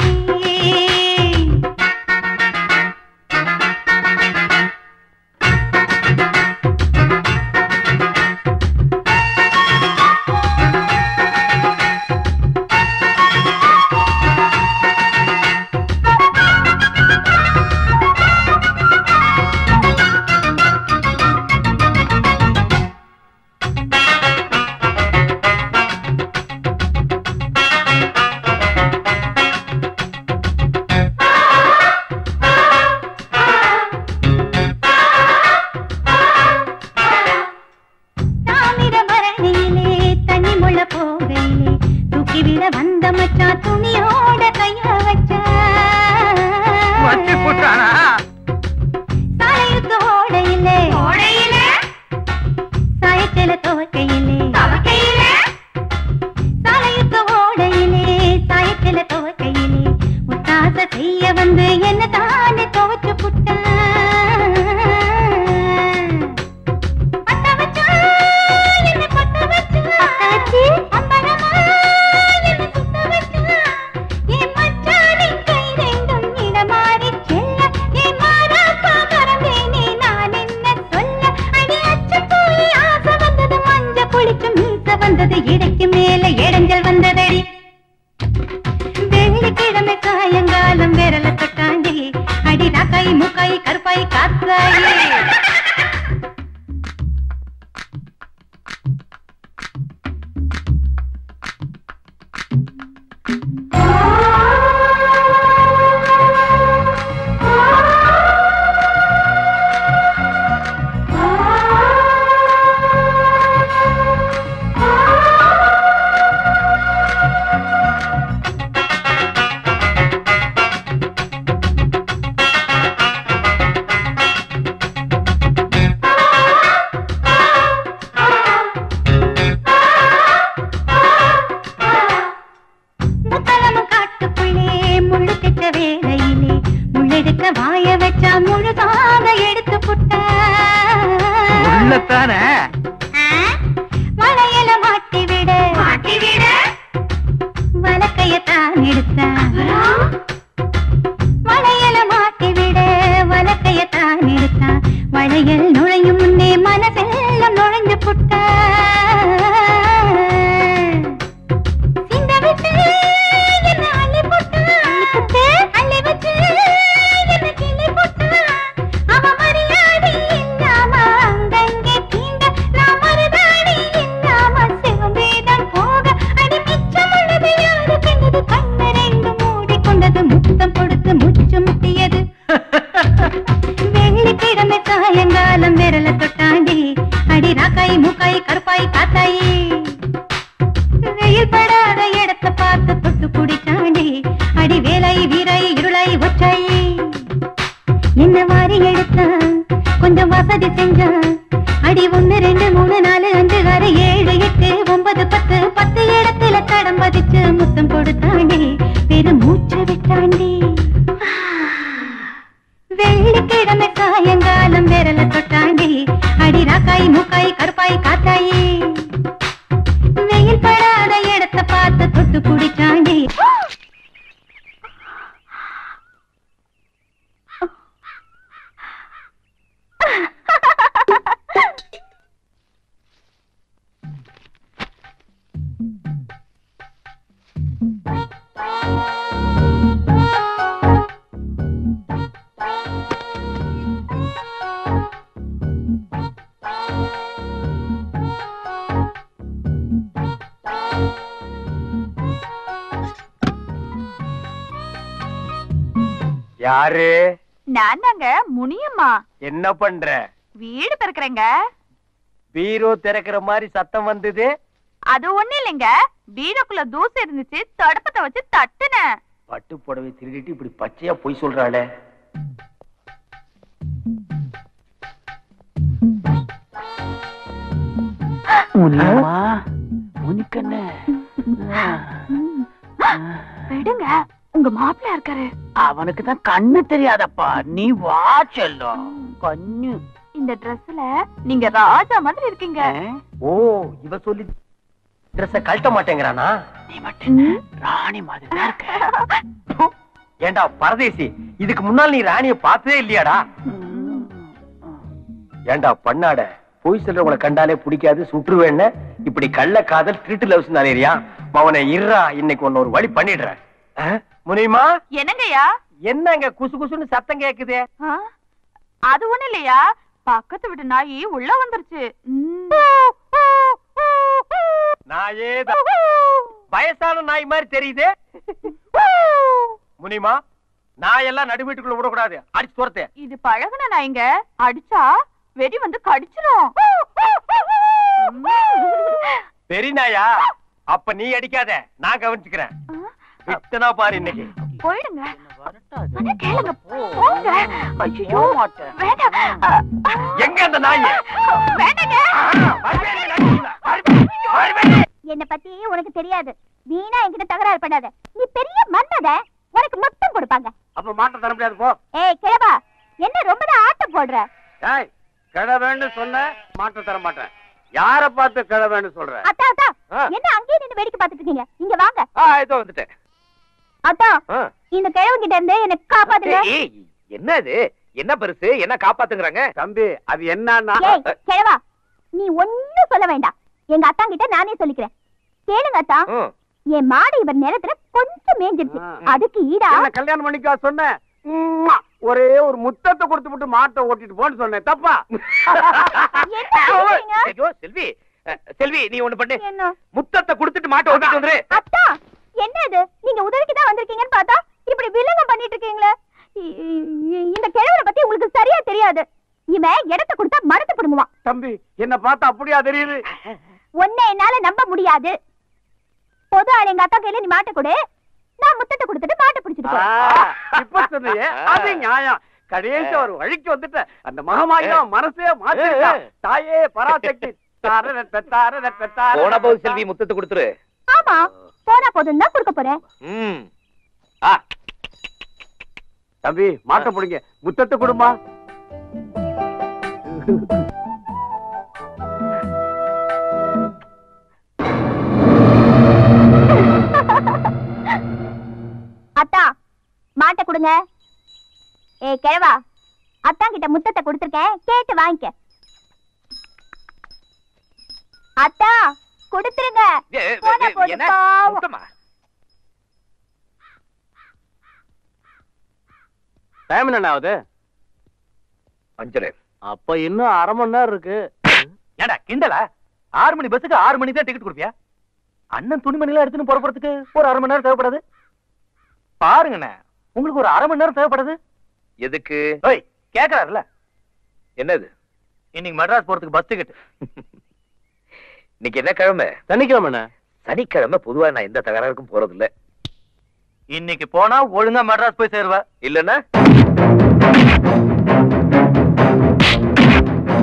வளையல மாட்டி விட வலக்கையத்தான் எடுத்தான் சதி செஞ்சான். அடி 1 2 3 4 5 6 7 8 9 10 10 இடத்துல தடம் பதிச்சு முத்தம் கொடுத்தாண்டி பெரும் மூச்சு விட்டாண்டி. வெள்ளிக்கிழமை சாயங்காலம் விரல தொட்டாண்டி. அடி ராக்காய் மூக்காய் கருப்பாய் காத்தாயி வெயில் படாத இடத்தை பார்த்து தொட்டு குடிச்சாண்டி. யாரு? நான் தாங்க முனியம்மா. என்ன பண்ற? வீடு திறக்கிறேங்க. பீரோ திறக்கிற மாதிரி சத்தம் வந்தது. அது ஒண்ணு இல்லைங்க, பீரோக்குள்ள தூசு இருந்துச்சு, தடுப்பத்தை வச்சு தட்டுனேன். பட்டு புடவை திருடிட்டு இப்படி பச்சையா போய் சொல்றாளே. முனியம்மா, முனிக்கண்ணே, விடுங்க, உங்க மாப்பிள்ள இருக்காரு. அவனுக்கு தான் கண்ணு தெரியாதப்பா, நீ வா செல்லம். கண்ணு இந்த ட்ரெஸ்ல நீங்க ராஜா மாதிரி இருக்கீங்க. ஓ, இவ சொல்லி ட்ரெஸ்ஸ கழட்ட மாட்டேங்கிறானா? நீ மட்டும் ராணி மாதிரி தான் இருக்க. ஏண்டா பரதேசி, இதுக்கு முன்னால் நீ ராணிய பார்த்ததே இல்லையாடா? ஏண்டா பண்ணாட, போய் சொல்றவங்களை கண்டாலே பிடிக்காது, சுற்றுவேன்னு இப்படி கள்ள காதல் திருட்டு லவ்ஸ் நாளேரியா? அவனை இருறா, இன்னைக்கு ஒன்னு ஒரு வழி பண்ணிடுறேன். முனியுமா, என்னங்கய்யா? என்னங்க குசு குசுன்னு சத்தம் கேக்குது? அது ஒண்ணு இல்லையா, பக்கத்து வீட்டு நாயி உள்ள வந்துருச்சு. நாயே வயசான நாய் மாதிரி தெரியுது. முனியுமா, நாயெல்லாம் நடு வீட்டுக்குள்ள விடக்கூடாது, அடிச்சு துரத்து. இது பழகுன நாய்ங்க, அடிச்சா வெடி வந்து கடிச்சிடும். பெரிய நாயா? அப்ப நீ அடிக்காத, நான் கவனிச்சுக்கிறேன். விட்டனா பாரு இன்னைக்கு. போயிடுங்க. கேளுங்க, போங்க. ஐயோ, வேண்டாம். எங்க அந்த நாய்? வேண்டாங்க. என்ன பத்தி உனக்கு தெரியாது. வீணா என்கிட்ட தகராறு பண்ணாத. நீ பெரிய மன்னத, உனக்கு மொத்தம் கொடுப்பாங்க. அப்ப மாட்ட தர முடியாது, போ. ஏய் கிழவா, என்ன ரொம்ப தான் ஆட்டம் போடுற? ஏய், கிழவேன்னு சொன்ன மாட்ட தர மாட்டேன். யார பார்த்து கிழவேன்னு சொல்ற? அத்தா அத்தா, என்ன அங்கேயே நின்னு வேடிக்கை பார்த்துட்டு இருக்கீங்க? இங்க வாங்க. இதோ வந்துட்டேன். அத்தா, இந்த கிழவங்கிட்ட இருந்து என்ன காப்பாத்துங்க. என்ன இது? என்ன பெருசு? என்ன காப்பாத்துங்கறாங்க? தம்பி, அது என்னன்னா? ஏய் கிழவா, நீ ஒண்ணும் சொல்ல வேண்டாம். எங்க அத்தா கிட்ட நானே சொல்லிக்கிறேன். கேளுங்க அத்தா, என் மாடு இவர் நேரத்துல கொஞ்சம் மேஞ்சிருச்சு. அதுக்கு ஈடா என்ன கல்யாணம் பண்ணிக்கா சொன்ன? ஒரே ஒரு முத்தத்தை கொடுத்து விட்டு மாட்டை ஓட்டிட்டு போன்னு சொன்னேன். தப்பா? செல்வி, செல்வி, நீ ஒண்ணு பண்ணு. முத்தத்தை கொடுத்துட்டு மாட்டை ஓட்டிட்டு வந்துரு. அத்தா, என்ன இது? நீங்க உதவிக்கு தான் வந்திருக்கீங்கன்னு பார்த்தா இப்படி வில்லங்கம் பண்ணிட்டு இருக்கீங்களே. இந்த கிழவரை பத்தி உங்களுக்கு சரியா தெரியாது. இவன் இடத்தை கொடுத்தா மரத்தை பிடுங்குவான். தம்பி, என்ன பார்த்தா அப்படியா தெரியுது? ஒன்ன என்னால நம்ப முடியாது. பொது ஆள் எங்க அக்கா கையில நீ மாட்ட கொடு, நான் முத்தத்தை கொடுத்துட்டு மாட்டை பிடிச்சிட்டு போறேன். இப்ப சொன்னியே, அது நியாயம். கடைசி ஒரு வழிக்கு வந்துட்ட. அந்த மகமாயா மனசே மாத்திட்டா. தாயே பராசக்தி. போன போது செல்வி முத்தத்தை கொடுத்துரு. ஆமா, போனா போதும் தான் கொடுக்க போறேன். தம்பி, மாட்ட பிடிங்க, முத்தத்தை கொடுமா. அத்தா, மாட்ட கொடுங்க. ஏய் கிழவா, அத்தா கிட்ட முத்தத்தை கொடுத்திருக்கேன், கேட்டு வாங்கிக்க. அத்தா, கொடுத்துருங்க. போனா போதும் பாவம். டைம் என்ன ஆகுது? 5:30. அப்ப இன்னும் அரை மணி நேரம் இருக்கு. ஏடா கிண்டலா? 6 மணி பஸ்ஸுக்கு 6 மணி தான் டிக்கெட் கொடுப்பியா? அண்ணன் துணிமணிலாம் எடுத்துன்னு போறதுக்கு ஒரு அரை மணி நேரம் தேவைப்படாது? பாருங்கண்ணே, உங்களுக்கு ஒரு அரை மணி நேரம் தேவைப்படுது. எதுக்கு? கேக்குறாருல. என்னது? இன்னைக்கு மெட்ராஸ் போறதுக்கு பஸ் டிக்கெட். இன்னைக்கு என்ன கிழமை? சனிக்கிழமை. சனிக்கிழமை பொதுவா நான் எந்த தகராறுக்கும் போறது இல்ல. இன்னைக்கு போனா ஒழுங்கா மெட்ராஸ் போய் சேருவ. இல்லன்னா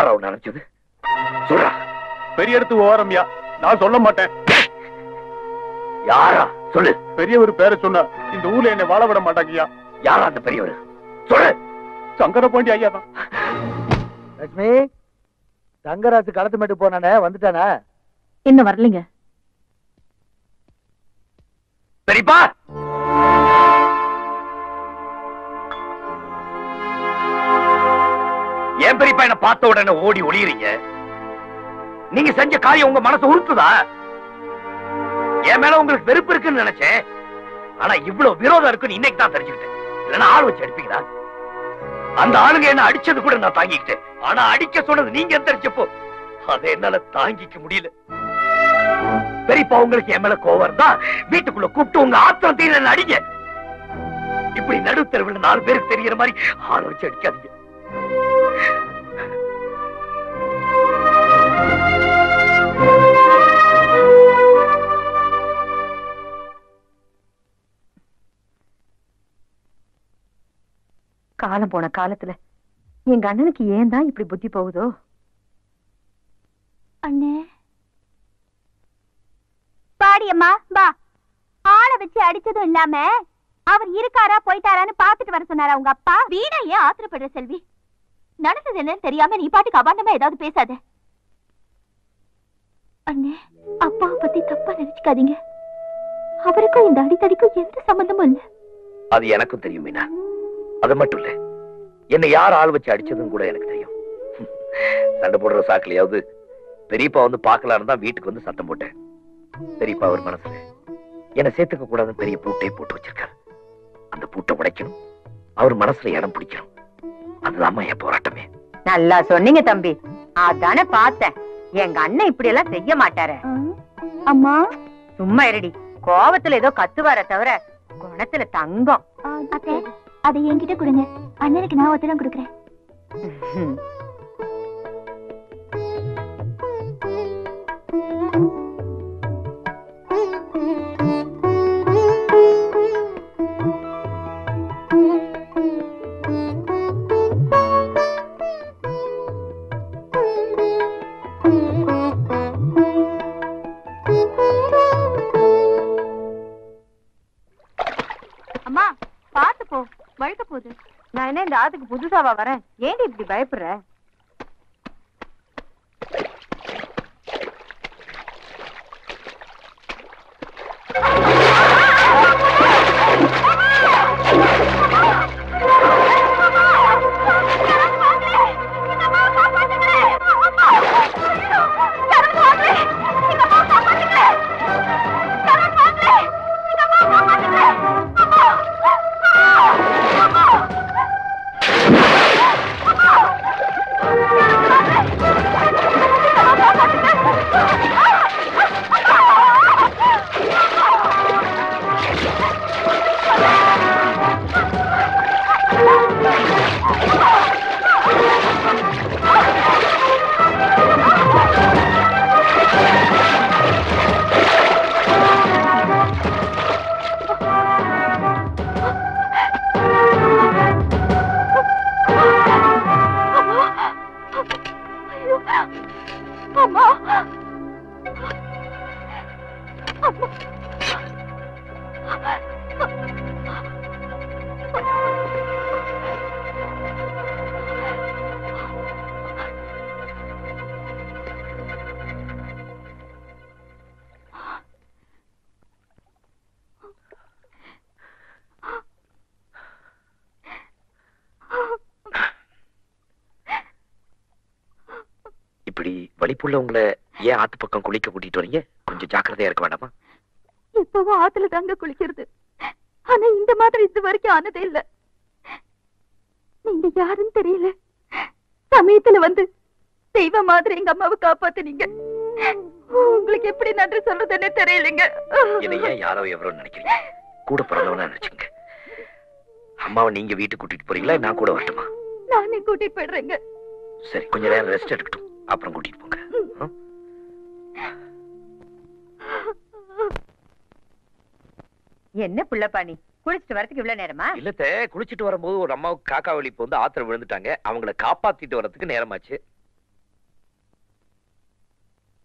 யாரா உன்னை நினைச்சது? சொல்றா. பெரிய இடத்து ஓரம்யா, நான் சொல்ல மாட்டேன். யாரா சொல்லு. பெரியவர் பேரை சொன்னா இந்த ஊர்ல என்னை வாழ விட மாட்டாங்கய்யா. யாரா அந்த பெரியவர்? சொல்லு. சங்கர பாண்டி ஐயா தான். லட்சுமி, தங்கராசு களத்து மேட்டு போனானே, வந்துட்டானா? இன்னும் வரலீங்க. பெரியப்பா, ஏன் பெரியப்பா என்ன பார்த்த உடனே ஓடி ஒளியறீங்க? நீங்க செஞ்ச காரியம் உங்க மனசு உறுத்துதா? என் மேல உங்களுக்கு வெறுப்பு இருக்குன்னு நினைச்சேன். ஆனா இவ்வளவு விரோதம் இருக்குன்னு இன்னைக்கு தான் தெரிஞ்சுக்கிட்டேன். இல்லன்னா ஆள் வச்சு அடிப்பீங்களா? அந்த ஆளுங்க என்ன அடிச்சது கூட நான் தாங்கிக்கிட்டேன். ஆனா அடிக்க சொன்னது நீங்க தெரிஞ்சப்போ அதை என்னால தாங்கிக்க முடியல. பெரியப்பா, உங்களுக்கு என் மேல கோவம் தான் வீட்டுக்குள்ள கூப்பிட்டு உங்க ஆத்திரம் தீர அடிங்க. இப்படி நடுத்தரவில் 4 பேருக்கு தெரியற மாதிரி ஆள் வச்சு அடிக்காதீங்க. காலம் போன காலத்துல எங்க அண்ணனுக்கு ஏன் தான் இப்படி புத்தி போகுதோ? அண்ணே, பாடியம்மா வா. ஆளை வச்சு அடிச்சதும் இல்லாம அவர் இருக்காரா போயிட்டாரான்னு பாத்துட்டு வர சொன்னாரா உங்க அப்பா? வீணா ஏன் ஆத்திரப்படுற செல்வி? நடந்தது என்னன்னு தெரியாம நீ பாட்டுக்கு அபாண்டமா ஏதாவது பேசாத. அண்ணே, அப்பாவை பத்தி தப்பா நினைச்சுக்காதீங்க. அவருக்கும் இந்த அடித்தடிக்கும் எந்த சம்பந்தமும் இல்ல. அது எனக்கும் தெரியும் மீனா. அது மட்டும் இல்ல, என்ன யார் ஆள் வச்சு அடிச்சதுன்னு கூட எனக்கு தெரியும். சண்டை போடுற சாக்கிலையாவது பெரியப்பா வந்து பாக்கலான்னு தான் வீட்டுக்கு வந்து சத்தம் போட்டேன். பெரியப்பா அவர் மனசுல என்ன சேர்த்துக்க கூடாதுன்னு பெரிய பூட்டே போட்டு வச்சிருக்காரு. அந்த பூட்டை உடைக்கணும், அவர் மனசுல இடம் பிடிக்கணும். அதுதான் என் போராட்டமே. நல்லா சொன்னீங்க தம்பி. அதானே பார்த்தேன். எங்க அண்ணன் இப்படி எல்லாம் செய்ய மாட்டாரு. அம்மா சும்மா இருடி. கோவத்துல ஏதோ கத்துவார தவிர குணத்துல தங்கம். அத்தை, அதை என்கிட்ட கொடுங்க. அண்ணனுக்கு நான் ஒத்தடம் கொடுக்குறேன். அம்மா பாத்து போ, வழுக்க போகுது. நான் என்ன இந்த ஆத்துக்கு புதுசாவா வரேன்? ஏன்டி இப்படி பயப்படுற? இப்படி வலிப்புள்ளவங்களை ஏன் ஆத்து பக்கம் குளிக்க கூட்டிட்டு வரீங்க? கொஞ்சம் ஜாக்கிரதையா இருக்க வேண்டாமா? இப்பவும் ஆத்துல தாங்க குளிக்கிறது. ஆனா இந்த மாதிரி இது வரைக்கும் ஆனதே இல்ல. நீங்க யாருன்னு தெரியல. சமயத்துல வந்து தெய்வ மாதிரி எங்க அம்மாவை காப்பாத்துனீங்க. உங்களுக்கு எப்படி நன்றி சொல்றதுன்னு தெரியலங்க. என்ன ஏன் யாரோ எவரோ நினைக்கிறீங்க? கூட பிறந்தவனா நினைச்சுங்க. அம்மாவை நீங்க வீட்டுக்கு கூட்டிட்டு போறீங்களா? நான் கூட வரட்டுமா? நானே கூட்டிட்டு போயிடுறேங்க. சரி, கொஞ்ச நேரம் ரெஸ்ட் எடுக்கட்டும், அப்புறம் கூட்டிட்டு போங்க. என்ன புள்ளப்பாணி, குளிச்சுட்டு வரதுக்கு இவ்வளவு நேரமா? இல்லத்த, குளிச்சுட்டு வரும்போது ஒரு அம்மாவுக்கு காக்கா வலிப்பு வந்து ஆத்திரம் விழுந்துட்டாங்க. அவங்கள காப்பாத்திட்டு வரதுக்கு நேரமாச்சு.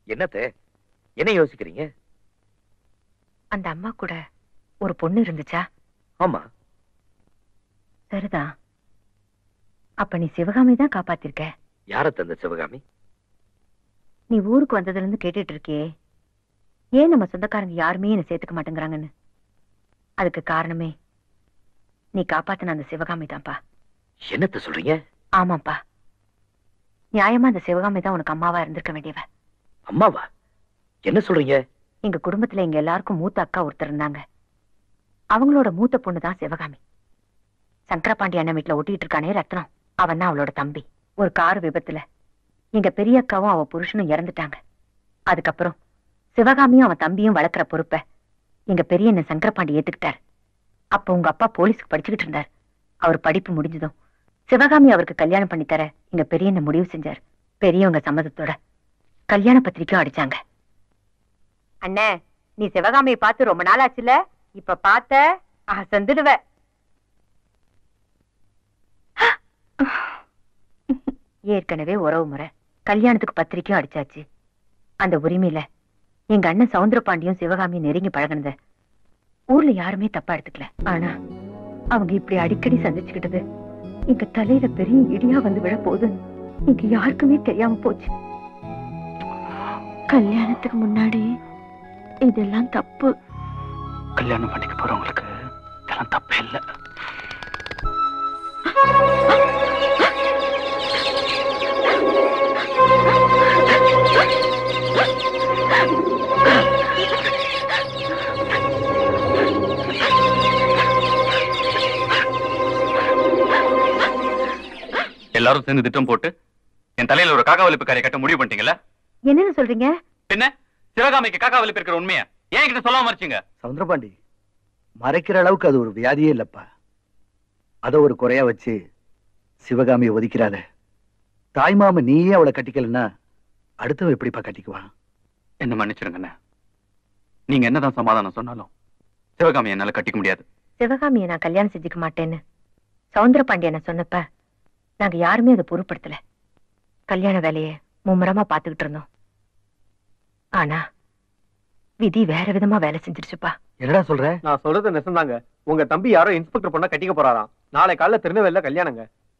என்னத்த என்ன யோசிக்கிறீங்க? அந்த அம்மா கூட ஒரு பொண்ணு இருந்துச்சா? ஆமா. சரிதான். அப்ப நீ சிவகாமி தான் காப்பாத்திருக்க. யார தந்த சிவகாமி? நீ ஊருக்கு வந்ததுல இருந்து கேட்டுட்டு இருக்கியே, ஏன் நம்ம சொந்தக்காரங்க யாருமே என்ன சேர்த்துக்க மாட்டேங்கிறாங்கன்னு. அதுக்கு காரணமே நீ காப்பாத்தின அந்த சிவகாமி தான்ப்பா. என்னத்த சொல்றீங்க? ஆமாப்பா, நியாயமா அந்த சிவகாமி தான் உனக்கு அம்மாவா இருந்திருக்க வேண்டியவ. அம்மாவா? என்ன சொல்றீங்க? எங்க குடும்பத்துல எங்க எல்லாருக்கும் மூத்த அக்கா ஒருத்தர் இருந்தாங்க. அவங்களோட மூத்த பொண்ணு தான் சிவகாமி. சங்கரபாண்டி அண்ணன் வீட்டுல ஒட்டிட்டு இருக்கானே ரத்னம், அவன் தான் அவளோட தம்பி. ஒரு கார் விபத்துல எங்க பெரிய அக்காவும் அவ புருஷனும் இறந்துட்டாங்க. அதுக்கப்புறம் சிவகாமியும் அவன் தம்பியும் வளர்க்குற பொறுப்ப எங்க பெரிய அண்ணன் சங்கரபாண்டி ஏத்துக்கிட்டார். அப்ப உங்க அப்பா போலீஸ்க்கு படிச்சுக்கிட்டு இருந்தார். அவர் படிப்பு முடிஞ்சதும் சிவகாமி அவருக்கு கல்யாணம் பண்ணி தர எங்க பெரிய அண்ணன் முடிவு செஞ்சார். பெரியவங்க சம்மதத்தோட கல்யாண பத்திரிக்கையும் அடிச்சாங்க. அண்ணே, நீ சிவகாமியை பார்த்து ரொம்ப நாள் ஆச்சுல, இப்ப பார்த்த சந்துடுவ. ஏற்கனவே உறவு முறை, கல்யாணத்துக்கு பத்திரிக்கையும் அடிச்சாச்சு. அந்த உரிமையில எங்க அண்ணன் சவுந்தரபாண்டியும் சிவகாமியும் நெருங்கி பழகினத ஊர்ல யாருமே தப்பா எடுத்துக்கல. ஆனா அவங்க இப்படி அடிக்கடி சந்திச்சுக்கிட்டது எங்க தலையில பெரிய இடியா வந்து விழ போகுது எங்க யாருக்குமே தெரியாம போச்சு. கல்யாணத்துக்கு முன்னாடி இதெல்லாம் தப்பு. கல்யாணம் பண்ணிக்க போறவங்களுக்கு இதெல்லாம் தப்பே இல்லை. எல்லாரும் சேர்ந்து திட்டம் போட்டு என் தலையில ஒரு காக்கா வலிப்பு காரை கட்ட முடிவு பண்ணிட்டீங்கல்ல? என்னன்னு சொல்றீங்க? பின்ன சிவகாமிக்கு காக்கா வலிப்பு இருக்கிற உண்மையா ஏன் கிட்ட சொல்லாம மறைச்சீங்க? சவுந்தரபாண்டி, மறைக்கிற அளவுக்கு அது ஒரு வியாதியே இல்லப்பா. அத ஒரு குறையா வச்சு சிவகாமியை ஒதுக்கிறாத. தாய்மாம நீயே அவளை கட்டிக்கலன்னா அடுத்தவ எப்படிப்பா கட்டிக்குவான்? என்ன மன்னிச்சிருங்கண்ணே. நீங்க என்னதான் சமாதானம் சொன்னாலும் சிவகாமி என்னால கட்டிக்க முடியாது. சிவகாமியை நான் கல்யாணம் செஞ்சுக்க மாட்டேன்னு சவுந்தரபாண்டி என்ன சொன்னப்ப நாங்க யாருமே அதை பொருட்படுத்தல. கல்யாண வேலையை மும்முரமா பாத்துக்கிட்டு இருந்தோம். ஆனா விதி வேற விதமா வேலை செஞ்சிருச்சுப்பா. என்னடா சொல்ற? நான் சொல்றது நெசந்தாங்க. உங்க தம்பி யாரோ இன்ஸ்பெக்டர் பொண்ண கட்டிக்க போறாராம். நாளை காலைல திருநெல்வேலியில கல்யாணங்க.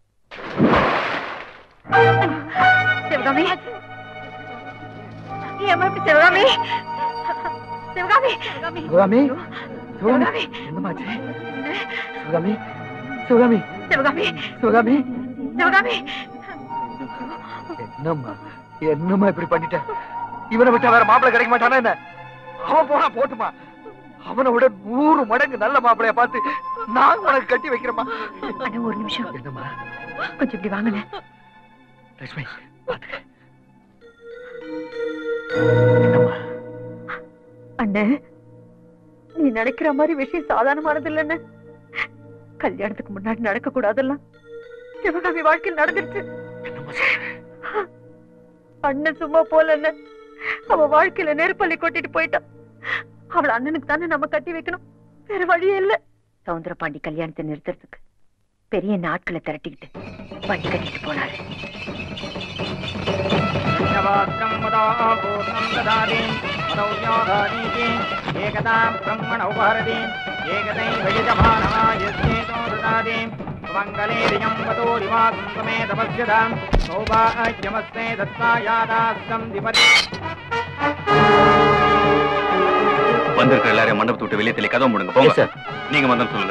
சிவகாமி, சிவகாமி, சிவகாமி, சிவகாமி, சிவகாமி, என்னமாச்சு? சிவகாமி, சிவகாமி, சிவகாமி, சிவகாமி, சிவகாமி, என்னம்மா என்னம்மா இப்படி பண்ணிட்ட? இவனை விட்டா வேற மாப்பிள்ளை கிடைக்க மாட்டானா என்ன? அவன் போனா போட்டுமா, அவனை விட 100 மடங்கு நல்ல மாப்பிள்ளைய பார்த்து நான் உனக்கு கட்டி வைக்கிறேமா. ஒரு நிமிஷம். என்னம்மா? கொஞ்சம் இப்படி வாங்கல. லட்சுமி, அண்ணே, நீ நினைக்கிற மாதிரி விஷயம் சாதாரணமானது இல்லைன்னு. கல்யாணத்துக்கு முன்னாடி நடக்க கூடாதெல்லாம் சிவகாமி வாழ்க்கையில் நடந்துருச்சு. அண்ணன் சும்மா போல அவ வாழ்க்கையில நெருப்பள்ளி கொட்டிட்டு போயிட்டான். அவளை அண்ணனுக்கு தானே நம்ம கட்டி வைக்கணும், வேற வழியே இல்ல. சவுந்தரபாண்டி கல்யாணத்தை நிறுத்துறதுக்கு பெரிய நாட்களை திரட்டிக்கிட்டு வண்டி கட்டிட்டு போனாரு. வந்திருக்கிற எல்லாரையும் மண்டபத்தை விட்டு வெளியே தள்ளி கதவு முடுங்க. போங்க சார். நீங்க மந்தம் சொல்லுங்க.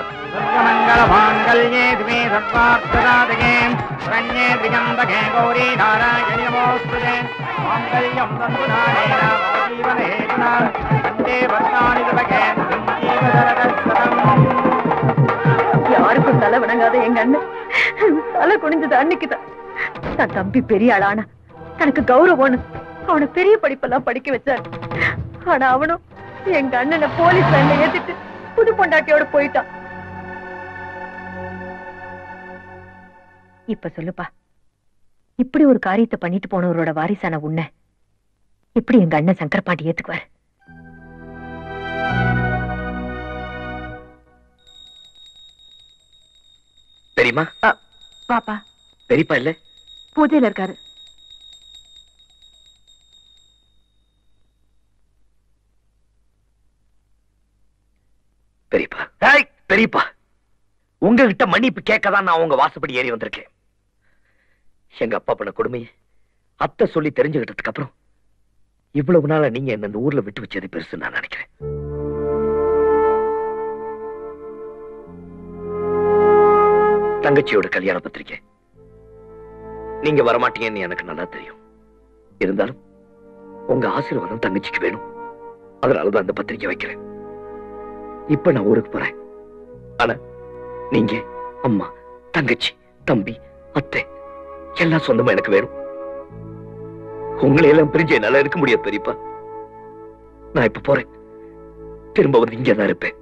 யாருக்கும் தலை வணங்காத எங்க அண்ணன் தலை குனிஞ்சது அன்னைக்குதான். தன் தம்பி பெரிய ஆளானா தனக்கு கௌரவம்னு அவனை பெரிய படிப்பெல்லாம் படிக்க வச்சார். ஆனா அவனும் எங்க அண்ணனை போலீஸ் வேன்ல ஏத்திட்டு புது பொண்டாட்டியோட போயிட்டான். இப்ப சொல்லுப்பா, இப்படி ஒரு காரியத்தை பண்ணிட்டு போனவரோட வாரிசான உன்னை எப்படி எங்க அண்ணன் சங்கரபாண்டி ஏத்துக்குவார்? தெரியுமா? பாப்பா பெரியப்பா இல்ல, பூஜையில இருக்காரு. பெரியப்பா, உங்ககிட்ட மன்னிப்பு கேட்கதான் நான் உங்க வாசப்படி ஏறி வந்திருக்கேன். எங்க அப்பா பண்ண கொடுமையை அத்தை சொல்லி தெரிஞ்சுக்கிட்டதுக்கு அப்புறம் இவ்வளவு நாளா நீங்க என்ன இந்த ஊர்ல விட்டு வச்சது பெருசு நான் நினைக்கிறேன். தங்கச்சியோட கல்யாண பத்திரிக்கை நீங்க வரமாட்டீங்கன்னு எனக்கு நல்லா தெரியும். இருந்தாலும் உங்க ஆசீர்வாதம் தங்கச்சிக்கு வேணும். அதனாலதான் அந்த பத்திரிக்கை வைக்கிறேன். இப்ப நான் ஊருக்கு போறேன். ஆனா நீங்க, அம்மா, தங்கச்சி, தம்பி, அத்தை எல்லாம் சொந்தமா எனக்கு வேணும். உங்களை எல்லாம் பிரிஞ்சு என்னால இருக்க முடியாது பெரியப்பா. நான் இப்ப போறேன். திரும்ப வந்து இங்கதான் இருப்பேன்.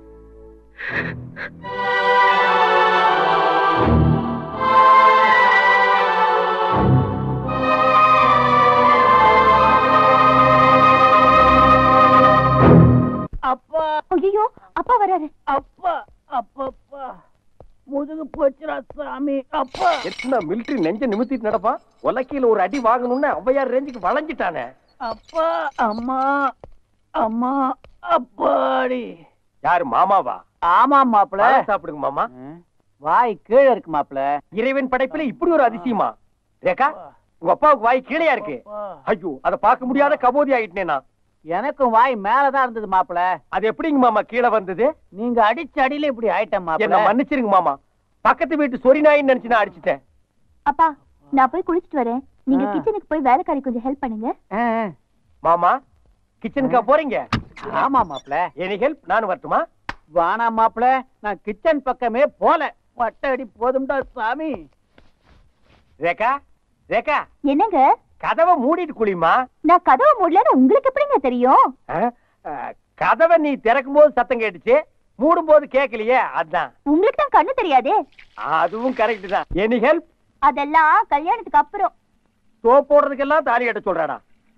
அப்பா, ஐயோ அப்பா வராரு. அப்பா அப்பா முதுகு போச்சுரா சாமி. அப்பா என்ன மிலிட்டரி நெஞ்ச நிமித்திட்டு நடப்பா. உலக்கையில ஒரு அடி வாங்கணும்னு ஔவையார் ரேஞ்சுக்கு வளைஞ்சிட்டானே. அப்பா, அம்மா, அம்மா, அப்பாடி. யாரு மாமாவா? ஆமா மாப்பிள. சாப்பிடுங்க மாமா. வாய் கீழே இருக்கு மாப்பிள. இறைவன் படைப்புல இப்படி ஒரு அதிசயமா? ரேகா, உங்க அப்பாவுக்கு வாய் கீழையா இருக்கு. ஐயோ, அதை பார்க்க முடியாத கபோதி ஆயிட்டேனா. எனக்கும் வாய் மேலதான் இருந்தது மாப்பிள. அது எப்படிங்க மாமா கீழே வந்தது? நீங்க அடிச்ச அடியில இப்படி ஆயிட்டேன் மாப்பிள. என்ன மன்னிச்சிருங்க மாமா. பக்கத்து வீட்டு சொரி நாயின்னு நினைச்சு நான் அடிச்சிட்டேன். அப்பா, நான் போய் குளிச்சிட்டு வரேன். நீங்க கிச்சனுக்கு போய் வேலைக்காரி கொஞ்சம் ஹெல்ப் பண்ணுங்க. மாமா, கிச்சனுக்கா போறீங்க? ஆமா மாப்பிள. Any help? நானும் வரட்டுமா? வானா மாப்பிள, நான் கிச்சன் பக்கமே போல. பட்டடி போதும்டா சாமி. ரேகா, ரேகா, என்னங்க? கதவை மூடிட்டு குளிமா. நான் கதவை மூடலன்னு உங்களுக்கு எப்படிங்க தெரியும்? கதவை நீ திறக்கும் போது சத்தம் கேட்டுச்சு, மூடும் போது கேட்கலையே, அதான். உங்களுக்கு தான் கண்ணு தெரியாதே. அதுவும் கரெக்ட் தான். Any help? அதெல்லாம் கல்யாணத்துக்கு அப்புறம். சோப் போடுறதுக்கெல்லாம் தாலி கட்ட சொல்றாடா.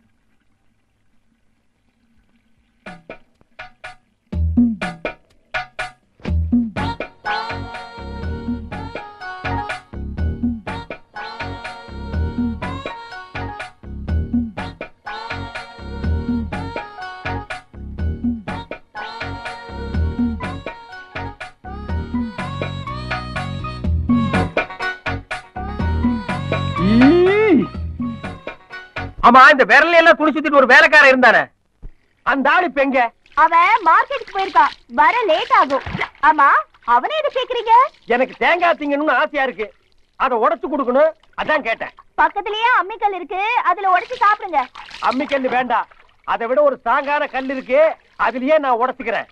ஆமா, இந்த விரல எல்லாம் துணி சுத்திட்டு ஒரு வேலைக்காரன் இருந்தானே, அந்த ஆளு இப்ப எங்க? அவன் மார்க்கெட்டுக்கு போயிருக்கான். வர லேட் ஆகும். ஆமா, அவனே எது கேக்குறீங்க? எனக்கு தேங்காய் திங்கணும்னு ஆசையா இருக்கு, அதை உடைச்சு கொடுக்கணும், அதான் கேட்டேன். பக்கத்துலயே அம்மிக்கல் இருக்கு, அதுல உடைச்சு சாப்பிடுங்க. அம்மிக்கல் வேண்டாம், அதை விட ஒரு ஸ்ட்ராங்கான கல் இருக்கு, அதுலயே நான் உடைச்சுக்கிறேன்.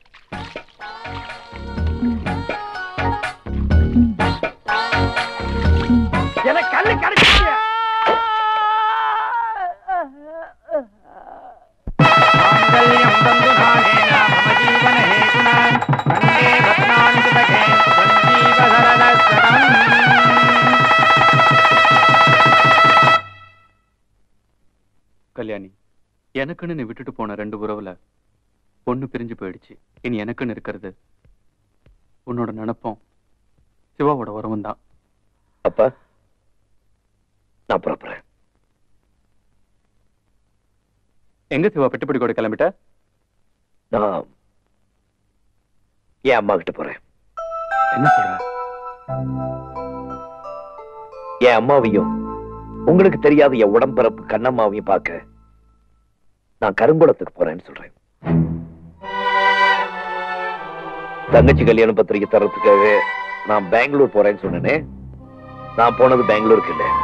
எனக்கு கல்லு கிடைச்சு. கல்யாணி, எனக்குன்னு நீ விட்டுட்டு போன 2 உறவுல ஒண்ணு பிரிஞ்சு போயிடுச்சு. இனி எனக்குன்னு இருக்கிறது உன்னோட நினைப்போம், சிவாவோட உறவும் தான். அப்பா, நான் புறப்படுறேன். எங்க சிவா பெட்டுப்படி கூட கிளம்பிட்ட? நான் என் அம்மா கிட்ட போறேன். என்ன சொல்ற? என் அம்மாவையும் உங்களுக்கு தெரியாத என் உடம்பிறப்பு கண்ணம்மாவையும் பார்க்க நான் கருங்குளத்துக்கு போறேன்னு சொல்றேன். தங்கச்சி கல்யாண பத்திரிக்கை தரத்துக்காக நான் பெங்களூர் போறேன்னு சொன்னேனே, நான் போனது பெங்களூருக்கு இல்ல,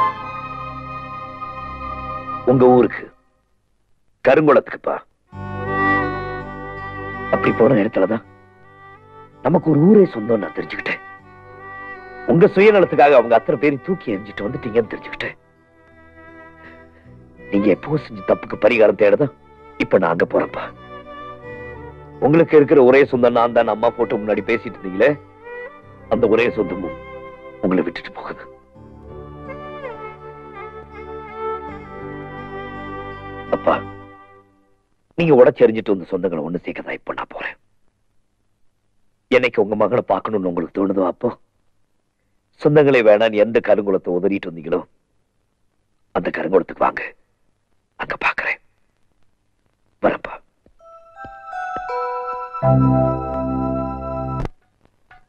உங்க ஊருக்கு கருங்குளத்துக்குப்பா. அப்படி போன இடத்துலதான் நமக்கு ஒரு ஊரே சொந்தம் நான் தெரிஞ்சுக்கிட்டேன். உங்க சுயநலத்துக்காக அவங்க அத்தனை பேரையும் தூக்கி எறிஞ்சிட்டு வந்துட்டீங்கன்னு தெரிஞ்சுக்கிட்டேன். நீங்க எப்போ செஞ்ச தப்புக்கு பரிகாரம் தேடதான் இப்ப நான் அங்க போறேன்ப்பா. உங்களுக்கு இருக்கிற ஒரே சொந்தம் நான் தான் அம்மா போட்டு முன்னாடி பேசிட்டு இருந்தீங்களே, அந்த ஒரே சொந்தமும் உங்களை விட்டுட்டு போகுது. அப்பா, நீங்க உடச்செறிஞ்சிட்டு வந்து சொந்தங்களை ஒண்ணு சேர்க்கதான் இப்ப நான் போறேன். என்னைக்கு உங்க மகனை பார்க்கணும்னு உங்களுக்கு தோணுதோ அப்போ சொந்தங்களே வேணான்னு எந்த கருங்குளத்தை உதறிட்டு வந்தீங்களோ அந்த கருங்குளத்துக்கு வாங்க, அங்க பாக்குறேன். வரப்பா.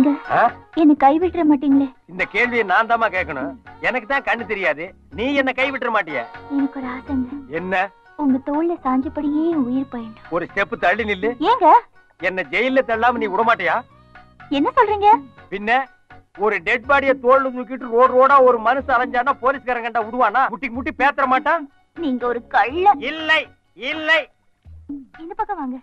நீங்க என்ன கைவிட்டுற மாட்டீங்களே? இந்த கேள்வியை நான் தாமா கேட்கணும். எனக்கு தான் கண்ணு தெரியாது, நீ என்ன கைவிட்டுற மாட்டிய? எனக்கு ஒரு ஆசைங்க. என்ன? உங்க தோல்ல சாஞ்சபடியே உயிர் பயணம். ஒரு ஸ்டெப் தள்ளி நில்லு. ஏங்க என்ன ஜெயில தள்ளாம நீ விட மாட்டியா? என்ன சொல்றீங்க? பின்ன ஒரு டெட் பாடிய தோல்ல தூக்கிட்டு ரோடா ஒரு மனுஷன் அலைஞ்சானா போலீஸ்காரன் கண்டா விடுவானா? முட்டி முட்டி பேத்தற மாட்டான். நீங்க ஒரு கள்ள. இல்லை இல்லை. இந்த பக்கம் வாங்க.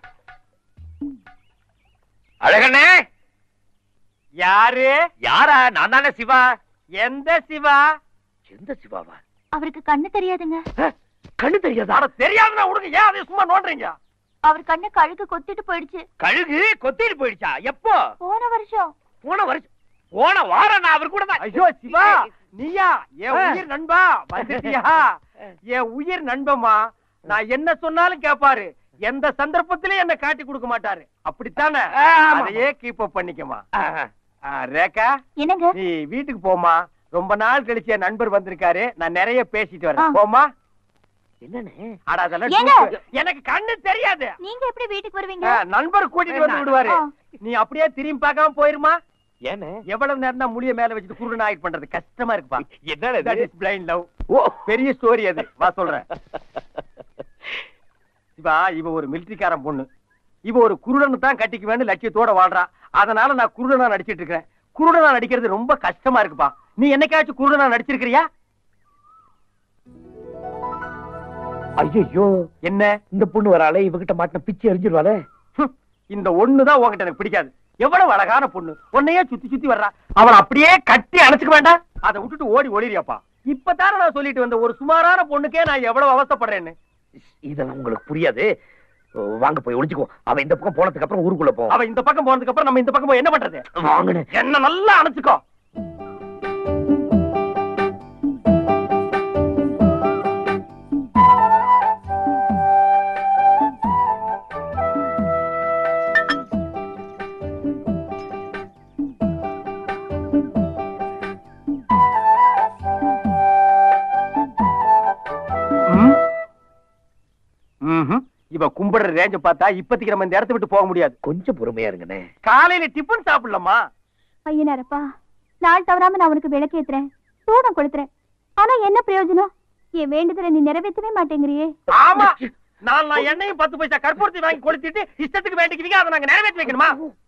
அழகண்ணே. யாரு? யாரா? நான் தானே சிவா. எந்த சிவா? எந்த சிவாவா? அவருக்கு கண்ணு தெரியாதுங்க. கண்ணு தெரியாதா? தெரியாதுன்னா உனக்கு ஏன் அதை சும்மா நோண்டுறீங்க? அவர் கண்ணு கழுகு கொத்திட்டு போயிடுச்சு. கழுகு கொத்திட்டு போயிடுச்சா? எப்போ? போன வருஷம். போன வாரம் நான் அவர் கூட தான். ஐயோ சிவா, நீயா? என் உயிர் நண்பா வந்துட்டியா? என் உயிர் நண்பமா. நான் என்ன சொன்னாலும் கேட்பாரு, எந்த சந்தர்ப்பத்திலும் என்ன காட்டி கொடுக்க மாட்டாரு. அப்படித்தானே? அதையே கீப் அப் பண்ணிக்கமா. ரேகா, என்னங்க? நீ வீட்டுக்கு போமா. ரொம்ப நாள் கழிச்சு என் நண்பர் வந்திருக்காரு, நான் நிறைய பேசிட்டு வரேன். போமா. என்னன்னு? எனக்கு கண்ணு தெரியாது. நீங்க எப்படி வீட்டுக்கு வருவீங்க? நண்பர் கூட்டிட்டு வந்து விடுவாரு. நீ அப்படியே திரும்பி பார்க்காம போயிருமா? ஏன்னு? எவ்வளவு நேரம் தான் முடிய மேல வச்சுட்டு குருடன் ஆயிட் பண்றது கஷ்டமா இருக்குப்பா. என்ன? Blind love. பெரிய ஸ்டோரி அது. வா சொல்றேன். இவ ஒரு மிலிட்டரிக்காரன் பொண்ணு. இவ ஒரு குருடனை தான் கட்டிக்குவேன்னு லட்சியத்தோட வாழ்றா. அதனால நான் குருடனா நடிச்சிட்டு இருக்கேன். குருடனா நடிக்கிறது ரொம்ப கஷ்டமா இருக்குப்பா. நீ என்னைக்காச்சும் குருடனா நடிச்சிருக்கிறியா? ஐயோ, என்ன இந்த பொண்ணு வராளே, இவகிட்ட மாட்டின பிச்சு எரிஞ்சிருவாளே. இந்த ஒண்ணுதான் உன்கிட்ட எனக்கு பிடிக்காது. எவ்வளவு அழகான பொண்ணு, உன்னையே சுத்தி சுத்தி வர்றா. அவளை அப்படியே கட்டி அணைச்சுக்க வேண்டாம்? அதை விட்டுட்டு ஓடி ஓடிறியாப்பா. இப்பதானே நான் சொல்லிட்டு வந்த ஒரு சுமாரான பொண்ணுக்கே நான் எவ்வளவு அவஸ்தைப்படுறேன்னு. இதெல்லாம் உங்களுக்கு புரியாது. வாங்க போய் ஒளிஞ்சுக்கோ. அவ இந்த பக்கம் போனதுக்கு அப்புறம் ஊருக்குள்ள போ. அவ இந்த பக்கம் போனதுக்கு அப்புறம் நம்ம இந்த பக்கம் போய் என்ன பண்றது? வாங்கன்னு என்ன நல்லா அணைச்சுக்கோ. இவ கும்பிடுற ரேஞ்ச பார்த்தா இப்பத்திக்கு நம்ம இந்த இடத்தை விட்டு போக முடியாது. கொஞ்சம் பொறுமையா இருங்கண்ணே. காலையில டிபன் சாப்பிடலாமா? ஐயனாரப்பா, நாள் தவறாம நான் உனக்கு விளக்கேத்துறேன், சூடம் கொடுத்துறேன். ஆனா என்ன பிரயோஜனம்? என் வேண்டுதலை நீ நிறைவேற்றவே மாட்டேங்கிறியே. ஆமா, நான் எண்ணெயும் 10 பைசா கற்பூரத்தை வாங்கி கொடுத்துட்டு இஷ்டத்துக்கு வேண்டிக்குவீங்க. அதை நாங்க நிறைவேற்றி வைக்கணுமா?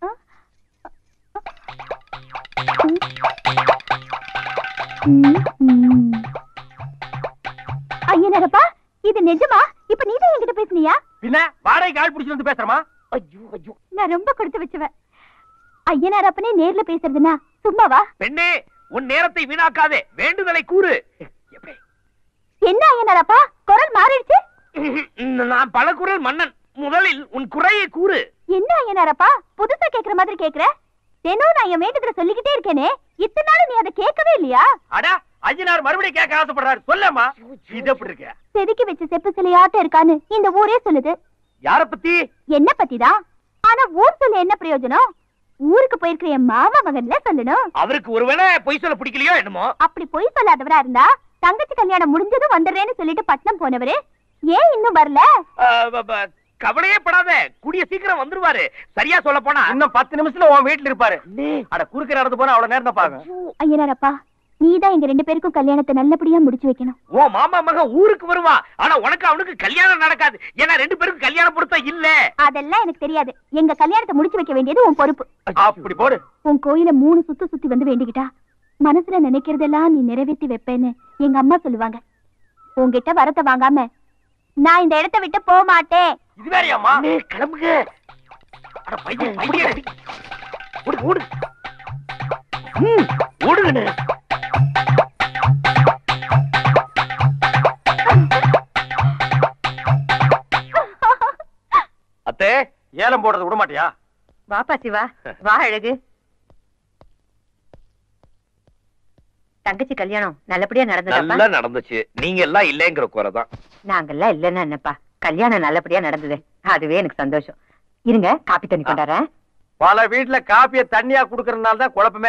ஐயனாரப்பா, இது நிஜமா? இப்ப நீதான் என்கிட்ட பேசுனியா? பின்ன வாடகைக்கு ஆள் பிடிச்சு வந்து பேசுறமா? ஐயோ, நான் ரொம்ப கொடுத்து வச்சுவேன். ஐயனாரப்பனே நேர்ல பேசுறதுனா சும்மாவா? பெண்ணே, உன் நேரத்தை வீணாக்காதே, வேண்டுதலை கூறு. என்ன ஐயனாரப்பா, குரல் மாறிடுச்சு? நான் பல குரல் மன்னன். முதலில் உன் குறையை கூறு. என்ன ஐயனாரப்பா, புதுசா கேக்குற மாதிரி கேக்குற? தினம் நான் என் வேண்டுதலை சொல்லிக்கிட்டே இருக்கேனே, இத்தனை நாள் நீ அதை கேட்கவே இல்லையா? அடா, ஐயனார் மறுபடியும் கேட்க ஆசைப்படுறாரு. சொல்லமா. இது எப்படி இருக்க? செதுக்கி வச்ச செப்பு சிலையாட்ட இருக்கான்னு இந்த ஊரே சொல்லுது. யார பத்தி? என்ன பத்திதான். ஆனா ஊர் சொல்ல என்ன பிரயோஜனம்? ஊருக்கு போயிருக்கிற என் மாமா மகன்ல சொல்லணும். அவருக்கு ஒருவேளை பொய் சொல்ல பிடிக்கலையோ என்னமோ. அப்படி பொய் சொல்லாதவரா இருந்தா தங்கச்சி கல்யாணம் முடிஞ்சதும் வந்துடுறேன்னு சொல்லிட்டு பட்னம் போனவரு ஏன் இன்னும் வரல? கவலையே படாத, கூடிய சீக்கிரம் வந்துருவாரு. சரியா சொல்ல போனா இன்னும் 10 நிமிஷத்துல உன் வீட்டுல இருப்பாரு. அட குறுக்கிற இடத்து போனா அவ்வளவு நேரம் தான் பாக்க. ஐயனாரப்பா, நீதான் எங்க 2 பேருக்கும் கல்யாணத்தை நல்லபடியா முடிச்சு வைக்கணும். ஓ மாமா மகன் ஊருக்கு வருவா, ஆனா உனக்கு அவனுக்கு கல்யாணம் நடக்காது. ஏன்னா 2 பேருக்கும் கல்யாண பொருத்தம் இல்ல. அதெல்லாம் எனக்கு தெரியாது. எங்க கல்யாணத்தை முடிச்சு வைக்க வேண்டியது உன் பொறுப்பு. அப்படி போடு. உன் கோயில 3 சுத்து சுத்தி வந்து வேண்டிக்கிட்டா மனசுல நினைக்கிறதெல்லாம் நீ நிறைவேற்றி வைப்பேன்னு எங்க அம்மா சொல்லுவாங்க. உன்கிட்ட வரத்தை வாங்காம நான் இந்த இடத்தை விட்டு போக மாட்டேன். இது வேறயாமா? கிளம்புங்க. அட பையன், ஓடு ஓடு. ஓடுங்கண்ணே. அத்தே, ஏலம் போடுறது விட மாட்டியா? வாப்பா சிவா, வா அழகு. தங்கச்சி கல்யாணம் நல்லபடியா நடந்ததா? நல்லா நடந்துச்சு. நீங்க எல்லாம் இல்லங்கிற குறைதான். நாங்கெல்லாம் இல்லன்னா என்னப்பா, கல்யாணம் நல்லபடியா நடந்தது. அதுவே எனக்கு சந்தோஷம். இருங்க, காப்பி தண்ணி கொண்டாறேன். பல வீட்டுல காப்பிய தண்ணியா குடுக்கறதுனால தான் குழப்பமே.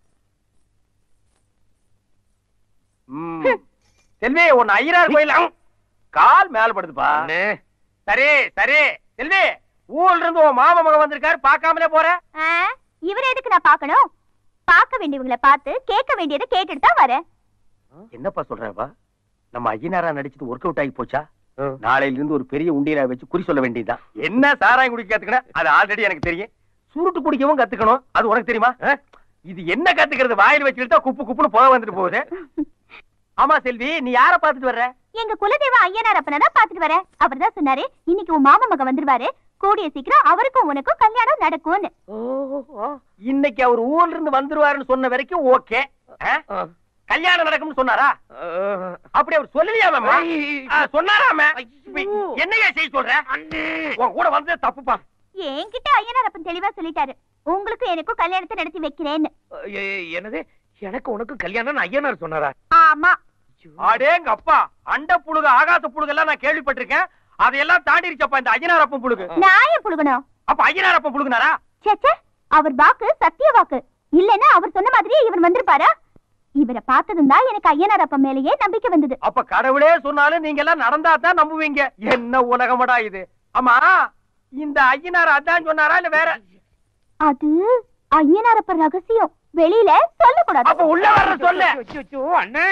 செல்வி, உன் ஐயனார் கோயில கால் மேல படுதுப்பா. சரி சரி செல்வி, ஊர்ல இருந்து உன் மாமா மகன் வந்திருக்காரு, பாக்காமலே போற. இவரை எதுக்கு நான் பார்க்கணும்? பார்க்க வேண்டியவங்களை பார்த்து கேட்க வேண்டியதை கேட்டுட்டு தான் வரேன். என்னப்பா சொல்றப்பா? நம்ம ஐயனாரா நடிச்சது ஒர்க் அவுட் ஆகி போச்சா? நாளையில இருந்து ஒரு பெரிய உண்டியலா வச்சு குறி சொல்ல வேண்டியதுதான். என்ன சாராயம் குடிக்க கத்துக்கணும்? அது ஆல்ரெடி எனக்கு தெரியும். சுருட்டு குடிக்கவும் கத்துக்கணும், அது உனக்கு தெரியுமா? இது என்ன கத்துக்கிறது? வாயில் வச்சுக்கிட்டா குப்பு குப்புன்னு போக வந்துட்டு போகுது. ஆமா செல்வி, நீ யார பாத்துட்டு வர்ற? எங்க குலதெய்வ ஐயனார் அப்பனை தான் பாத்துட்டு வரேன். அவர் தான் சொன்னாரு இன்னைக்கு உன் மாமா மகன் வந்துருவாரு, கூடிய சீக்கிரம் அவருக்கும் உனக்கும் கல்யாணம் நடக்கும்னு. இன்னைக்கு அவர் ஊர்ல இருந்து வந்துருவாருன்னு சொன்ன வரைக்கும் ஓகே. கல்யாணம் நடக்கும்னு சொன்னாரா? அப்படி அவர் சொல்லலையாம சொன்னாராம? என்னையா செய்ய சொல்ற? உன் கூட வந்ததே தப்புப்பா. என்கிட்ட ஐயனார் அப்பன் தெளிவா சொல்லிட்டாரு, உங்களுக்கு எனக்கும் கல்யாணத்தை நடத்தி வைக்கிறேன்னு. என்னது? எனக்கு உனக்கு கல்யாணம் ஐயனார் சொன்னாரா? ஆமா. அடேங்க அப்பா, அண்ட புழுகு ஆகாச புழுகு எல்லாம் நான் கேள்விப்பட்டிருக்கேன். அதையெல்லாம் தாண்டிருச்சப்பா இந்த ஐயனார் அப்பன் புழுகு. நான் ஏன் புழுகணும்? அப்ப ஐயனார் அப்பன் புழுகுனாரா? சேச்சே, அவர் வாக்கு சத்திய வாக்கு. இல்லன்னா அவர் சொன்ன மாதிரியே இவர் வந்திருப்பாரா? இவரை பார்த்ததும் தான் எனக்கு ஐயனார் அப்பன் மேலேயே நம்பிக்கை வந்தது. அப்ப கடவுளே சொன்னாலும் நீங்க எல்லாம் நடந்தா தான் நம்புவீங்க. என்ன உலகமடா இது? ஆமா, இந்த ஐயனார் அதான் சொன்னாரா இல்ல வேற? அது ஐயனார் அப்பன் ரகசியம், வெளியில சொல்லக்கூடாது. அப்ப உள்ள வர சொல்ல. அண்ணே,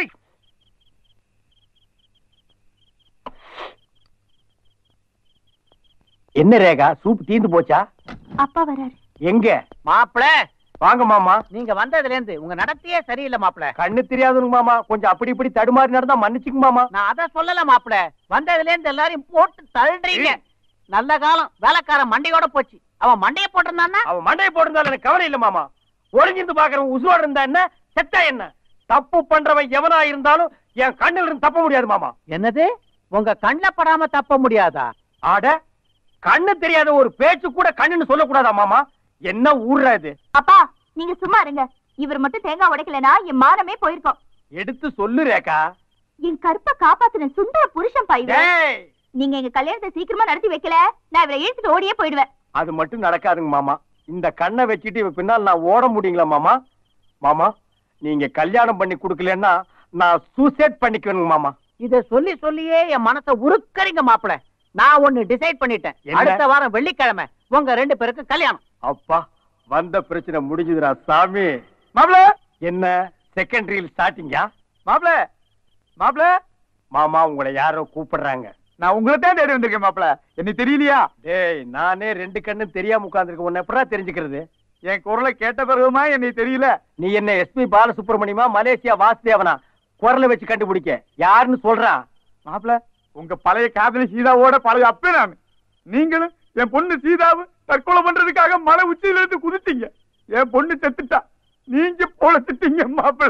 என்ன ரேகா, சூப் தீந்து போச்சா? அப்பா வராரு. எங்க? மாப்பிள, வாங்க மாமா. நீங்க வந்ததுல இருந்து உங்க நடத்தையே சரியில்லை மாப்பிள. கண்ணு தெரியாதுங்க மாமா, கொஞ்சம் அப்படி இப்படி தடுமாறி நடந்தா மன்னிச்சுங்க மாமா. நான் அத சொல்லல மாப்பிள, வந்ததுல இருந்து எல்லாரையும் போட்டு தள்ளுறீங்க. நல்ல காலம் வேலைக்காரன் மண்டையோட போச்சு. அவன் மண்டைய போட்டிருந்தான்னா? அவன் மண்டையை போட்டிருந்தாலும் எனக்கு கவலை இல்ல மாமா. ஒளிஞ்சிருந்து பாக்குறவன் உசுரோட இருந்தா என்ன, செத்தா என்ன? தப்பு பண்றவன் எவனா இருந்தாலும் என் கண்ணில் இருந்து தப்ப முடியாது மாமா. என்னது? உங்க கண்ணுல படாம தப்ப முடியாதா? ஆட, கண்ணு தெரியாத ஒரு பேச்சு கூட கண்ணுன்னு சொல்லக்கூடாதா மாமா? என்ன ஊர்ற இது? அப்பா நீங்க சும்மா இருங்க. இவர் மட்டும் தேங்காய் உடைக்கலனா என் மானமே போயிருக்கும். எடுத்து சொல்லு ரேகா. என் கருப்பை காப்பாத்தின சுந்தர புருஷன் பாய்வே. நீங்க எங்க கல்யாணத்தை சீக்கிரமா நடத்தி வைக்கல, நான் இவரை இழுத்துட்டு ஓடியே போயிடுவேன். அது மட்டும் நடக்காதுங்க மாமா. இந்த கண்ணை வச்சுட்டு இவ பின்னால் நான் ஓட முடியுங்களா மாமா? மாமா, நீங்க கல்யாணம் பண்ணி கொடுக்கலன்னா நான் சூசைட் பண்ணிக்குவேனுங்க மாமா. இத சொல்லி சொல்லியே என் மனசை உருக்கறீங்க மாப்பிள. நான் ஒண்ணு டிசைட் பண்ணிட்டேன். அடுத்த வாரம் வெள்ளிக்கிழமை உங்க 2 பேருக்கு கல்யாணம். அப்பா, வந்த பிரச்சனை முடிஞ்சதுடா சாமி. மாப்ள, என்ன செகண்டரியில் ஸ்டார்டிங்கா? மாப்ள, மாப்ள, மாமா உங்களை யாரோ கூப்பிடுறாங்க. நான் உங்களை தான் தேடி வந்திருக்கேன் மாப்பிள. என்ன தெரியலையா? டேய், நானே 2 கண்ணும் தெரியாம உட்கார்ந்துருக்கேன். உன்னை எப்படா தெரிஞ்சுக்கிறது? என் குரலை கேட்ட பிறகுமா என்னை தெரியல? நீ என்ன எஸ்பி பாலசுப்ரமணியமா மலேசியா வாசுதேவனா? குரலை வச்சு கண்டுபிடிக்க யாருன்னு சொல்றான்? மாப்பிள, உங்க பழைய காதலி சீதாவோட பழைய அப்பே நான். நீங்களும் என் பொண்ணு சீதாவை தற்கொலை பண்றதுக்காக மலை உச்சியில இருந்து குதித்தீங்க. என் பொண்ணு செத்துட்டா, நீங்க பொழைச்சிட்டீங்க மாப்பிள.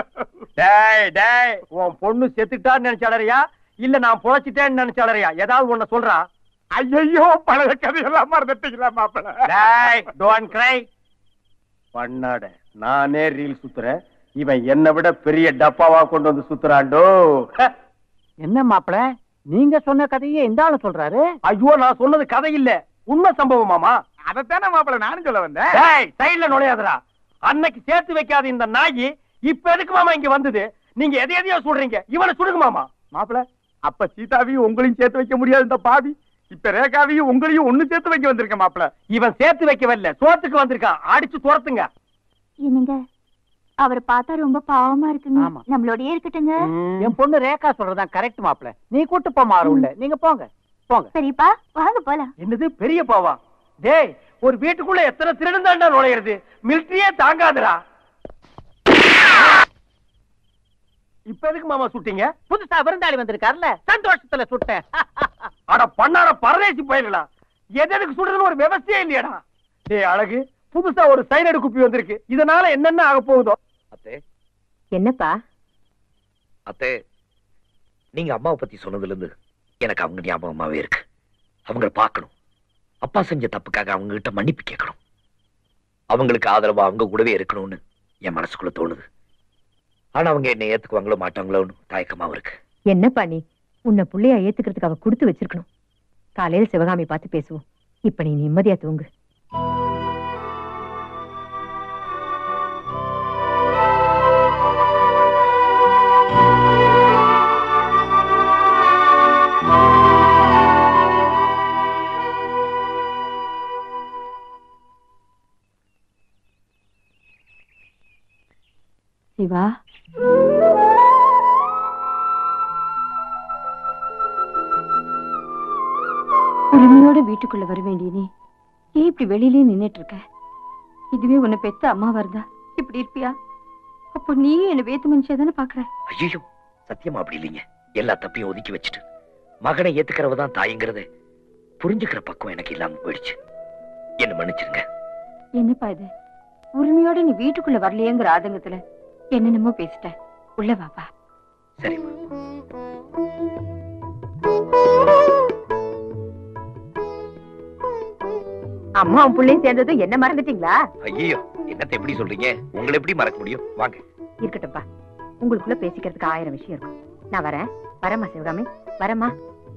டேய் டேய், உன் பொண்ணு செத்துட்டான்னு நினைச்சாளறியா இல்ல நான் பொழைச்சிட்டேன்னு நினைச்சாளறியா? ஏதாவது ஒண்ணு சொல்றான். ஐயோ, பழைய கதையெல்லாம் மறந்துட்டீங்களா மாப்பிள? டேய், டோன்ட் கிரை. பண்ணாட, நானே ரீல் சுத்துறேன், இவன் என்னை விட பெரிய டப்பாவா கொண்டு வந்து சுத்துறாண்டோ. என்ன மாப்பிள, நீங்க சொன்ன கதையே இந்த ஆளு சொல்றாரு? ஐயோ, நான் சொன்னது கதை இல்ல, உண்மை சம்பவம் மாமா. அதைத்தானே மாப்பிள நானும் சொல்ல வந்தேன். டேய், சைடுல நுழையாதடா. அன்னைக்கு சேர்த்து வைக்காத இந்த நாயி இப்ப எதுக்கு மாமா இங்க வந்தது? நீங்க எதையோ சொல்றீங்க, இவனை சுடுங்க மாமா. மாப்பிள, அப்ப சீதாவையும் உங்களையும் சேர்த்து வைக்க முடியாது இந்த பாவி. இப்ப ரேகாவையும் உங்களையும் ஒண்ணு சேர்த்து வைக்க வந்திருக்க மாப்பிள. இவன் சேர்த்து வைக்க வரல, சோத்துக்கு வந்திருக்கான். அடிச்சு துரத்துங்க. என்னங்க, அவரை பார்த்தா ரொம்ப பாவமா இருக்குங்க. ஆமா. நம்மளோடயே இருக்கட்டுங்க. என் பொண்ணு ரேகா சொல்றதான் கரெக்ட் மாப்பிள. நீ கூட்டு போ மாறு உள்ள. நீங்க போங்க போங்க. சரிப்பா, வாங்க போலாம். என்னது பெரிய பாவா? டேய், ஒரு வீட்டுக்குள்ள எத்தனை திருடன் தாண்டா நுழையிறது? மிலிட்டரியே தாங்காதுடா. இப்ப எதுக்கு மாமா சுட்டீங்க? புதுசா விருந்தாளி வந்திருக்காருல, சந்தோஷத்துல சுட்டேன். அட பண்ணார பரதேசி போயிடலாம். எதுக்கு சுடுறதுன்னு ஒரு விவசாயம் இல்லையாடா? டேய் அழகு, புதுசா ஒரு சைனடு குப்பி வந்திருக்கு. இதனால என்னென்ன ஆக போகுதோ? அத்தே, என்னப்பா? அத்தே, நீங்க அம்மாவை பத்தி சொன்னதுல இருந்து எனக்கு அவங்க ஞாபகமாவே இருக்கு. அவங்கள பார்க்கணும். அப்பா செஞ்ச தப்புக்காக அவங்க கிட்ட மன்னிப்பு கேட்கணும். அவங்களுக்கு ஆதரவா அவங்க கூடவே இருக்கணும்னு என் மனசுக்குள்ள தோணுது. ஆனா அவங்க என்னை ஏத்துக்குவாங்களோ மாட்டாங்களோன்னு தயக்கமாவும் இருக்கு. என்னப்பா நீ? உன்னை புள்ளையா ஏத்துக்கிறதுக்கு அவ கொடுத்து வச்சிருக்கணும். காலையில சிவகாமி பார்த்து பேசுவோம். இப்ப நீ நிம்மதியா தூங்கு. சிவா, உரிமையோட வீட்டுக்குள்ள வர வேண்டிய நீ ஏன் இப்படி வெளியிலே நின்னுட்டு இருக்க? இதுவே உன்னை பெத்த அம்மாவா இருந்தா இப்படி இருப்பியா? அப்போ நீ என்ன வேத்து மனுஷியா தானே பாக்குற? ஐயோ, சத்தியமா அப்படி இல்லைங்க. எல்லா தப்பையும் ஒதுக்கி வச்சுட்டு மகனை ஏத்துக்கிறவதான் தாய்ங்கிறது புரிஞ்சுக்கிற பக்கம் எனக்கு இல்லாம போயிடுச்சு. என்ன மன்னிச்சிருங்க. என்னப்பா இது? உரிமையோட நீ வீட்டுக்குள்ள வரலையேங்கிற ஆதங்கத்துல என்னென்னமோ பேசிட்ட. உள்ள வாப்பா. சரிம்மா. அம்மாவும் பிள்ளையும் சேர்ந்ததும் என்ன மறந்துட்டீங்களா? ஐயோ, என்னத்தை எப்படி சொல்றீங்க? உங்களை எப்படி மறக்க முடியும்? வாங்க. இருக்கட்டும்பா, உங்களுக்குள்ள பேசிக்கிறதுக்கு 1000 விஷயம் இருக்கும். நான் வரேன். வரமா சிவகாமி, வரமா.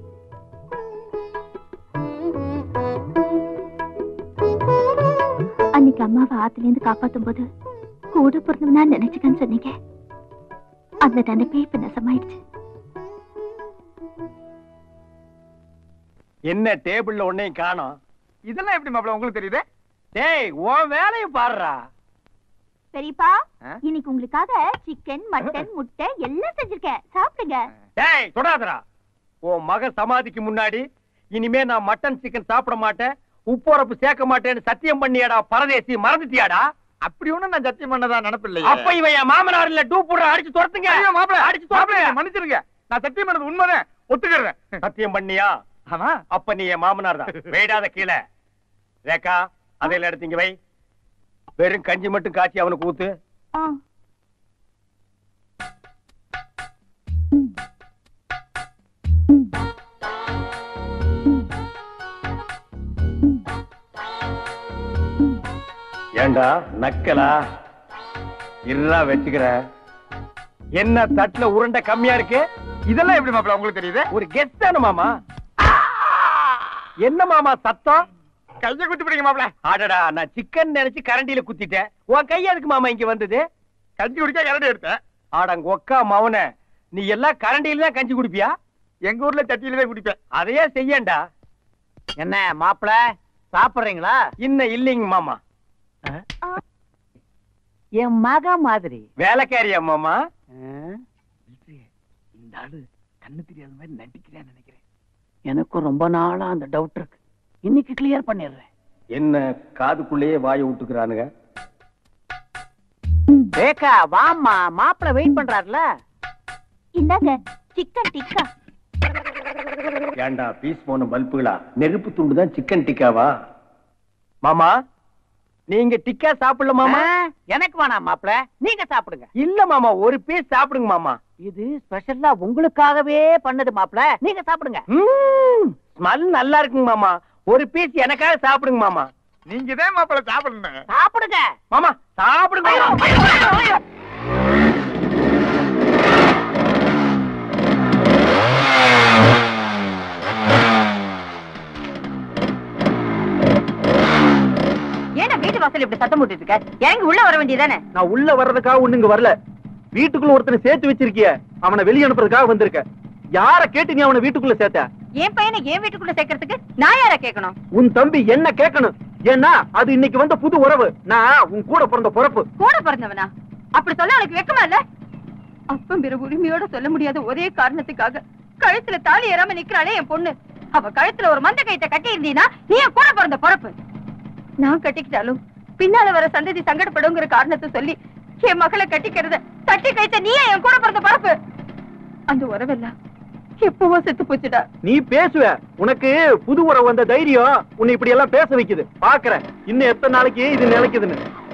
அன்னைக்கு அம்மாவை ஆத்துல இருந்து காப்பாத்தும் போது கூட பிறந்தவனா நினைச்சுக்கன்னு சொன்னீங்க. அந்த நினைப்பே இப்ப நெசமாயிடுச்சு. என்ன டேபிள்ல ஒன்னையும் காணோம்? இதெல்லாம் எப்படி மாப்பிள்ள உங்களுக்கு தெரியுது? டேய், உன் வேலையை பாருடா. பெரியப்பா, இன்னைக்கு உங்களுக்காக சிக்கன், மட்டன், முட்டை எல்லாம் செஞ்சிருக்கேன். சாப்பிடுங்க. டேய், தொடாதடா. உன் மக சமாதிக்கு முன்னாடி இனிமே நான் மட்டன் சிக்கன் சாப்பிட மாட்டேன், உப்புரப்பு சேர்க்க மாட்டேன்னு சத்தியம் பண்ணியாடா பரதேசி. மறந்துட்டியாடா? அப்படி ஒண்ணும் நான் சத்தியம் பண்ணதா நினைப்பில்லையே. அப்ப இவன் என் மாமனார் இல்ல. டூ போடுற, அடிச்சு துரத்துங்க. மாப்பிள்ள அடிச்சு துரத்துங்க. மன்னிச்சிருங்க. நான் சத்தியம் பண்ணது உண்மைதான், ஒத்துக்கிறேன். சத்தியம் பண்ணியா? ஆமா. அப்ப நீ என் மாமனார் தான். வேடாத கீழே. ரேகா, அதையில எடுத்து இங்க வை. வெறும் கஞ்சி மட்டும் காய்ச்சி அவனுக்கு ஊத்து. ஏண்டா நக்கலா? இருடா வச்சுக்கிற. என்ன தட்டுல உருண்டை கம்மியா இருக்கு? இதெல்லாம் எப்படி மாப்பிள்ள உங்களுக்கு தெரியுது? ஒரு கெஸ்ட் தானே மாமா. என்ன மாமா சத்தம்? கையை குத்தி பிடிங்க மாப்பிள்ள. ஆடடா, நான் சிக்கன் நினைச்சு கரண்டியில குத்திட்டேன். உன் கை எதுக்கு மாமா இங்க வந்தது? கஞ்சி குடிக்க கரண்டி எடுத்தேன். ஆடங்க ஒக்கா மவன, நீ எல்லாம் கரண்டியில தான் கஞ்சி குடிப்பியா? எங்க ஊர்ல சட்டியில தான் குடிப்பேன். அதையே செய்யண்டா. என்ன மாப்பிள்ள சாப்பிடுறீங்களா? இன்னும் இல்லைங்க மாமா. என் மக மாதிரி வேலைக்காரியா மாமா? இந்த ஆளு கண்ணு தெரியாத மாதிரி நடிக்கிறேன்னு நினைக்கிறேன். எனக்கும் ரொம்ப நாளா அந்த டவுட் இருக்கு. இன்னைக்கு கிளியர் பண்ணிடுறேன். என்ன காதுக்குள்ளேயே வாயை விட்டுக்கிறானுங்க? ரேகா, வாம்மா, மாப்பிள்ள வெயிட் பண்றாருல. இந்தாங்க சிக்கன் டிக்கா. ஏண்டா பீஸ் போன பல்புகளா? நெருப்பு துண்டு தான் சிக்கன் டிக்காவா? மாமா, நீங்க டிக்கா சாப்பிடல மாமா. எனக்கு வேணாம் மாப்பிள்ள, நீங்க சாப்பிடுங்க. இல்ல மாமா, ஒரு பீஸ் சாப்பிடுங்க மாமா. இது ஸ்பெஷலா உங்களுக்காகவே பண்ணது மாப்பிள்ள, நீங்க சாப்பிடுங்க. ஸ்மெல் நல்லா இருக்குங்க மாமா. ஒரு பீஸ் எனக்காக சாப்பிடுங்க மாமா. நீங்க தான் மாப்பிள்ள சாப்பிடணும். சாப்பிடுங்க மாமா, சாப்பிடுங்க. ஏன்னா வீட்டு வாசல் இப்படி சத்தம் போட்டுட்டு இருக்க? இறங்கி உள்ள வர வேண்டியதானே? நான் உள்ள வர்றதுக்காக ஒண்ணு இங்க வரல. வீட்டுக்குள்ள ஒருத்தனை சேர்த்து வச்சிருக்கிய, அவனை வெளிய அனுப்புறதுக்காக வந்திருக்க. யார கேட்டு நீ அவனை வீட்டுக்குள்ள சேர்த்த? என் பையனை என் வீட்டுக்குள்ள சேர்க்கறதுக்கு நான் யார கேட்கணும்? உன் தம்பி என்ன கேட்கணும். ஏன்னா அது இன்னைக்கு வந்த புது உறவு. நான் உன் கூட பிறந்த பொறப்பு. கூட பிறந்தவனா? அப்படி சொல்ல உனக்கு வெக்கமா இல்ல? அப்பம் பிற உரிமையோட சொல்ல முடியாத ஒரே காரணத்துக்காக கழுத்துல தாலி ஏறாம நிக்கிறாளே என் பொண்ணு. அவ கழுத்துல ஒரு மந்த கைத்தை கட்டி இருந்தீனா நீ என் கூட பிறந்த பொறப்பு. நான் கட்டிக்கிட்டாலும் பின்னால வர சந்ததி சங்கடப்படுங்கிற காரணத்தை சொல்லி என் மகளை கட்டிக்கிறத தட்டி கைத்த நீயே என் கூட பிறந்த பொறப்பு. அந்த உறவெல்லாம் எப்பவோ செத்து போச்சுடா. நீ பேசுவ. உனக்கு புது உறவு வந்த தைரியம் உன்னை இப்படி எல்லாம் பேச வைக்குது. பாக்குறேன் இன்னும் எத்தனை நாளைக்கு இது நிலைக்குதுன்னு.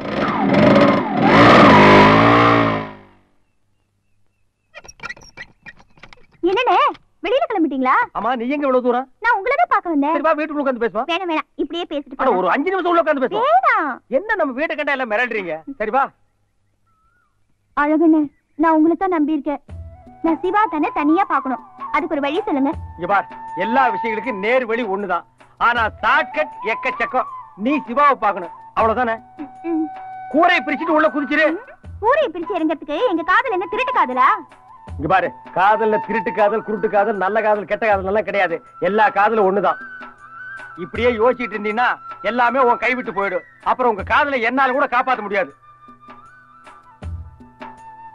என்னண்ணே, வெளியில கிளம்பிட்டீங்களா? ஆமா, நீ எங்க இவ்வளவு தூரம்? நான் உங்களதான் பார்க்க வந்தேன். சரி வா, வீட்டுக்குள்ள உட்கார்ந்து பேசுவோம். வேணாம் வேணாம், இப்படியே பேசிட்டு அட, ஒரு 5 நிமிஷம் உள்ள உட்கார்ந்து பேசுவோம். வேணாம். என்ன நம்ம வீட்டை கண்டா எல்லாம் மிரள்றீங்க? சரி வா. அழகுண்ணே, நான் உங்களை தான் நம்பி இருக்கேன். நான் சிவா தானே தனியா பார்க்கணும். அதுக்கு ஒரு வழி சொல்லுங்க. இங்க பார், எல்லா விஷயங்களுக்கும் நேர் வழி ஒண்ணுதான். ஆனா ஷார்ட்கட் எக்கச்சக்கம். நீ சிவாவை பார்க்கணும், அவ்வளவுதானே? கூரை பிரிச்சுட்டு உள்ள குதிச்சிரு. கூரையை பிரிச்சு இறங்கிறதுக்கு எங்க காதல் என்ன திருட்டு காதலா? இங்க பாரு, காதல்ல திருட்டு காதல், குருட்டு காதல், நல்ல காதல், கெட்ட காதல் எல்லாம் கிடையாது. எல்லா காதலும் ஒண்ணுதான். இப்படியே யோசிச்சுட்டு இருந்தீங்கன்னா எல்லாமே உன் கைவிட்டு போயிடும். அப்புறம் உங்க காதலை என்னால கூட காப்பாற்ற முடியாது.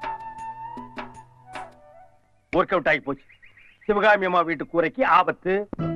ஒர்க் அவுட் ஆகி போச்சு. சிவகாமி அம்மா வீட்டு கூரைக்கு ஆபத்து.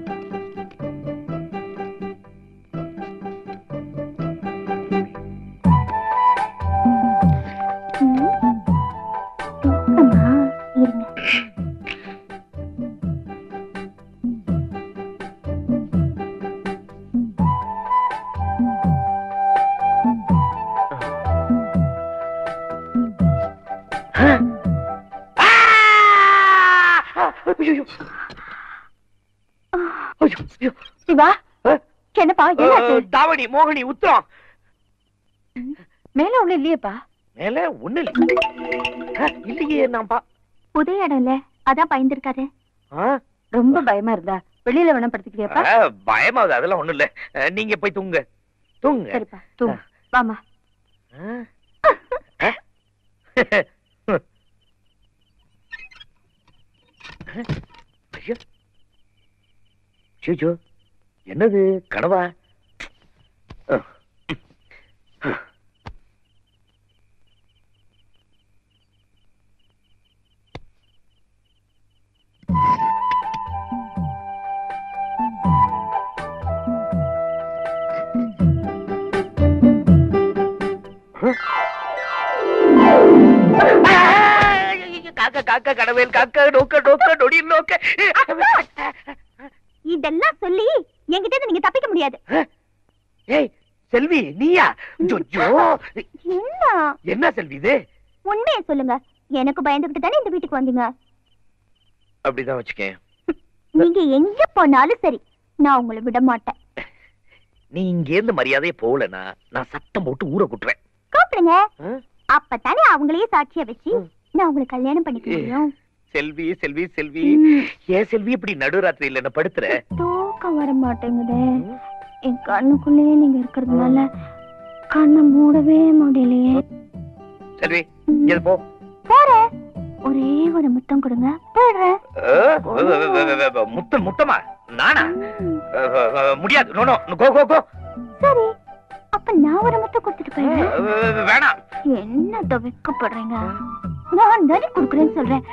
சிவா, என்னப்பா தாவணி மோகினி உத்தரம் மேல ஒண்ணு இல்லையேப்பா. மேல ஒண்ணு இல்லையே. நான்பா புது இடம் இல்ல, அதான் பயந்துருக்காரு. ரொம்ப பயமா இருந்தா வெளியில வேணா படுத்துக்கிறியாப்பா? பயமாவது அதெல்லாம் ஒண்ணும் இல்ல. நீங்க போய் தூங்க தூங்க. சரிப்பா தூங்க. வாமா. ஐயோ, என்னது கனவா? காக்க காக்க கடவேல் காக்க நோக்க நோக்க நொடி நோக்க. இதெல்லாம் சொல்லி என்கிட்ட நீங்க தப்பிக்க முடியாது. ஏய் செல்வி, நீயா? என்ன என்ன செல்வி இது? உண்மையை சொல்லுங்க. எனக்கு பயந்துகிட்டு தானே இந்த வீட்டுக்கு வந்தீங்க. அப்படிதான் வச்சுக்கேன். நீங்க எங்க போனாலும் சரி, நான் உங்களை விட மாட்டேன். நீ இங்க இருந்து மரியாதையே போகலனா நான் சத்தம் போட்டு ஊரை கூட்டுறேன். கூப்பிடுங்க. அப்பதானே அவங்களையே சாட்சியா வச்சு நான் உங்களை கல்யாணம் பண்ணிக்க முடியும். செல்வி செல்வி செல்வி, ஏன் செல்வி இப்படி நடுராத்திரியில என்ன படுத்துற? தூக்கம் வர மாட்டேங்குதே. என் கண்ணுக்குள்ளேயே நீங்க இருக்கிறதுனால கண்ணை மூடவே முடியலையே. செல்வி இங்க போ. போறேன். ஒரே ஒரு முத்தம் கொடுங்க, போடுறேன். முத்தமா? நானா? முடியாது. No no, go go go. சரி, அப்ப நான் ஒரு முத்தம் கொடுத்துட்டு போயிடுறேன். வேணாம். என்னத்த வெக்கப்படுறீங்க? நான் தானே கொடுக்குறேன்னு சொல்றேன்.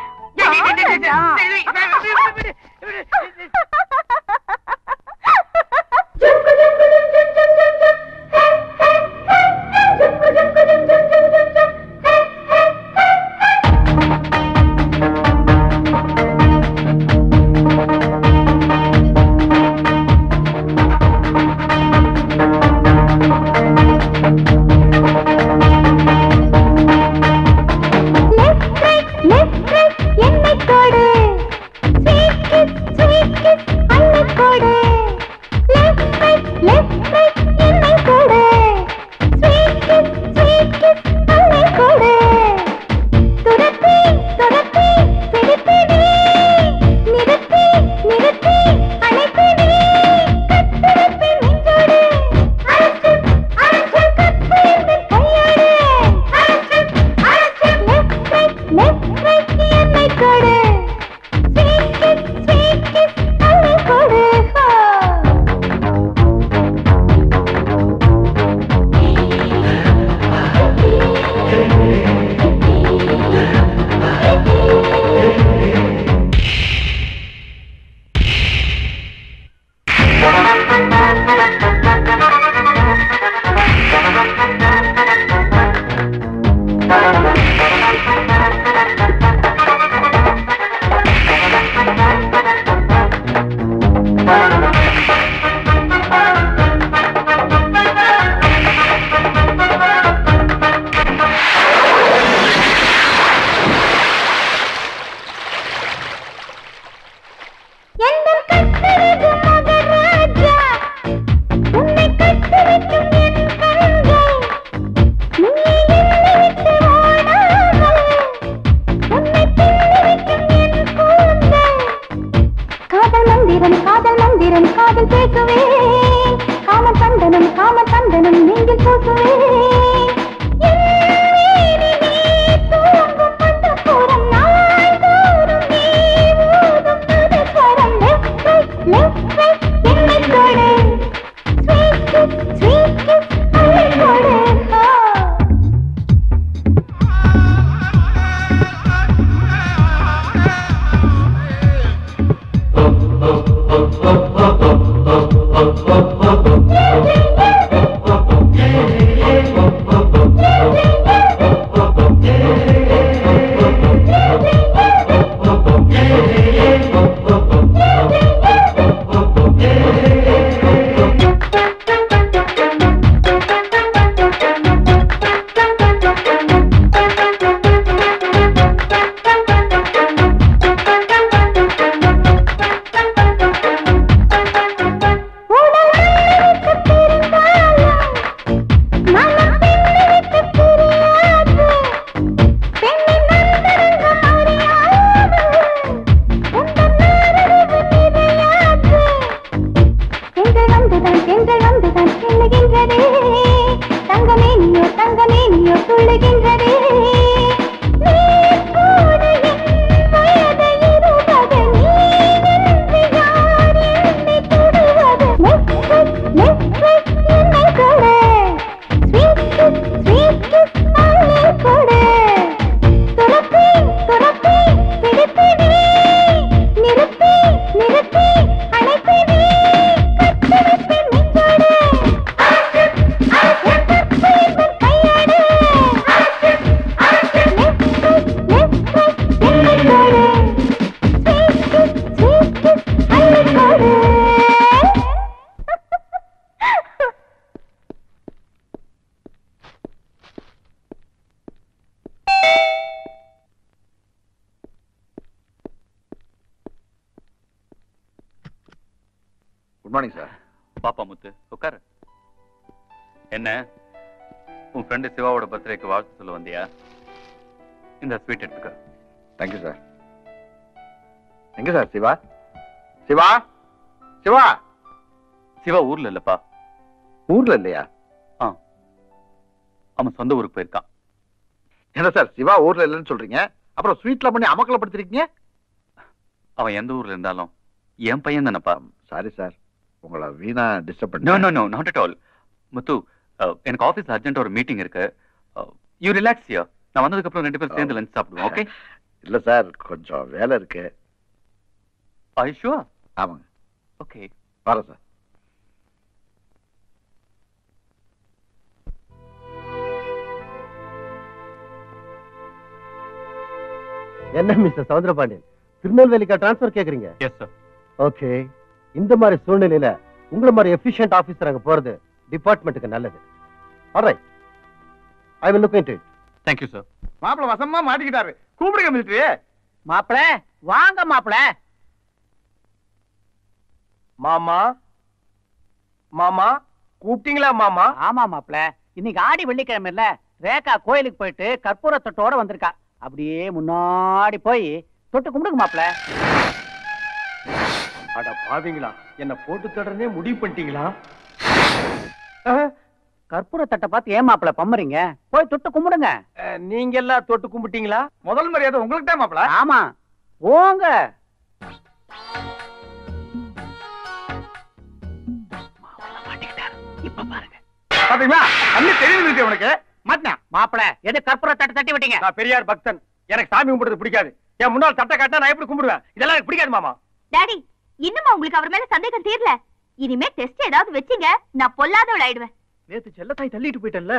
Good morning sir. பாப்பா முத்து உட்காரு. என்ன உன் ஃப்ரெண்டு சிவாவோட பர்த்டேக்கு வாழ்த்து சொல்ல வந்தியா? இந்த ஸ்வீட் எடுத்துக்க. Thank you sir. எங்க சார் சிவா? சிவா சிவா சிவா ஊர்ல இல்லப்பா. ஊர்ல இல்லையா? அவன் சொந்த ஊருக்கு போயிருக்கான். என்ன சார் சிவா ஊர்ல இல்லைன்னு சொல்றீங்க, அப்புறம் ஸ்வீட்ல பண்ணி அமக்கலப்படுத்திருக்கீங்க? அவன் எந்த ஊர்ல இருந்தாலும் என் பையன் தானப்பா. சாரி சார், உங்களை வீணா டிஸ்டர்ப் நோ பண்ண. No no not at all. Muthu, எனக்கு ஆபீஸ்ல அர்ஜென்ட் ஒரு மீட்டிங் இருக்கு. You relax here. நான் வந்ததுக்கு அப்புறம் ரெண்டு பேரும் சேர்ந்து லஞ்ச் சாப்பிடுவோம். ஓகே? இல்ல சார், கொஞ்சம் வேலை இருக்கு. Are you sure? ஆமாங்க. ஓகே, வரேன் சார். என்ன மிஸ்டர் சௌந்தரபாண்டியன், திருநெல்வேலிக்கா டிரான்ஸ்பர் கேக்குறீங்க? Yes sir. ஓகே, இந்த மாதிரி சூழ்நிலையில உங்களை மாதிரி எஃபிஷியன்ட் ஆபீசர் அங்க போறது டிபார்ட்மெண்ட்டுக்கு நல்லது. Alright, I will look into it. Thank you sir. மாப்பிள வசமா மாட்டிக்கிட்டாரு. கூப்பிடுங்க மிலிட்டரி. மாப்பிள வாங்க மாப்பிள. மாமா மாமா கூப்பிட்டீங்களா மாமா? ஆமா மாப்பிள, இன்னைக்கு ஆடி வெள்ளிக்கிழமை இல்ல, ரேகா கோயிலுக்கு போயிட்டு கற்பூர தொட்டோட வந்திருக்கா. அப்படியே முன்னாடி போய் தொட்டு கும்பிடுங்க மாப்பிள. அட பாவீங்களா, என்ன போட்டு தொடர்னே முடிவு பண்ணிட்டீங்களா? கற்பூர தட்டை பார்த்து ஏன் மாப்பிள பம்மறீங்க? போய் தொட்டு கும்பிடுங்க. நீங்க எல்லாம் தொட்டு கும்பிட்டீங்களா? முதல் மரியாதை உங்களுக்கு தான் மாப்பிள. ஆமா போங்க. இப்ப பாருங்க, பாத்தீங்களா அண்ணி தெரியுது இருக்கு உனக்கு. மாட்டினா மாப்பிள எது கற்பூர தட்டை தட்டி விட்டீங்க? நான் பெரியார் பக்தன், எனக்கு சாமி கும்பிடுறது பிடிக்காது. என் முன்னால் தட்டை காட்டினா நான் எப்படி கும்பிடுவேன்? இதெல்லாம் எனக்கு பிடிக்காது மாமா. டாடி, இன்னுமா உங்களுக்கு அவர் மேல சந்தேகம் தீரல? இனிமே டெஸ்ட் ஏதாவது வெச்சீங்க, நான் பொல்லாதவள் ஆயிடுவேன். நேத்து செல்லத்தாய் தள்ளிட்டு போயிட்டேன்ல.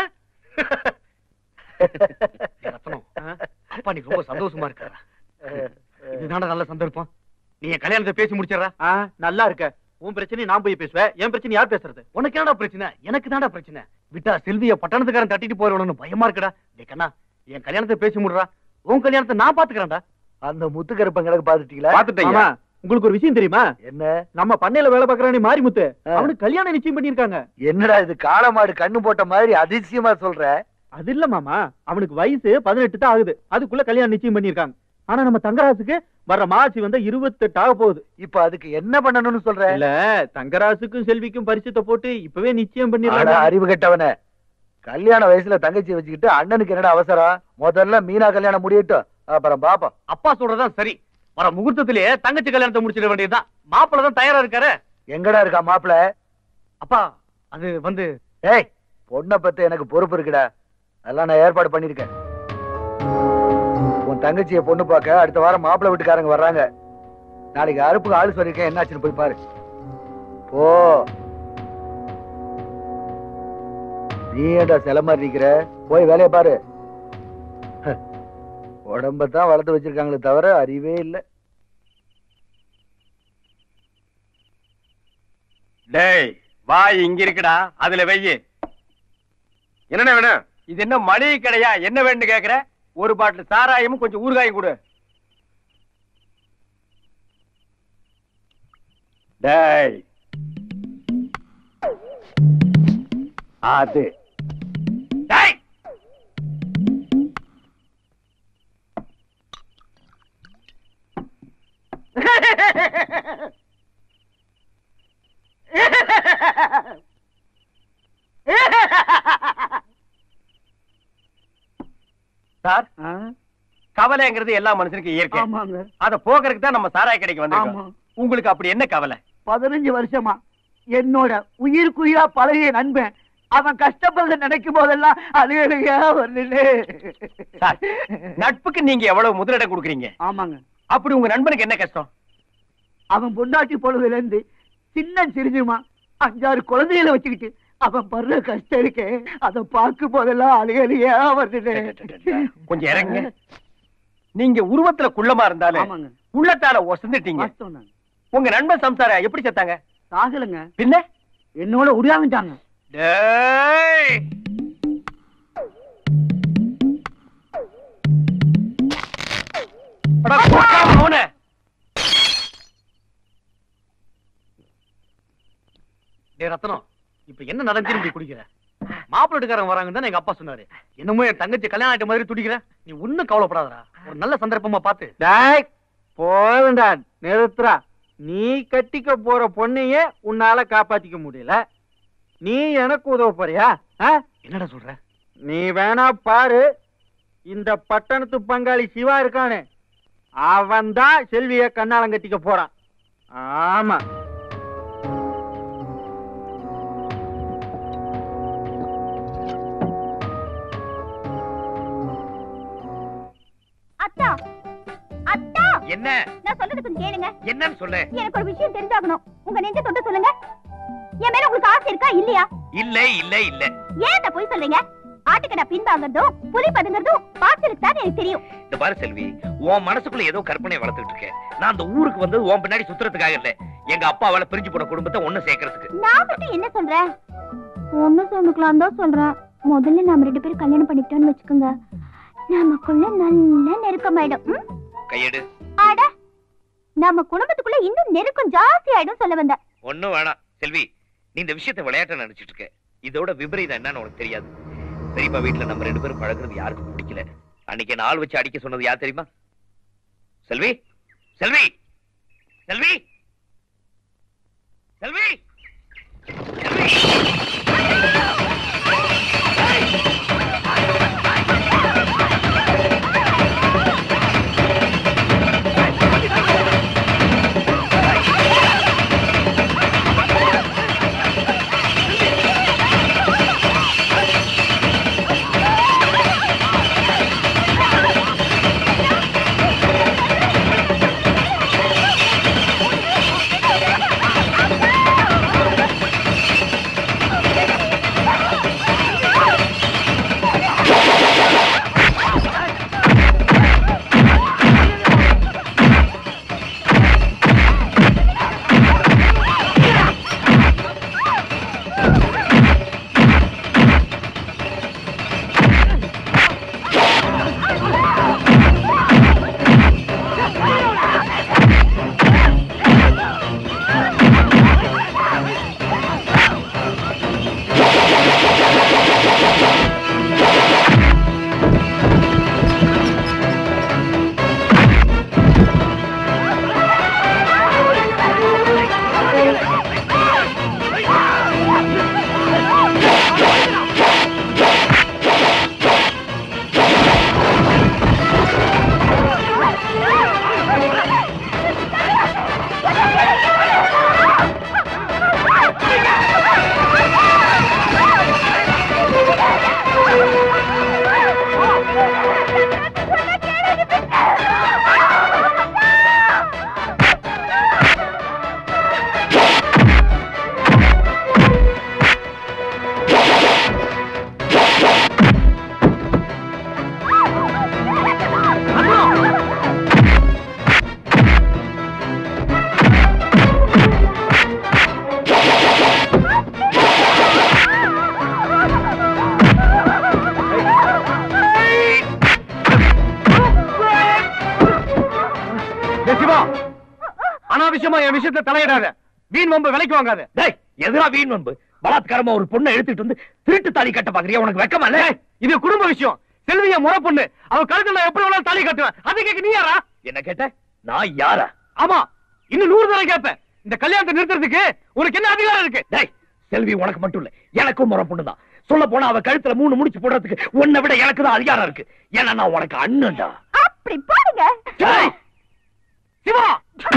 அப்பா நீ ரொம்ப சந்தோஷமா இருக்க. இதுதான நல்ல சந்தர்ப்பம். நீ என் கல்யாணத்தை பேசி முடிச்சிடறா. நல்லா இருக்க. உன் பிரச்சனை நான் போய் பேசுவேன், என் பிரச்சனை யார் பேசுறது? உனக்கு என்னடா பிரச்சனை? எனக்கு தான்டா பிரச்சனை. விட்டா செல்விய பட்டணத்துக்காரன் தட்டிட்டு போறவனு பயமா இருக்குடா. கண்ணா, என் கல்யாணத்தை பேசி முடிறா. உன் கல்யாணத்தை நான் பாத்துக்கிறேன்டா. அந்த முத்துக்கருப்பன் கிடக்கு பாத்துட்டீங்களா? பாத்துட்டீங்க. உங்களுக்கு ஒரு விஷயம் தெரியுமா? என்ன? நம்ம பண்ணையில வேலை பாக்குறானே மாரிமுத்து, அவனுக்கு கல்யாணம் நிச்சயம் பண்ணிருக்காங்க. என்னடா இது காளமாடு கண்ணு போட்ட மாதிரி அதிசயமா சொல்ற? அது இல்ல மாமா, அவனுக்கு வயசு 18 தான் ஆகுது. அதுக்குள்ள கல்யாணம் நிச்சயம் பண்ணிருக்காங்க. ஆனா நம்ம தங்கராசுக்கு வர்ற மார்ச் வந்தா 28 ஆக போகுது. இப்ப அதுக்கு என்ன பண்ணணும்னு சொல்ற? இல்ல, தங்கராசுக்கும் செல்விக்கும் பரிசுத்த போட்டு இப்பவே நிச்சயம் பண்ணிடலாம். அறிவு கெட்டவன, கல்யாண வயசுல தங்கச்சி வச்சுக்கிட்டு அண்ணனுக்கு என்னடா அவசரம்? முதல்ல மீனா கல்யாணம் முடியட்டும், அப்புறம் பாப்பா. அப்பா சொல்றதான் சரி. வர முகூர்த்தத்திலேயே தங்கச்சி கல்யாணத்தை முடிச்சிட வேண்டியதுதான். மாப்பிள்ள தான் தயாரா இருக்காரு. எங்கடா இருக்கா மாப்பிள? அப்பா அது வந்து, ஏய், பொண்ணை பத்தி எனக்கு பொறுப்பு இருக்குடா. அதெல்லாம் நான் ஏற்பாடு பண்ணிருக்கேன். உன் தங்கச்சிய பொண்ணு பார்க்க அடுத்த வாரம் மாப்பிள்ளை வீட்டுக்காரங்க வர்றாங்க. நாளைக்கு அறுப்புக்கு ஆளு சொல்லிருக்கேன், என்னாச்சுன்னு போய் பாரு. ஓ நீ ஏண்டா சில மாதிரி நிக்கிற? போய் வேலையை பாரு. உடம்பத்தான் வளர்த்து வச்சிருக்காங்களே தவிர அறிவே இல்லை. டேய் வாய் இங்க இருக்குடா, அதுல வெய்யு. என்ன வேணும்? இது என்ன மளிகை கடையா? என்ன வேணும்னு கேக்குற? ஒரு பாட்டில் சாராயமும் கொஞ்சம் ஊறுகாயும் கொடு. டேய் அது டேய் சார், கவலைங்கிறது எல்லா மனுஷனுக்கும் இயற்கை. அத போக்குறதுக்கு தான் நம்ம சாராய கடைக்கு வந்திருக்கோம். உங்களுக்கு அப்படி என்ன கவலை? 15 வருஷமா என்னோட உயிருக்குயிரா பழகிய நண்பன் அவன் கஷ்டப்படுறத நினைக்கும் போதெல்லாம் அழுகையா வருது. நட்புக்கு நீங்க எவ்வளவு முதலிடம் கொடுக்குறீங்க? ஆமாங்க. அப்படி உங்க நண்பனுக்கு என்ன கஷ்டம்? அவன் பொண்டாட்டி பொழுதுல இருந்து சின்ன சிரிஞ்சுமா 5-6 குழந்தைகளை வச்சுக்கிட்டு அவன் படுற கஷ்டம் இருக்கே, அத பார்க்கும் போதெல்லாம் அழுகையா வருது. கொஞ்சம் இறங்க. நீங்க உருவத்துல குள்ளமா இருந்தாலும் உள்ளத்தால ஒசந்துட்டீங்க. உங்க நண்பன் சம்சார எப்படி செத்தாங்க? சாகலங்க. பின்ன என்னோட உருவாங்கிட்டாங்க. ரத்னம், இப்ப என்ன நடந்துச்சு இப்படி குடிக்கிற? மாப்பிள்ளை வீட்டுக்காரங்க வராங்கன்னு தான் எங்க அப்பா சொன்னாரு. என்னமோ என் தங்கச்சி கல்யாணம் ஆயிட்ட மாதிரி துடிக்கிற. நீ ஒண்ணும் கவலைப்படாதடா, ஒரு நல்ல சந்தர்ப்பமா பார்த்து. போதுண்டா, நிறுத்துறா. நீ கட்டிக்க போற பொண்ணையே உன்னால காப்பாத்திக்க முடியல, நீ எனக்கு உதவ போறியா? என்னடா சொல்ற? நீ வேணா பாரு, இந்த பட்டணத்து பங்காளி சிவா இருக்கானே, அவன் தான் செல்விய கண்ணாலம் கட்டிக்க போறான். ஆமா. அத்தா, அத்தா, என்ன? நான் சொல்றது கொஞ்சம் கேளுங்க. என்னன்னு சொல்லு. எனக்கு ஒரு விஷயம் தெரிஞ்சாகணும். உங்க நெஞ்ச தொட்டு சொல்லுங்க. என் மேல உங்களுக்கு ஆசை இருக்கா இல்லையா? இல்ல இல்ல இல்ல. ஏன் போய் சொல்றீங்க? ஆட்டுக்கடா பின்வாங்கறதும் புலி பதுங்கறதும் பார்த்திருக்காது எனக்கு தெரியும். இந்த பாரு செல்வி, உன் மனசுக்குள்ள ஏதோ கற்பனை வளர்த்துட்டு இருக்கேன். நான் அந்த ஊருக்கு வந்தது உன் பின்னாடி சுத்துறதுக்காக இல்ல, எங்க அப்பாவால பிரிஞ்சு போன குடும்பத்தை ஒண்ணு சேர்க்கறதுக்கு. நான் மட்டும் என்ன சொல்றேன்? ஒண்ணு சேர்ந்துக்கலாம் தான் சொல்றேன். முதல்ல நாம 2 பேரும் கல்யாணம் பண்ணிட்டோம்னு வச்சுக்கோங்க, நமக்குள்ள நல்ல நெருக்கமாயிடும். கையெடு. அட, நம்ம குடும்பத்துக்குள்ள இன்னும் நெருக்கம் ஜாஸ்தி ஆயிடும் சொல்ல வந்த. ஒண்ணும் வேணாம் செல்வி, நீ இந்த விஷயத்தை விளையாட்ட நினைச்சிட்டு இருக்க. இதோட விபரீதம் என்னன்னு உனக்கு தெரியாது. பெரியப்பா வீட்டுல நம்ம 2 பேரும் பழகுறது யாருக்கும் பிடிக்கல. அன்னைக்கு நாள் வச்சு அடிக்க சொன்னது யார் தெரியுமா? செல்வி, செல்வி, செல்வி, செல்வி, அனாவசியமா என் விஷயத்துல தலையிடாத. வீண் வம்பு விலைக்கு வாங்காத. டேய், எதுரா வீண் வம்பு? பலாத்காரமா ஒரு பொண்ணை எடுத்துட்டு வந்து திருட்டு தாலி கட்ட பாக்குறியா? உனக்கு வெக்கமா இல்ல? இது குடும்ப விஷயம். செல்விய முறை பொண்ணு. அவ கழுத்துல நான் எப்படி வேணாலும் தாலி கட்டுவேன். அதை கேட்க நீ யாரா? என்ன கேட்ட? நான் யாரா? ஆமா, இன்னும் 100 தடவை கேட்பேன். இந்த கல்யாணத்தை நிறுத்துறதுக்கு உனக்கு என்ன அதிகாரம் இருக்கு? டேய், செல்வி உனக்கு மட்டும் இல்ல, எனக்கும் முறை பொண்ணுதான். சொல்ல போனா அவ கழுத்துல 3 முடிச்சு போடுறதுக்கு உன்னை விட எனக்கு தான் அதிகாரம் இருக்கு. ஏன்னா நான் உனக்கு அண்ணன்டா. அப்படி போடுங்க. டேய், சிவா,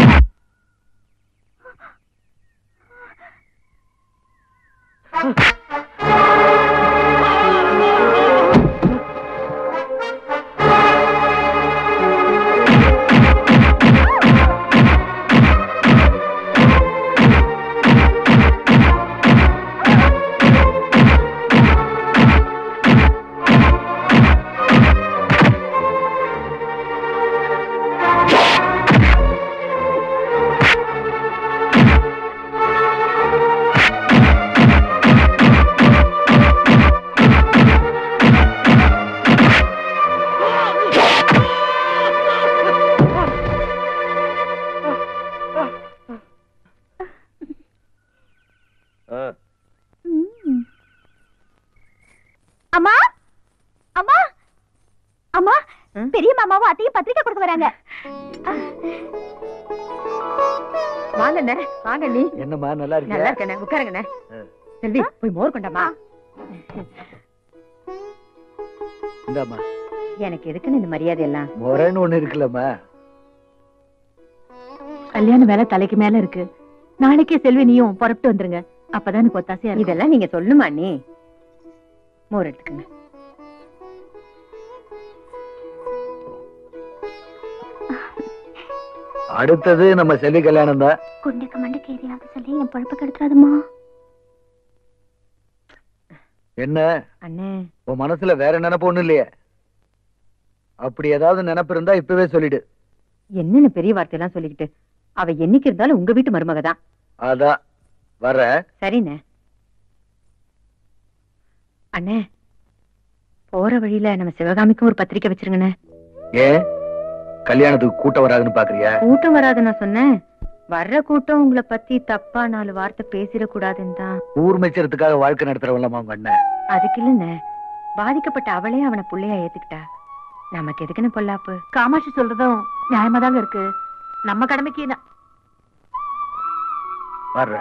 அம்மா அம்மா அம்மா, பெரிய மாமாவும் அத்தையும் பத்திரிக்கை கொடுக்க வராங்க. வாங்கண்ணே, வாங்க. நீ என்னம்மா நல்லா இருக்கு? நல்லா இருக்கண்ணே, உட்காருங்கண்ணே. செல்வி, போய் மோர் கொண்டாமா. இந்தாம்மா. எனக்கு எதுக்குன்னு இந்த மரியாதை எல்லாம்? முறைன்னு ஒண்ணு இருக்குல்லம்மா. கல்யாண வேலை தலைக்கு மேல இருக்கு. நாளைக்கே செல்வி நீயும் புறப்பட்டு வந்துருங்க. அப்பதான் எனக்கு ஒத்தாசையா இருக்கு. இதெல்லாம் நீங்க சொல்லுமா? நீ மோர் எடுத்துக்கங்க. அடுத்தது நம்ம செல்வி கல்யாணம் தான். குண்டுக்கு மண்டுக்கு எதையாவது சொல்லி என் பொழப்பு கெடுத்துறாதுமா. என்ன அண்ணே, உன் மனசுல வேற நினைப்பு ஒண்ணு இல்லையே? அப்படி ஏதாவது நினைப்பு இருந்தா இப்பவே சொல்லிடு. என்னன்னு பெரிய வார்த்தையெல்லாம் சொல்லிக்கிட்டு, அவ என்னைக்கு இருந்தாலும் உங்க வீட்டு மருமக தான். அதான் வர. சரிண்ணே. அண்ணே, போற வழியில நம்ம சிவகாமிக்கும் ஒரு பத்திரிக்கை வச்சிருங்கண்ணே. ஏன் கல்யாணத்துக்கு கூட்டம் வராதுன்னு பாக்குறியா? கூட்டம் வராது நான் சொன்னேன். வர்ற கூட்டம் உங்களை பத்தி தப்பா 4 வார்த்தை பேசிடக்கூடாதுன்னு தான். ஊர் மெச்சறதுக்காக வாழ்க்கை நடத்துறவல்லமா உங்க அண்ணன். அதுக்கு இல்லைண்ணே, பாதிக்கப்பட்ட அவளே அவனை புள்ளையா ஏத்துக்கிட்டா. நமக்கு எதுக்குன்னு பொல்லாப்பு? காமாட்சி சொல்றதும் நியாயமா தாங்க இருக்கு. நம்ம கடமைக்கு வர்ற.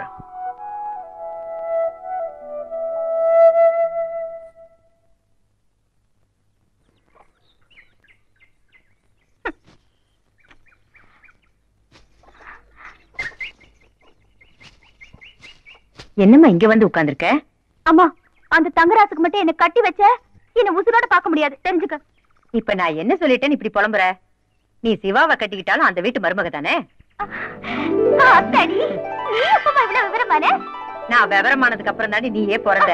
என்னம்மா இங்க வந்து உட்கார்ந்திருக்க? அம்மா, அந்த தங்கராசுக்கு மட்டும் என்ன கட்டி வச்ச என்ன உசுரோட பார்க்க முடியாது, தெரிஞ்சுக்க. இப்ப நான் என்ன சொல்லிட்டேன்னு இப்படி புலம்புற? நீ சிவாவை கட்டிக்கிட்டாலும் அந்த வீட்டு மருமக தானே. அத்தாடி, நீ எப்பமா இவ்வளவு விவரமான? நான் விவரமானதுக்கு அப்புறம் தாண்டி நீயே பிறந்த.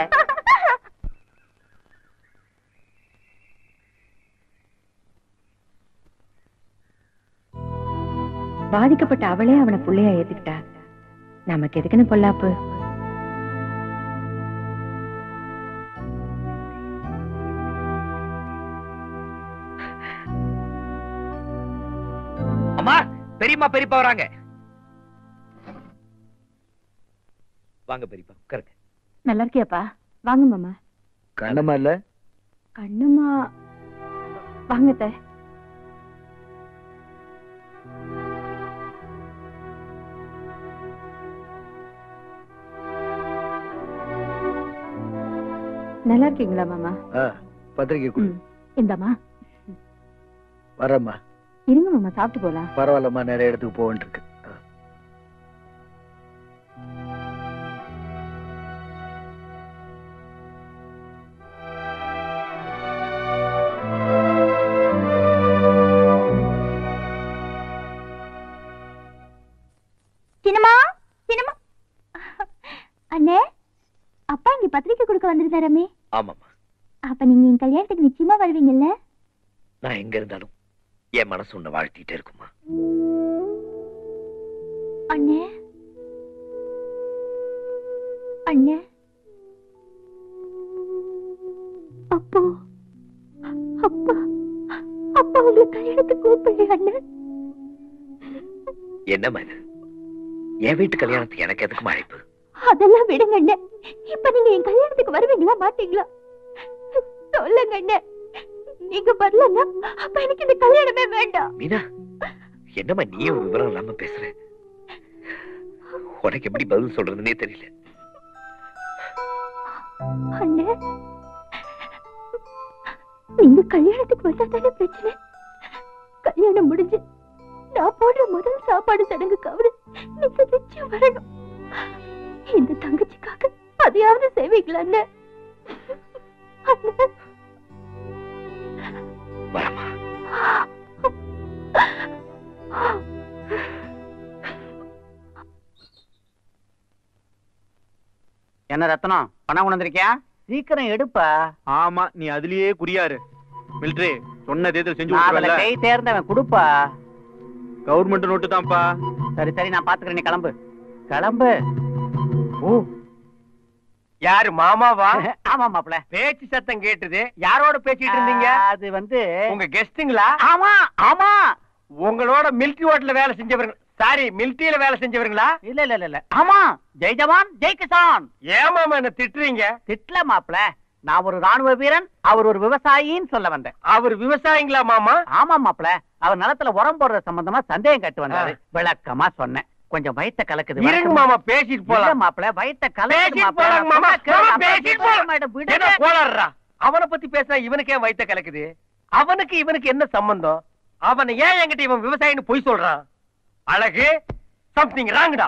பாதிக்கப்பட்ட அவளே அவனை புள்ளையா ஏத்துக்கிட்டா. நமக்கு எதுக்குன்னு பொல்லாப்பு? அம்மா, பெரியம்மா பெரியப்பா வராங்க. வாங்க பெரியப்பா, உட்காருங்க. நல்லா இருக்கியாப்பா? வாங்க மாமா. கண்ணம்மா இல்ல? கண்ணுமா? வாங்க. நல்லா இருக்கீங்களா மாமா? பத்திரிக்கை கொடு. இந்தாமா. வரம்மா. இருங்க மாமா, சாப்பிட்டு போலாம். பரவாயில்லம்மா, நிறைய இடத்துக்கு போவேன் இருக்கு. சின்னம்மா, சின்னம்மா. அண்ணே, அப்பா இங்க பத்திரிக்கை கொடுக்க வந்திருந்தாரமே. ஆமாம்மா. அப்ப நீங்க என் கல்யாணத்துக்கு நிச்சயமா வருவீங்கல்ல? நான் எங்க இருந்தாலும் என் மனசு உன்னை வாழ்த்திட்டே இருக்குமா. அண்ணே, அண்ணே, அப்போ அப்பா அப்பா உங்களை கல்யாணத்துக்கு கூப்பிடு அண்ணே. என்னம்மா இது? என் வீட்டு கல்யாணத்துக்கு எனக்கு எதுக்கு அழைப்பு? அதெல்லாம் விடுங்க அண்ணே. இப்ப நீங்க என் கல்யாணத்துக்கு வருவீங்களா மாட்டீங்களா சொல்லுங்க அண்ணே. நீங்க வரலன்னா அப்ப எனக்கு இந்த கல்யாணமே வேண்டாம். மீனா, என்னம்மா நீ ஒரு விவரம் இல்லாம பேசுற? உனக்கு எப்படி பதில் சொல்றதுன்னே தெரியல. அண்ணே, நீங்க கல்யாணத்துக்கு வந்தா தானே பிரச்சனை. கல்யாணம் முடிஞ்சு நான் போடுற முதல் சாப்பாடு சடங்குக்காவது நீங்க நிச்சயம் வரணும். இந்த தங்கச்சிக்காக அதையாவது செய்வீங்களா அண்ணே? வரமா. என்ன ரத்னம், பணம் கொண்டு வந்திருக்கியா? சீக்கிரம் எடுப்பா. ஆமா, நீ அதுலயே குறியாரு. மிலிட்டரி சொன்னதே செஞ்சு அதுல கை தேர்ந்தவன் கொடுப்பா. கவர்மெண்ட் நோட்டு தான்ப்பா. சரி சரி, நான் பாத்துக்கிறேன். நீ கிளம்பு கிளம்பு. ஓ, யாரு மாமாவா? ஆமா மாப்ள. பேச்சு சத்தம் கேட்டுது. யாரோட பேசிட்டு இருந்தீங்க? அது வந்து உங்க கெஸ்டுங்களா? ஆமா ஆமா. உங்களோட மிலிட்டரி ஹோட்டல்ல வேலை செஞ்சவங்க. சாரி, மிலிட்டரியில வேலை செஞ்சவங்களா? இல்ல இல்ல இல்ல. ஆமா, ஜெய் ஜவான் ஜெய் கிசான். ஏமாமா என்ன திட்டுறீங்க? திட்டல மாப்ள, நான் ஒரு ராணுவ வீரன், அவர் ஒரு விவசாயின்னு சொல்ல வந்தேன். அவர் விவசாயிங்களா மாமா? ஆமா மாப்ள, அவர் நிலத்துல உரம் போடுற சம்பந்தமா சந்தேகம் கட்டு வந்தாரு. விளக்கமா சொன்னேன். கொஞ்சம் வயித்த கலக்குது. இருங்க மாமா, பேசிட்டு போலாம். மாப்ள, வயித்த கலக்குது மாமா. அவனை பத்தி பேச இவனுக்கு ஏன் வயித்த கலக்குது? அவனுக்கு இவனுக்கு என்ன சம்பந்தம்? அவனை ஏன் என்கிட்ட இவன் விவசாயின்னு பொய் சொல்றான்? அழகு, சம்திங் ராங்கடா.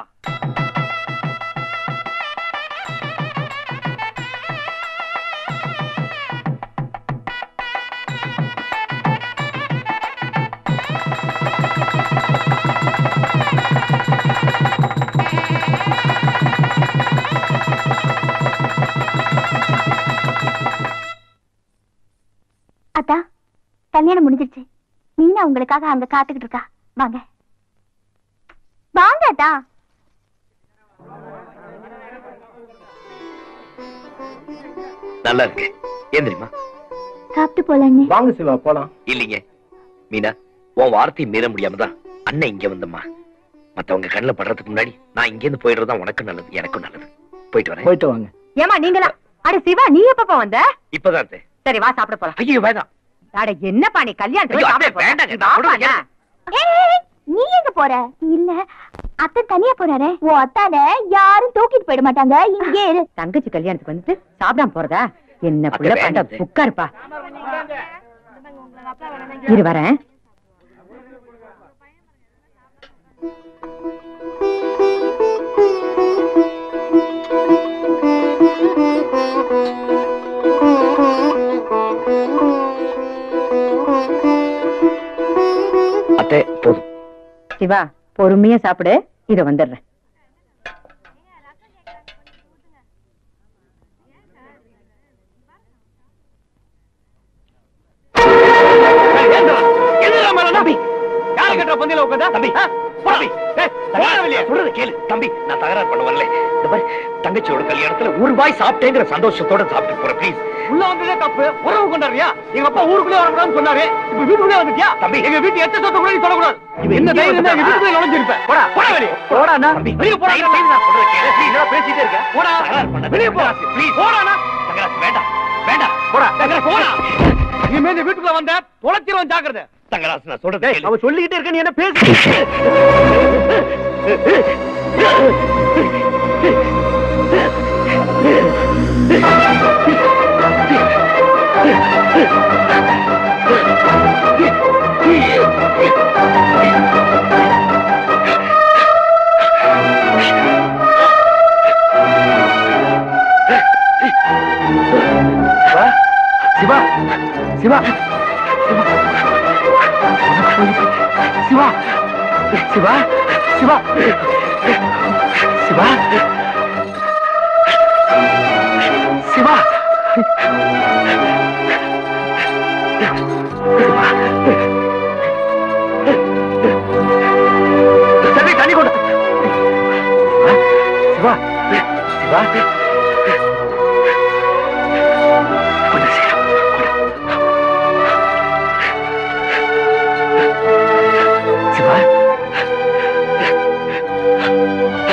அத்தா, கல்யாணம் முடிஞ்சிருச்சு. மீனா உங்களுக்காக அங்க காத்துக்கிட்டு இருக்கா. வாங்க வாங்க அத்தா. நல்லா இருக்கு. ஏன் தெரியுமா? சாப்பிட்டு போலான்னு. வாங்க சிவா, போலாம். இல்லீங்க மீனா, உன் வார்த்தையை மீற முடியாம தான் அண்ணன் இங்க வந்தம்மா. மத்தவங்க கண்ணுல படுறதுக்கு முன்னாடி நான் இங்க இருந்து போயிடுறதா உனக்கும் நல்லது, எனக்கும் நல்லது. போயிட்டு வரேன். போயிட்டு வாங்க. ஏமா நீங்களா? அட சிவா, நீ எப்ப வந்த? இப்பதான். சரி வா, சாப்பிட போலாம். ஐயோ வேண்டாம். அட என்னப்பா நீ கல்யாணத்துக்கு வேண்டாங்க. நீ எங்க போற? இல்ல, அத்தை தனியா போறாரே. ஓ அத்தான யாரும் தூக்கிட்டு போயிட மாட்டாங்க. இங்கே இரு. தங்கச்சி கல்யாணத்துக்கு வந்துட்டு சாப்பிடாம போறதா? என்ன புள்ள பண்ண உட்காருப்பா. இரு வரேன். அத்தை போதும். சிவா, பொறுமையா சாப்பிடு. இத வந்துடுறேன். தங்கச்சியோட கல்யாணத்துல ஒரு வாய் சாப்பிட்டேங்கிற சந்தோஷத்தோட சாப்பிட்டு போற. ப்ளீஸ். உள்ள வந்ததே தப்பு. உறவு கொண்டாடுறியா? எங்க அப்பா ஊருக்குள்ளே வரக்கூடாதுன்னு சொன்னாரு. இப்ப வீட்டுக்குள்ளே வந்துட்டியா? தம்பி, எங்க வீட்டு எத்த சொத்த கூட நீ சொல்லக்கூடாது. என்ன தைரியம் இருந்தா எங்க வீட்டுக்குள்ளே நுழைஞ்சிருப்ப? போடா போடா வெளியே. போடா அண்ணா. வெளியே போடா. பேசிட்டே இருக்க. போடா வெளியே போ. ப்ளீஸ் போடாண்ணா. தங்கராஜ் வேண்டாம் வேண்டாம். போடா தங்கராஜ் போடா. இனிமே இந்த வீட்டுக்குள்ள வந்த தொலைச்சிருவன், ஜாக்கிரதை. தங்கராஜ் நான் சொல்றேன். அவன் சொல்லிக்கிட்டே இருக்க, நீ என்ன பேசு. சிவா சிவா சிவா சிவா சிவா சிவா சிவா சரி, தண்ணி கொண்டு. சிவா சிவா சிவா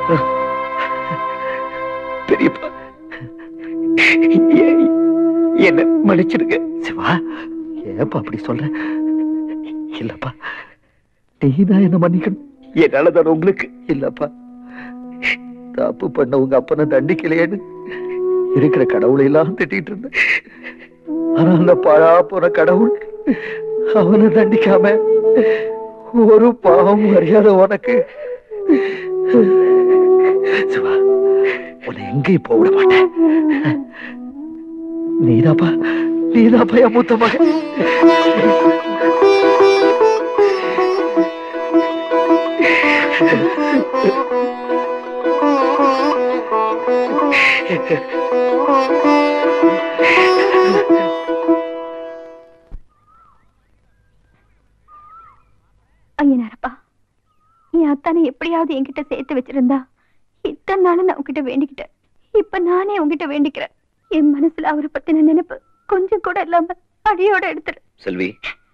பெரியப்பா என்ன மன்னிச்சிடுங்க. சிவா, ஏப்பா அப்படி சொல்ற? இல்லப்பா, நீதான் என்ன மன்னிக்கணும். என்னாலதான் உங்களுக்கு. இல்லப்பா, தப்பு பண்ண உங்க அப்பனை தண்டிக்கலையேன்னு இருக்கிற கடவுளை எல்லாம் திட்டிட்டு இருந்தேன். ஆனா அந்த பழா போற கடவுள் அவனை தண்டிக்காம ஒரு பாவம் அறியாத உனக்கு சிவா, உன்னை எங்கேயும் போக விட மாட்டேன். நீதாப்பா என் மூத்த மகன். ஐயனாரப்பா, என் அத்தானை எப்படியாவது என்கிட்ட சேர்த்து வச்சிருந்தா இத்தனை நாளும் நான் உங்ககிட்ட வேண்டிக்கிட்டேன். இப்ப நானே உங்ககிட்ட வேண்டிக்கிறேன். என் மனசுல அவரை பத்தின நினைப்பு கொஞ்சம் கூட இல்லாம அடியோட எடுத்துரு. செல்வி,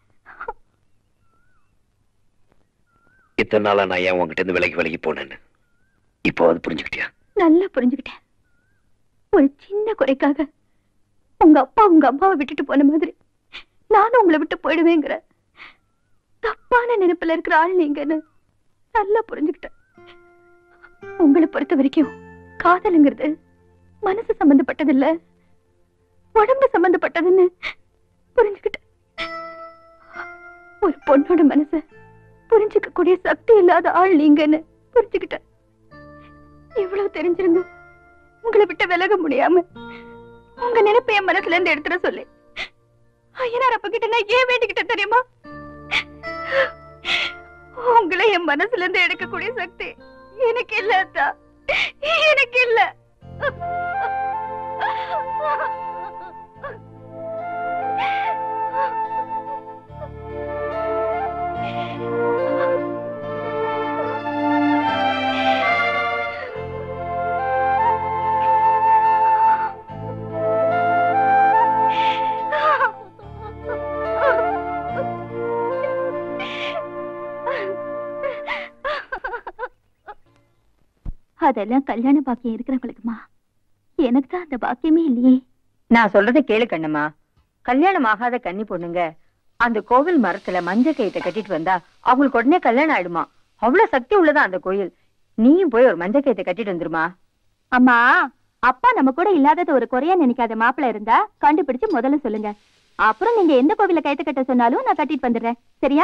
இத்தனை நாளா நான் ஏன் உங்ககிட்ட இருந்து விலகி போனேன்னு இப்போ அது புரிஞ்சுக்கிட்டியா? நல்லா புரிஞ்சுக்கிட்டேன். ஒரு சின்ன குறைக்காக உங்க அப்பா உங்க அம்மாவை விட்டுட்டு போன மாதிரி நானும் உங்களை விட்டு போயிடுவேங்கிற தப்பான நினைப்புல இருக்கிற ஆள் நீங்கன்னு நல்லா புரிஞ்சுக்கிட்டேன். உங்களை பொறுத்த வரைக்கும் காதலுங்கிறது மனசு சம்பந்தப்பட்டது இல்ல, உடம்பு சம்பந்தப்பட்டதுன்னு புரிஞ்சுக்கிட்டேன். ஒரு பொண்ணோட மனச புரிஞ்சுக்க கூடிய சக்தி இல்லாத ஆள் நீங்கன்னு புரிஞ்சுக்கிட்டேன். இவ்வளவு தெரிஞ்சிருங்க உங்களை விட்டு விலக முடியாம உங்க நினைப்பை என் மனசுல இருந்து எடுத்துட சொல்லி ஐயனார் அப்ப கிட்ட நான் ஏன் வேண்டிக்கிட்டேன் தெரியுமா? உங்களை என் மனசுல இருந்து எடுக்கக்கூடிய சக்தி எனக்கு இல்ல அத்தா, எனக்கு இல்ல. அதெல்லாம் கல்யாண பாக்கியம் இருக்கிறவங்களுக்குமா, எனக்கு தான் அந்த பாக்கியமே இல்லையே. நான் சொல்றதை கேளு கண்ணம்மா. கல்யாணம் ஆகாத கன்னி பொண்ணுங்க அந்த கோவில் மரத்துல மஞ்சள் கயிற்றை கட்டிட்டு வந்தா அவங்களுக்கு உடனே கல்யாணம் ஆயிடுமா. அவ்வளவு சக்தி உள்ளதா அந்த கோயில். நீயும் போய் ஒரு மஞ்சள் கயிற்றை கட்டிட்டு வந்துருமா. அம்மா, அப்பா நம்ம கூட இல்லாதது ஒரு குறையா நினைக்காத மாப்பிள்ள இருந்தா கண்டுபிடிச்சு முதல்ல சொல்லுங்க. அப்புறம் நீங்க எந்த கோவில கயிற்று கட்ட சொன்னாலும் நான் கட்டிட்டு வந்துடுறேன். சரியா?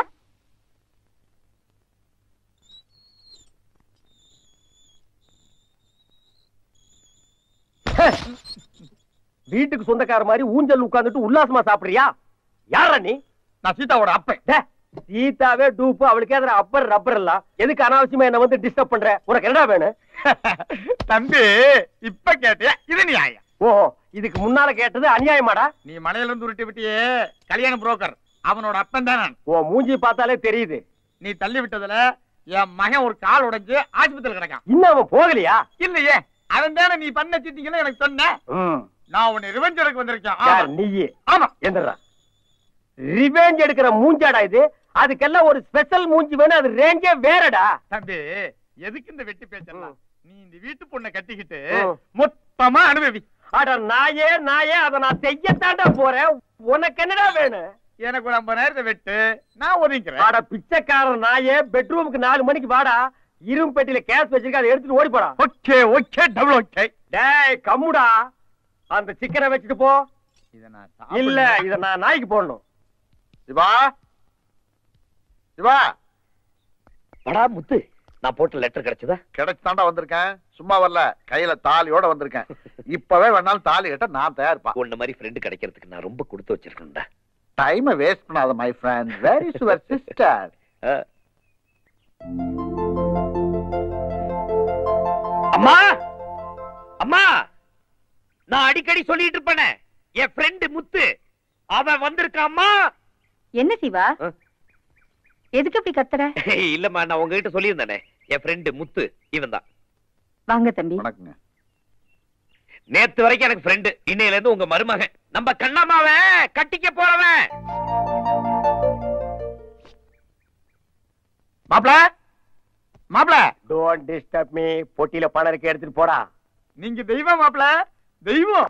வீட்டுக்கு சொந்தக்கார மாதிரி ஊஞ்சல் உட்கார்ந்துட்டு உல்லாசமா சாப்பிடுறியா? யாரா நீ? நான் சீதாவோட அப்பன். சீதாவே டூப்பு, அவளுக்கு எதிர அப்பர் ரப்பர் எல்லாம் எதுக்கு அனாவசியமா என்ன வந்து டிஸ்டர்ப் பண்ற? உனக்கு என்னடா வேணும்? தம்பி, இப்ப கேட்டியா? இது நியாயம். ஓஹோ, இதுக்கு முன்னால கேட்டது அநியாயமாடா? நீ மலையில இருந்து உருட்டி விட்டியே கல்யாண புரோக்கர், அவனோட அப்பன் தான் நான். ஓ, மூஞ்சி பார்த்தாலே தெரியுது. நீ தள்ளி விட்டதுல என் மகன் ஒரு கால் உடைஞ்சு ஆஸ்பத்திரியில் கிடக்கான். இன்னும் அவன் போகலையா? இல்லையே, அவன் தானே நீ பண்ண சீட்டிங்கன்னு எனக்கு சொன்ன. நான் உன்னை ரிவெஞ்ச் எடுக்க வந்திருக்கேன். நீயே? ஆமா. எந்திரா. ரிவெஞ்ச் எடுக்கிற மூஞ்சாடா இது? அதுக்கெல்லாம் ஒரு ஸ்பெஷல் மூஞ்சி வேணும். அது ரேஞ்சே வேறடா. தம்பி, எதுக்கு இந்த வெட்டி பேச்செல்லாம்? நீ இந்த வீட்டு பொண்ணை கட்டிக்கிட்டு மொத்தமா அனுபவி. அட நாயே நாயே, அதை நான் செய்யத்தாண்டா போறேன். உனக்கு என்னடா வேணும்? எனக்கு ஒரு 50,000 வெட்டு, நான் ஒதுக்கிறேன். அட பிச்சைக்காரன் நாயே, பெட்ரூமுக்கு 4 மணிக்கு வாடா. இரும்பு பெட்டியில கேஸ் வச்சிருக்க, அதை எடுத்துட்டு ஓடி போடா. Okay okay, double okay. டேய் கம்முடா, அந்த சிக்கனை வச்சுட்டு போ. இல்ல, இத நான் நாய்க்கு போடணும். சிவா, சிவா. படா முத்து, நான் போட்ட லெட்டர் கிடைச்சதா? கிடைச்சுதாண்டா வந்திருக்கேன், சும்மா வரல. கையில தாலியோட வந்திருக்கேன். இப்பவே வேணாலும் தாலி கட்ட நான் தயார்ப்பா. உன்ன மாதிரி ஃப்ரெண்ட் கிடைக்கிறதுக்கு நான் ரொம்ப கொடுத்து வச்சிருக்கேன்டா. டைமை வேஸ்ட் பண்ணாத my friend. Where is your sister? அம்மா, அம்மா, நான் அடிக்கடி சொல்லிட்டு இருப்பேனே, என் ஃப்ரெண்ட் முத்து அவன் வந்திருக்கான். அம்மா. என்ன சிவா, எதுக்கு இப்படி கத்துற? இல்லம்மா, நான் உங்ககிட்ட சொல்லியிருந்தேனே, என் ஃப்ரெண்ட் முத்து இவன் தான். வாங்க தம்பி. வணக்கங்க. நேத்து வரைக்கும் எனக்கு ஃப்ரெண்டு, இன்னையில இருந்து உங்க மருமகன். நம்ம கண்ணம்மாவை கட்டிக்க போறவன். மாப்ள, மாப்பிள டோன்ட் டிஸ்டர்ப் மீ. பொட்டியில பணம் இருக்க எடுத்துட்டு போடா. நீங்க தெய்வம் மாப்பிள, தெய்வம்.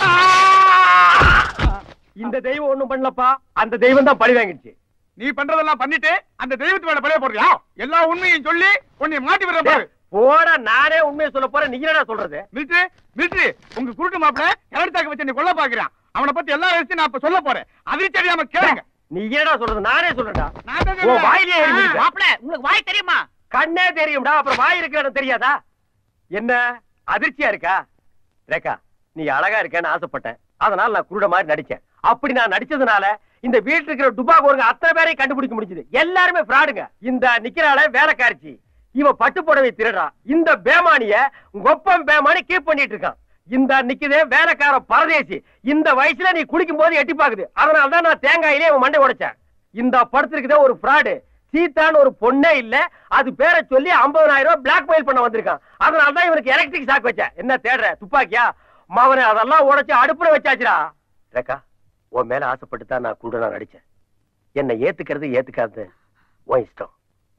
இந்த தெய்வம் ஒண்ணும் பண்ணலப்பா, அந்த தெய்வம் தான் பழி வாங்கிடுச்சு. நீ பண்றதெல்லாம் பண்ணிட்டு அந்த தெய்வத்து மேல பழைய போடுறியா? எல்லா உண்மையும் சொல்லி உன்னை மாட்டி விடுற பாரு. போடா, நானே உண்மையை சொல்ல போறேன். நீ என்னடா சொல்றது? மிலிட்டரி உங்க குருட்டு மாப்பிள கலர்த்தாக்க வச்சு நீ கொல்ல பாக்குறான். அவனை பத்தி எல்லா விஷயம் நான் இப்ப சொல்ல போறேன். அதிர்ச்சி தெரியாம கேளுங்க. நீ என்னடா சொல்றது? நானே சொல்றேன்டா. ஓ வாயிலே மாப்பிள உங்களுக்கு வாய் தெரியுமா? கண்ணே தெரியும்டா, அப்புறம் வாய் இருக்கிற இடம் தெரியாதா? என்ன அதிர்ச்சியா இருக்கா? ரேகா, நீ அழகா இருக்கேன்னு ஆசைப்பட்டேன், அதனால நான் குருட மாதிரி நடிச்சேன். அப்படி நான் நடிச்சதுனால இந்த வீட்டுல இருக்கிற டுபாகோருங்க அத்தனை பேரையும் கண்டுபிடிக்க முடிஞ்சது. எல்லாருமே ஃப்ராடுங்க. இந்த நிக்கிறாள வேலைக்காரிச்சி, இவன் பட்டு புடவை திருடுறான். இந்த பேமானிய கொப்பம் பேமானி கீப் பண்ணிட்டு இருக்கான். இந்த நிக்குதே வேலைக்கார பரதேசி, இந்த வயசுல நீ குளிக்கும் போது எட்டி பாக்குது. அதனாலதான் நான் தேங்காயிலே இவன் மண்டை உடைச்சேன். இந்த படத்திற்குதே ஒரு ஃப்ராடு. சீதான்னு ஒரு பொண்ணே இல்ல, அது பேரை சொல்லி 50,000 ரூபாய் பிளாக் மெயில் பண்ண வந்திருக்கான். அதனாலதான் இவனுக்கு எலக்ட்ரிக் ஷாக் வச்சேன். என்ன தேடுற? துப்பாக்கியா? மவனை அதெல்லாம் உடைச்சு அடுப்புல வச்சாச்சுடா. ரேகா, உன் மேல ஆசைப்பட்டு தான் நான் கூட நான் நடிச்சேன். என்னை ஏத்துக்கிறது ஏத்துக்காது உன் இஷ்டம்.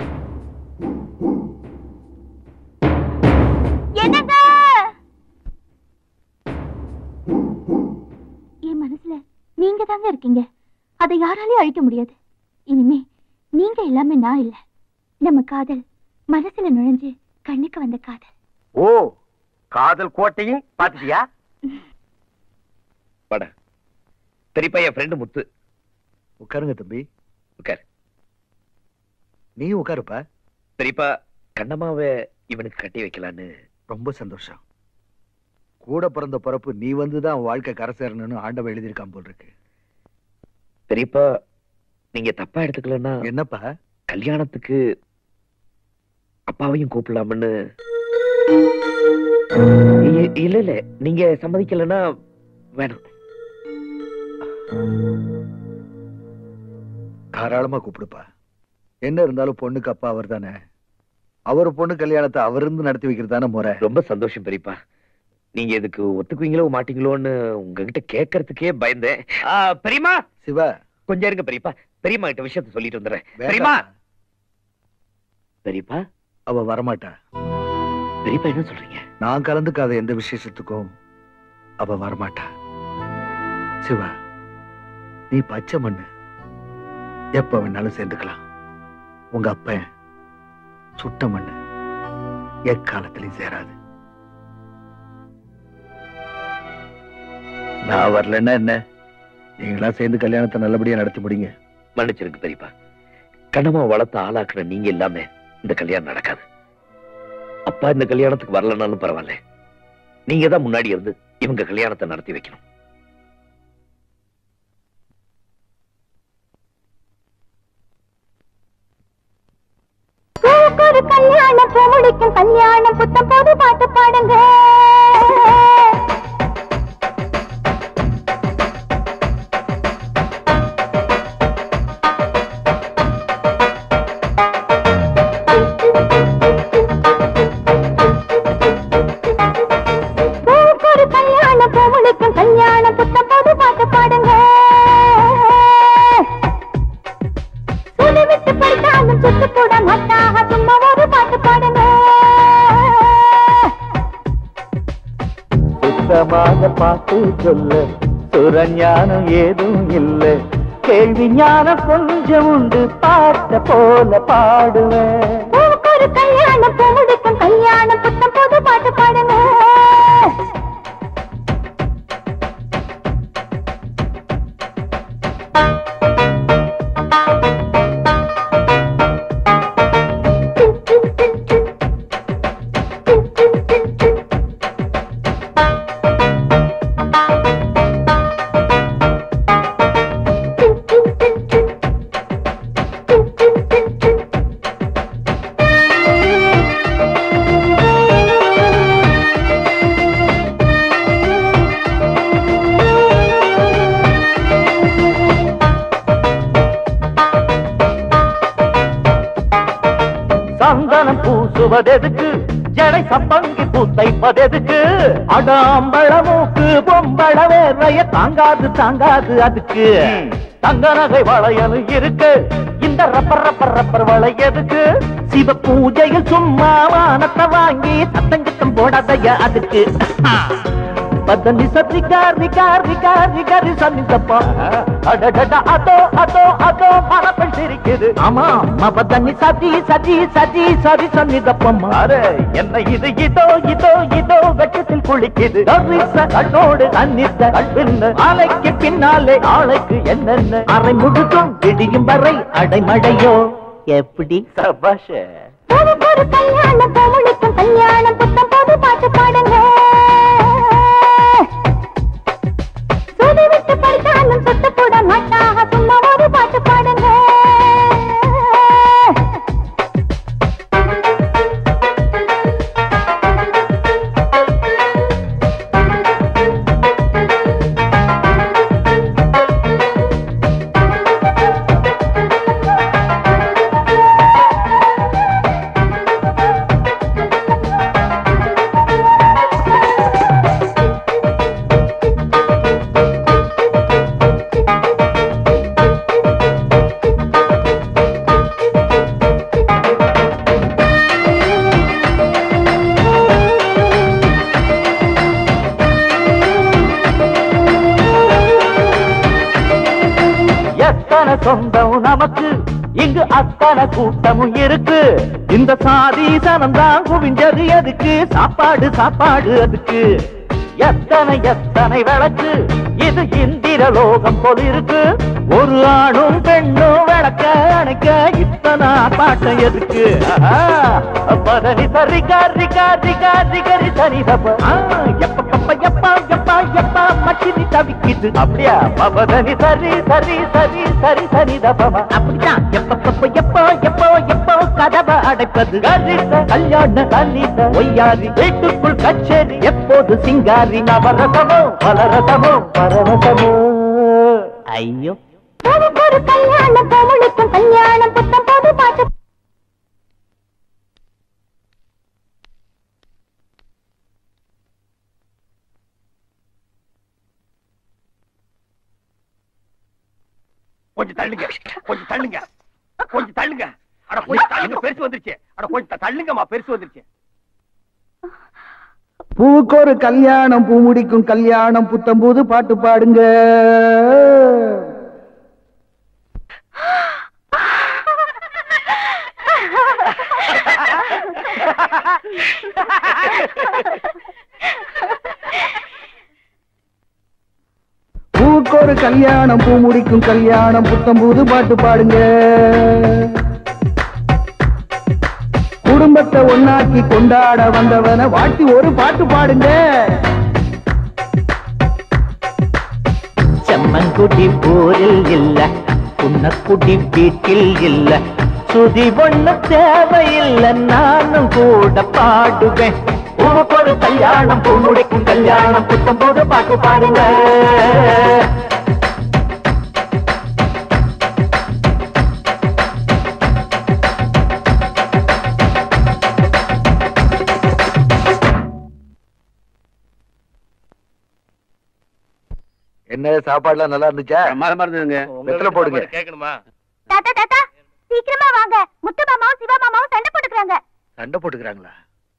என்னங்க என் மனசுல நீங்க தாங்க இருக்கீங்க. அதை யாராலையும் அழிக்க முடியாது. இனிமே நீங்க எல்லாமே நான் இல்ல. நம்ம காதல் மனசுல நுழைஞ்சு கண்ணுக்கு வந்த காதல். ஓ, காதல் கோட்டையும் பாத்துட்டியா? பட பெரியப்பா, என் ஃப்ரெண்டு முத்து. உட்காருங்க தம்பி. உட்காரு. நீ உட்காருப்பா. பெரியப்பா, கண்ணம்மாவை இவனுக்கு கட்டி வைக்கலான்னு. ரொம்ப சந்தோஷம். கூட பிறந்த பிறப்பு நீ வந்துதான் வாழ்க்கை கரை சேரணும்னு ஆண்டவன் எழுதியிருக்கான் போல் இருக்கு. பெரியப்பா, நீங்க தப்பா எடுத்துக்கலன்னா. என்னப்பா? கல்யாணத்துக்கு அப்பாவையும் கூப்பிடலாம்னு. இல்ல இல்ல, நீங்க சம்மதிக்கலன்னா வேணாம். தாராளமா கூப்பிடுப்பா. என்ன இருந்தாலும் பொண்ணுக்கு அப்பா அவர் தானே. அவர் பொண்ணு கல்யாணத்தை அவர் இருந்து நடத்தி வைக்கிறது தானே முறை. ரொம்ப சந்தோஷம் பெரியப்பா. நீங்க இதுக்கு ஒத்துக்குவீங்களோ மாட்டீங்களோன்னு உங்ககிட்ட கேட்கறதுக்கே பயந்தேன். பெரியமா, சிவா கொஞ்சம் இருங்க பெரியப்பா. பெரியம்மா கிட்ட விஷயத்த சொல்லிட்டு வந்துடுறேன். பெரியமா. பெரியப்பா, அவ வரமாட்டா. பெரியப்பா என்ன சொல்றீங்க? நான் கலந்துக்காத எந்த விசேஷத்துக்கும் அவ வரமாட்டா. சிவா, நீ பச்சை மண்ணு, எப்ப வேணாலும் சேர்ந்துக்கலாம். உங்க அப்ப சுட்ட மண்ணு, எக்காலத்திலையும் சேராது. நான் வரலன்னா என்ன? நீங்களா சேர்ந்து கல்யாணத்தை நல்லபடியா நடத்தி முடிங்க. மன்னிச்சிருக்கு பெரியப்பா. கண்ணம்மா வளர்த்த ஆளாக்குற நீங்க இல்லாம இந்த கல்யாணம் நடக்காது. அப்பா இந்த கல்யாணத்துக்கு வரலனாலும் பரவாயில்ல, நீங்க தான் முன்னாடி இருந்து இவங்க கல்யாணத்தை நடத்தி வைக்கணும். கல்யாணம் முடிக்கும் கல்யாணம் புத்தம் போது பாட்டு பாடுங்க. சுத்தமாக பாட்டு சொல்ல சுரஞானம் ஏதும் இல்லை. கேள்வி ஞானம் கொஞ்சம் உண்டு, பாட்ட போல பாடுவேன். ஒரு கல்யாணம் முடிக்கும் கல்யாணம் புத்தம் போது பாட்டு பாடுங்க. சந்தனம் பூசுவதெதுக்கு, ஜடை சப்பங்கி பூத்தைப்பதெதுக்கு, அடாம்பழ மூக்கு பொம்பள வேர்வைய தாங்காது தாங்காது அதுக்கு. தங்க நகை வளையலும் இருக்கு, இந்த ரப்பர் ரப்பர் ரப்பர் வளை எதுக்கு? சிவ பூஜையில் சும்மா வானத்தை வாங்கி சத்தங்கித்தம் போடாதையா அதுக்கு. பதனி சரி காரி காரி காரி காரி சன்னிதப்பா, அடடட அதோ அதோ அதோ மனப்பெண் சிரிக்குது. ஆமா பதனி சதி சதி சதி சரி சன்னிதப்பம்மா. அரே என்ன இது இதோ இதோ இதோ வெட்டத்தில் குளிக்குது. கண்ணோடு சன்னித்த கண்பின்னு ஆலைக்கு பின்னாலே ஆளைக்கு என்னென்ன அரை முழுதும் விடியும் வரை அடைமடையோ எப்படி? சபாஷ. ஒரு கல்யாணம் தமிழுக்கும் கல்யாணம் புத்தம் போது பாட்டு பாடுங்க. சுதி விட்டு படித்தாலும் சுட்டு போட மாட்டாக சும்மா ஒரு பாட்டு பாடுங்க. சொந்தம் நமக்கு இங்கு அத்தனை கூட்டமும் இருக்கு. இந்த சாதி சனந்தான் குவிஞ்சது எதுக்கு? சாப்பாடு சாப்பாடு அதுக்கு. எத்தனை எத்தனை விளக்கு இது இந்திர லோகம் போல் இருக்கு. ஒரு ஆணும் பெண்ணும் விளக்க அணைக்க இத்தனை பாட்டம் எதுக்கு? பதனி சரி காரி காரி காரி கரி சரி தப்ப எப்ப எப்ப எப்பா எப்பா எப்பா மச்சினி தவிக்குது. அப்படியா? பதனி சரி சரி சரி சரி சரி தப்பமா. அப்படிதான் எப்ப எப்ப எப்போ எப்போ எப்போ கதவை அடைப்பது. கல்யாண கல்லித ஒய்யாரி வீட்டுக்குள் கச்சேரி எப்போது சிங்காரி. நவரசமோ பலரசமோ பரவசமோ. ஐயோ ஒரு கல்யாணம் தமிழுக்கும் கல்யாணம் புத்தம் போது பாட்டு. கொஞ்சம் தள்ளுங்க, கொஞ்சம் தள்ளுங்க, கொஞ்சம் தள்ளுங்க. அட கொஞ்சம் தள்ளுங்க, பெருசு வந்துருச்சு. அட கொஞ்சம் தள்ளுங்கம்மா, பெருசு வந்துருச்சு. பூவுக்கு ஒரு கல்யாணம் பூ முடிக்கும் கல்யாணம் புத்தம்போது பாட்டு பாடுங்க. பூவுக்கு ஒரு கல்யாணம் பூ முடிக்கும் கல்யாணம் புத்தம்போது பாட்டு பாடுங்க. குடும்பத்தை ஒன்னாக்கி கொண்டாட வந்தவன வாழ்த்தி ஒரு பாட்டு பாடுங்க. செம்மங்குடி ஊரில் இல்ல, புன்னக்குடி வீட்டில் இல்ல, சுதி ஒண்ணு தேவையில்லை, நானும் கூட பாடுவேன். ஒரு கல்யாணம் பூ முடிக்கும் கல்யாணம் புத்தம்போது பாட்டு பாடுங்க. என்ன சாப்பாடுலாம் நல்லா இருந்துச்சா? இருந்ததுங்க. வெத்தலை போடுங்க. கேட்கணுமா? தாத்தா தாத்தா சீக்கிரமா வாங்க. முத்து மாமாவும் சிவா மாமாவும் சண்டை போட்டுக்கிறாங்க. சண்டை போட்டுக்கிறாங்களா?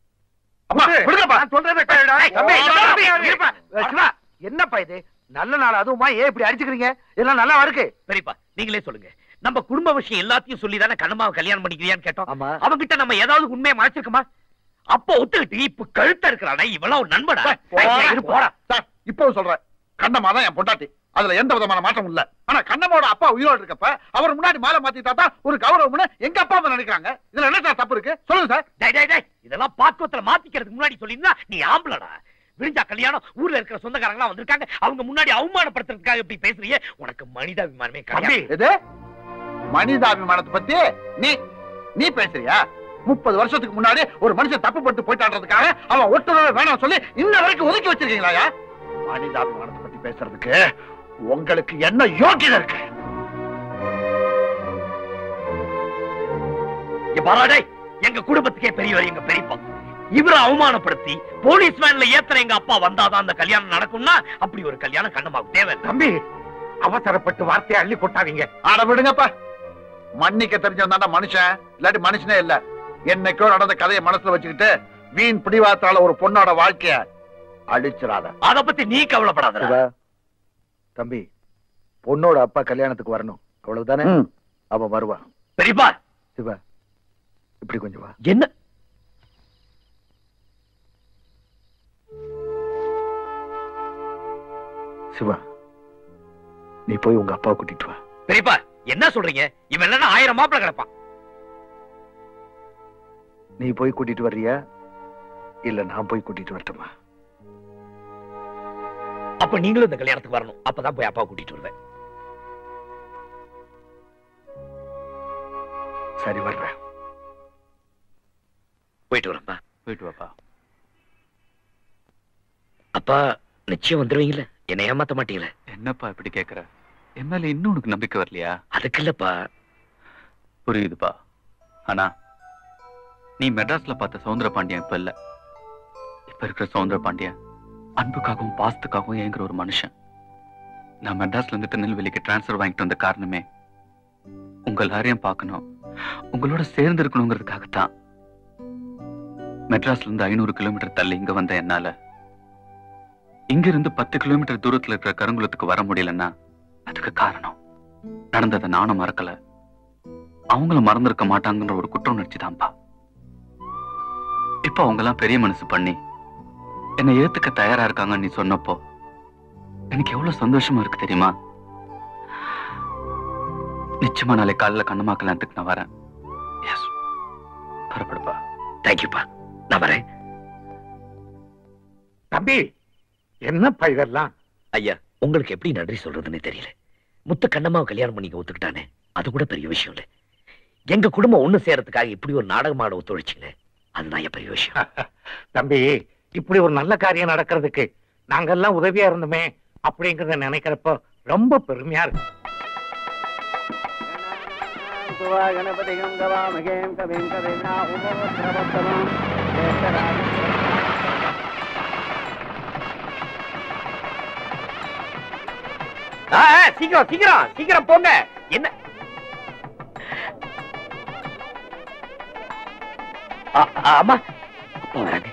என்னப்பா இது நல்ல நாள் அதுவுமா ஏன் இப்படி அடிச்சுக்கிறீங்க? இதெல்லாம் நல்லா இருக்கு. பெரியப்பா நீங்களே சொல்லுங்க. நம்ம குடும்ப விஷயம் எல்லாத்தையும் சொல்லி தானே கண்ணம்மாவை கல்யாணம் பண்ணிக்கிறியான்னு கேட்டோம். ஆமா. அவங்கிட்ட நம்ம ஏதாவது உண்மையை மறைச்சிருக்கோமா? அப்போ ஒத்துக்கிட்டு இப்ப கழுத்த இருக்கிறானே இவெல்லாம் ஒரு நண்பனா? போடா சார், இப்போ சொல்றேன். கண்ணம்மா தான் என் பொண்டாட்டி, அதுல எந்த விதமான மாற்றமும் இல்ல. ஆனா கண்ணம்மாவோட அப்பா உயிரோடு இருக்கப்ப அவர் முன்னாடி மாலை மாத்திட்டா தான் ஒரு கௌரவம்னு எங்க அப்பா அம்மா நினைக்கிறாங்க. இதுல என்ன சார் தப்பு இருக்கு சொல்லுங்க சார். இதெல்லாம் பாக்குவத்துல மாத்திக்கிறதுக்கு முன்னாடி சொல்லியிருந்தா நீ ஆம்பளடா. விடிஞ்சா கல்யாணம், ஊர்ல இருக்கிற சொந்தக்காரங்க வந்திருக்காங்க, அவங்க முன்னாடி அவமானப்படுத்துறதுக்காக இப்படி பேசுறியே, உனக்கு மனிதாபிமானமே கிடையாது. மனிதாபிமானத்தை பத்தி நீ பேசுறியா? 30 வருஷத்துக்கு முன்னாடி ஒரு மனுஷன் தப்பு பட்டு போயிட்டான்றதுக்காக அவன் ஒட்டுறவே வேணாம் சொல்லி இன்ன வரைக்கும் ஒதுக்கி வச்சிருக்கீங்களா? மனிதாபிமானத்தை பத்தி பேசுறதுக்கு உங்களுக்கு என்ன யோகியதை இருக்கு? எங்க குடும்பத்துக்கே பெரியவர் எங்க பெரியப்பா. இவரை அவமானப்படுத்தி போலீஸ் வேன்ல ஏத்துற எங்க அப்பா வந்தாதான் அந்த கல்யாணம் நடக்கும்னா அப்படி ஒரு கல்யாணம் கண்ணம்மாவுக்கு தேவை. தம்பி, அவசரப்பட்டு வார்த்தையை அள்ளி கொட்டாதீங்க. ஆட விடுங்கப்பா. மன்னிக்க தெரிஞ்சவன் மனுஷன், இல்லாட்டி மனுஷனே இல்ல. என்னைக்கோ நடந்த கதையை மனசுல வச்சுக்கிட்டு வீண் பிடிவாத்தால ஒரு பொண்ணோட வாழ்க்கைய அழிச்சிடாத. அத பத்தி நீ கவலைப்படாத. தம்பி, பொண்ணோட அப்பா கல்யாணத்துக்கு வரணும், அவ்வளவுதானே? அவ வருவா. பெரியப்பா. சிவா, இப்படி கொஞ்சம் வா. என்ன சிவா, நீ போய் உங்க அப்பாவை கூட்டிட்டு வா. பெரியப்பா என்ன சொல்றீங்க? இவன் இல்லன்னா 1000 மாப்பிள கிடப்பான். நீ போய் கூட்டிட்டு வர்றியா இல்ல நான் போய் கூட்டிட்டு வரட்டுமா? அப்ப நீங்களும் இந்த கல்யாணத்துக்கு வரணும். அப்பதான் போய் அப்பா கூட்டிட்டு வருவேன். சரி, வர்றேன். போயிட்டு வரப்பா. போயிட்டு வாப்பா. அப்பா நிச்சயம் வந்துருவீங்கல்ல? என்னை ஏமாத்த மாட்டீங்களே? என்னப்பா இப்படி கேக்குற? என் மேல இன்னும் உனக்கு நம்பிக்கை வரலையா? அதுக்கு இல்லப்பா. புரியுதுப்பா. ஆனா நீ மெட்ராஸ்ல பார்த்த சௌந்தர பாண்டியன் இப்ப இல்ல. இப்ப இருக்கிற சௌந்தர பாண்டியன் அன்புக்காகவும் பாசத்துக்காகவும் ஏங்குற ஒரு மனுஷன். நான் மெட்ராஸ்ல இருந்து திருநெல்வேலிக்கு டிரான்ஸ்பர் வாங்கிட்டு வந்த காரணமே உங்க எல்லாரையும் பார்க்கணும், உங்களோட சேர்ந்து இருக்கணுங்கிறதுக்காகத்தான். மெட்ராஸ்ல இருந்து 500 கிலோமீட்டர் தள்ளி இங்க வந்த என்னால இங்க இருந்து 10 கிலோமீட்டர் தூரத்துல இருக்கிற கருங்குளத்துக்கு வர முடியலன்னா அதுக்கு காரணம் நடந்ததை நானும் மறக்கல, அவங்களும் மறந்திருக்க மாட்டாங்கன்ற ஒரு குற்ற உணர்ச்சி தான்ப்பா. இப்ப அவங்க எல்லாம் பெரிய மனசு பண்ணி என்னை ஏத்துக்க தயாரா இருக்காங்கன்னு நீ சொன்னப்போ எனக்கு எவ்வளவு சந்தோஷமா இருக்கு தெரியுமா? நிச்சயமா நாளை காலையில கண்ணம்மா கல்யாணத்துக்கு நான் வரேன். எஸ், புறப்படுப்பா. தேங்க்யூப்பா, நான் வரேன். தம்பி, என்னப்பா இதெல்லாம்? ஐயா, உங்களுக்கு எப்படி நன்றி சொல்றதுன்னு தெரியல. முத்த கண்ணம்மாவை கல்யாணம் பண்ணிக்க ஒத்துக்கிட்டானே, அது கூட பெரிய விஷயம் இல்ல. எங்க குடும்பம் ஒண்ணு சேரத்துக்காக இப்படி ஒரு நாடகமாட ஒத்துழைச்சிங்க, அதுதான் பெரிய விஷயம். தம்பி, இப்படி ஒரு நல்ல காரியம் நடக்கிறதுக்கு நாங்கெல்லாம் உதவியா இருந்தோமே அப்படிங்கறத நினைக்கிறப்போ ரொம்ப பெருமையா இருக்கு. சீக்கிரம் சீக்கிரம் சீக்கிரம் போங்க. என்ன அம்மா, அப்பா வராங்க.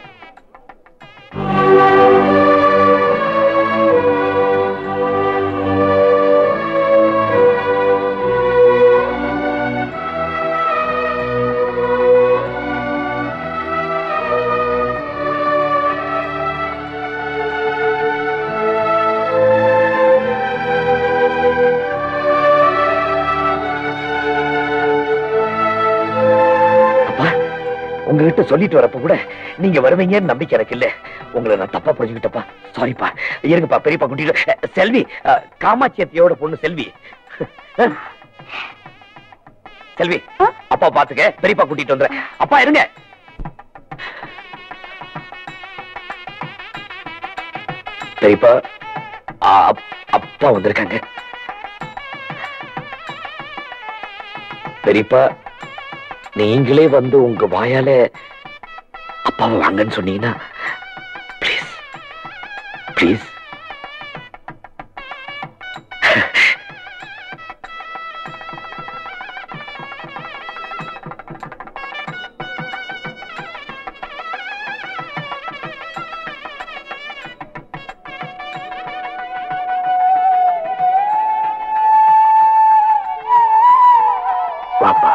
உங்ககிட்ட சொல்லிட்டு வரப்ப கூட நீங்க வருவீங்கன்னு நம்பிக்கை எனக்கு இல்ல. உங்களை நான் தப்பா புரிஞ்சுக்கிட்டப்பா, சாரிப்பா. இருங்கப்பா, பெரியப்பா கூட்டிட்டு. செல்வி, காமாட்சியத்தையோட பொண்ணு செல்வி. செல்வி, அப்பா பாத்துக்க, பெரியப்பா கூட்டிட்டு வந்துறேன். அப்பா இருங்க. பெரியப்பா, அப்பா வந்திருக்காங்க. பெரியப்பா, நீங்களே வந்து உங்க வாயால அப்பாவை வாங்கன்னு சொன்னீங்கன்னா ப்ளீஸ் ப்ளீஸ். பாப்பா,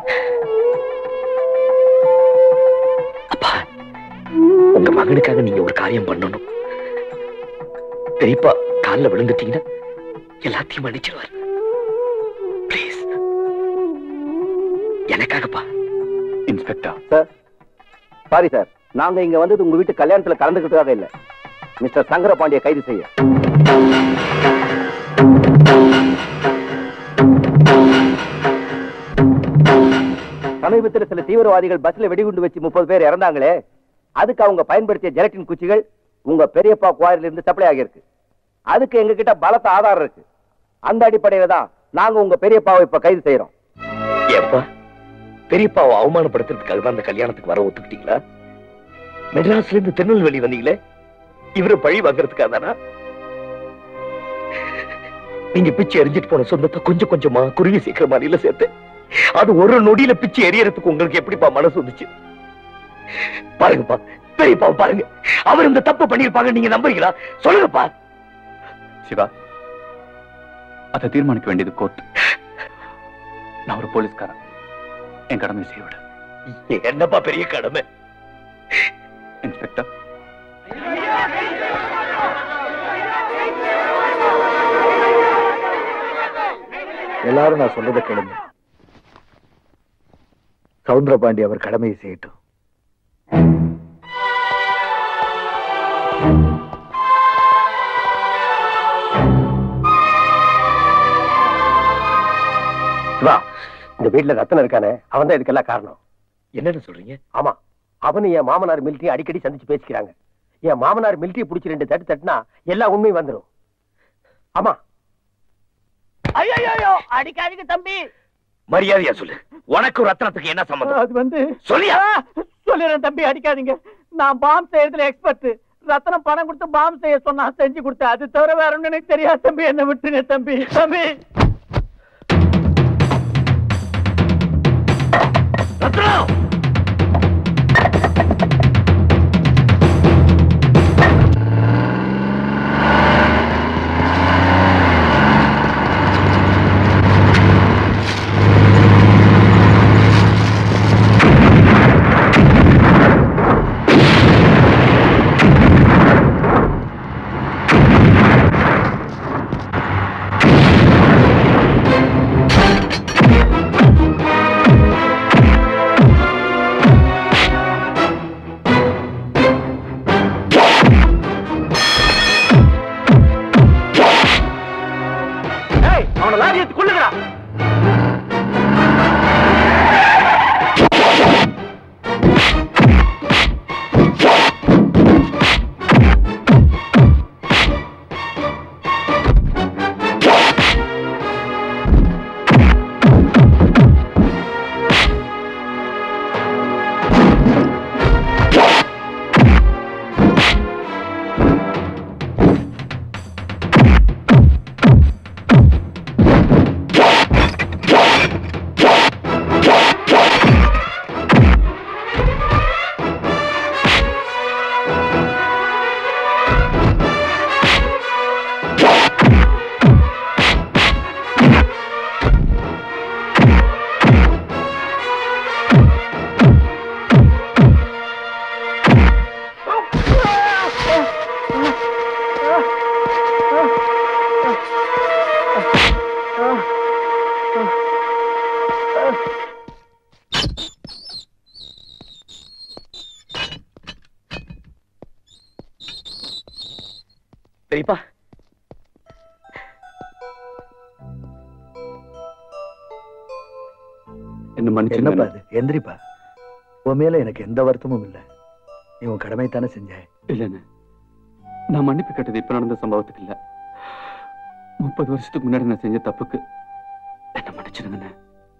உங்க மகனுக்காக நீங்க ஒரு காரியம் பண்ணணும். பெரியப்பா காலில் விழுந்துட்டீங்கன்னா எல்லாத்தையும் மன்னிச்சிருவார். பிளீஸ், எனக்காகப்பா. இன்ஸ்பெக்டர் சார், சாரி சார், நாங்க இங்க வந்தது உங்க வீட்டு கல்யாணத்துல கலந்துக்கிறதுக்காக இல்ல, மிஸ்டர் சங்கரபாண்டிய கைது செய்ய. சமீபத்தில் சில தீவிரவாதிகள் பஸ்ல வெடிகுண்டு வச்சு 30 பேர் இறந்தாங்களே, அதுக்கு அவங்க பயன்படுத்திய ஜெலட்டின் குச்சிகள் உங்க பெரியப்பா குவாரில இருந்து சப்ளை ஆகியிருக்கு. அதுக்கு எங்க கிட்ட பலத்த ஆதாரம் இருக்கு. அந்த அடிப்படையில தான் நாங்க உங்க பெரியப்பாவை இப்ப கைது செய்யறோம். ஏப்பா, பெரியப்பாவை அவமானப்படுத்துறதுக்காக தான் அந்த கல்யாணத்துக்கு வர ஒத்துக்கிட்டீங்களா? மெட்ராஸ்ல இருந்து திருநெல்வேலி வந்தீங்களே, இவரை பழி வாங்குறதுக்காக தானா? நீங்க பிச்சு எரிஞ்சிட்டு போன சொந்தத்தை கொஞ்சம் கொஞ்சமா குருவி சீக்கிரம் மாதிரில சேர்த்து அது ஒரு நொடியில பிச்சு எரியறதுக்கு உங்களுக்கு எப்படிப்பா மனசு வந்துச்சு? பாருங்கப்பா, பெரியப்பா பாருங்க, அவர் இந்த தப்பு பண்ணிருப்பாங்க, நீங்க நம்புறீங்களா? சொல்லுங்கப்பா. சிவா, அதை தீர்மானிக்க வேண்டியது கோர்ட். நான் ஒரு போலீஸ்காரன், என் கடமை செய்ய விட. என்னப்பா பெரிய கடமை? இன்ஸ்பெக்டர், எல்லாரும் நான் சொல்றதை கேளுங்க. சவுந்தரபாண்டி அவர் கடமையை செய்யட்டும். இந்த வீட்டுல ரத்தனம் இருக்கானே, அவன் தான் இதுக்கெல்லாம் காரணம். என்னன்னு சொல்றீங்க? ஆமா, அவனு என் மாமனார் மிலிட்டரி அடிக்கடி சந்திச்சு பேசிக்கிறாங்க. என் மாமனார் மிலிட்டரி பிடிச்சி 2 தட்டு தட்டுனா எல்லா உண்மையும் வந்துடும். ஆமா. ஐயோ அடிக்காதீங்க தம்பி. மரியாதையா சொல்லு, உனக்கு ரத்னத்துக்கு என்ன சம்பந்தம்? அது வந்து சொல்லியா? சொல்லிடுறேன் தம்பி, அடிக்காதீங்க. நான் பாம் செய்யறதுல எக்ஸ்பர்ட். ரத்தனம் பணம் கொடுத்து பாம் செய்ய சொன்னா செஞ்சு கொடுத்தேன். அது தவிர வேற ஒண்ணு எனக்கு தெரியாது தம்பி. என்ன விட்டுருங்க தம்பி. தம்பி ரத்னம், பெரியப்பா, என்ன மன்னிச்சு. என்னப்பா அது? எந்திரிப்பா. உன் மேல எனக்கு எந்த வருத்தமும் இல்ல. நீ உன் கடமை தானே செஞ்ச. இல்லன்னு நான் மன்னிப்பு கேட்டது இப்ப நடந்த சம்பவத்துக்கு இல்ல, 30 வருஷத்துக்கு முன்னாடி நான் செஞ்ச தப்புக்கு. என்ன மன்னிச்சிருங்கண்ணே.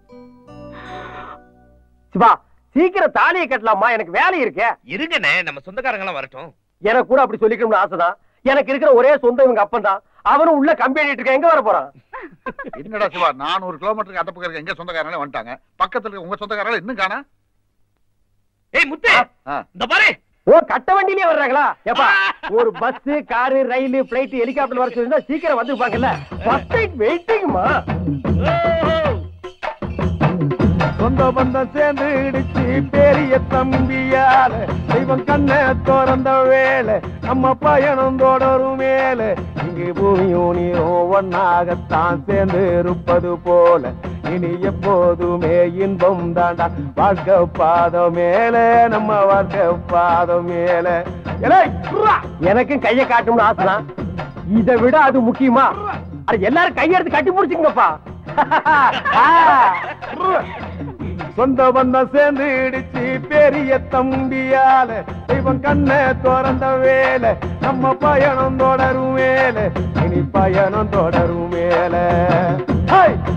சிவா, சீக்கிரம் தாலியை கட்டலாமா, எனக்கு வேலை இருக்கே. இருங்கண்ணே, நம்ம சொந்தக்காரங்க எல்லாம் வரட்டும். எனக்கு கூட அப்படி சொல்லிக்கணும்னு ஆசைதான். எனக்கு இருக்கிற ஒரே சொந்தம் இவங்க அப்பன் தான். அவனும் உள்ள கம்பி அடிட்டு இருக்க. எங்க வர போறான்? என்னடா சிவா, 400 கிலோமீட்டருக்கு அந்த பக்கம் இருக்க எங்க சொந்தக்காரங்களே வந்துட்டாங்க. பக்கத்துல இருக்க உங்க சொந்தக்காரங்களே இன்னும் காணா. ஏய் முத்து, இந்த பாரு. ஓ, கட்ட வண்டியிலே வர்றாங்களா? ஏப்பா, ஒரு பஸ், காரு, ரயில், பிளைட், ஹெலிகாப்டர் வர சொல்லிருந்தா சீக்கிரம் வந்துருப்பாங்கல்ல. First time வெயிட்டிங்மா. சொந்த பந்தம் சேர்ந்து இடிச்சு பெரிய தம்பியால தெய்வம் கண்ண திறந்த வேலை நம்ம பயணம் தொடரும் மேல இங்கு பூமியும் நீரும் ஒன்னாகத்தான் சேர்ந்து இருப்பது போல இனி எப்போதுமே இன்பம் தாண்டா வாழ்க்கை பாதம் மேல நம்ம வாழ்க்கை பாதம் மேல. எனக்கும் கையை காட்டணும்னு ஆசைதான். இதை விட அது முக்கியமா? எல்லாரும் கையெடுத்து கட்டி பிடிச்சிங்கப்பா. சொந்த பந்தம் சேர்ந்து இடிச்சு பெரிய தம்பியால தெய்வம் கண்ண திறந்த வேலை நம்ம பயணம் தொடரும் மேல இனி பயணம் தொடரும் மேல.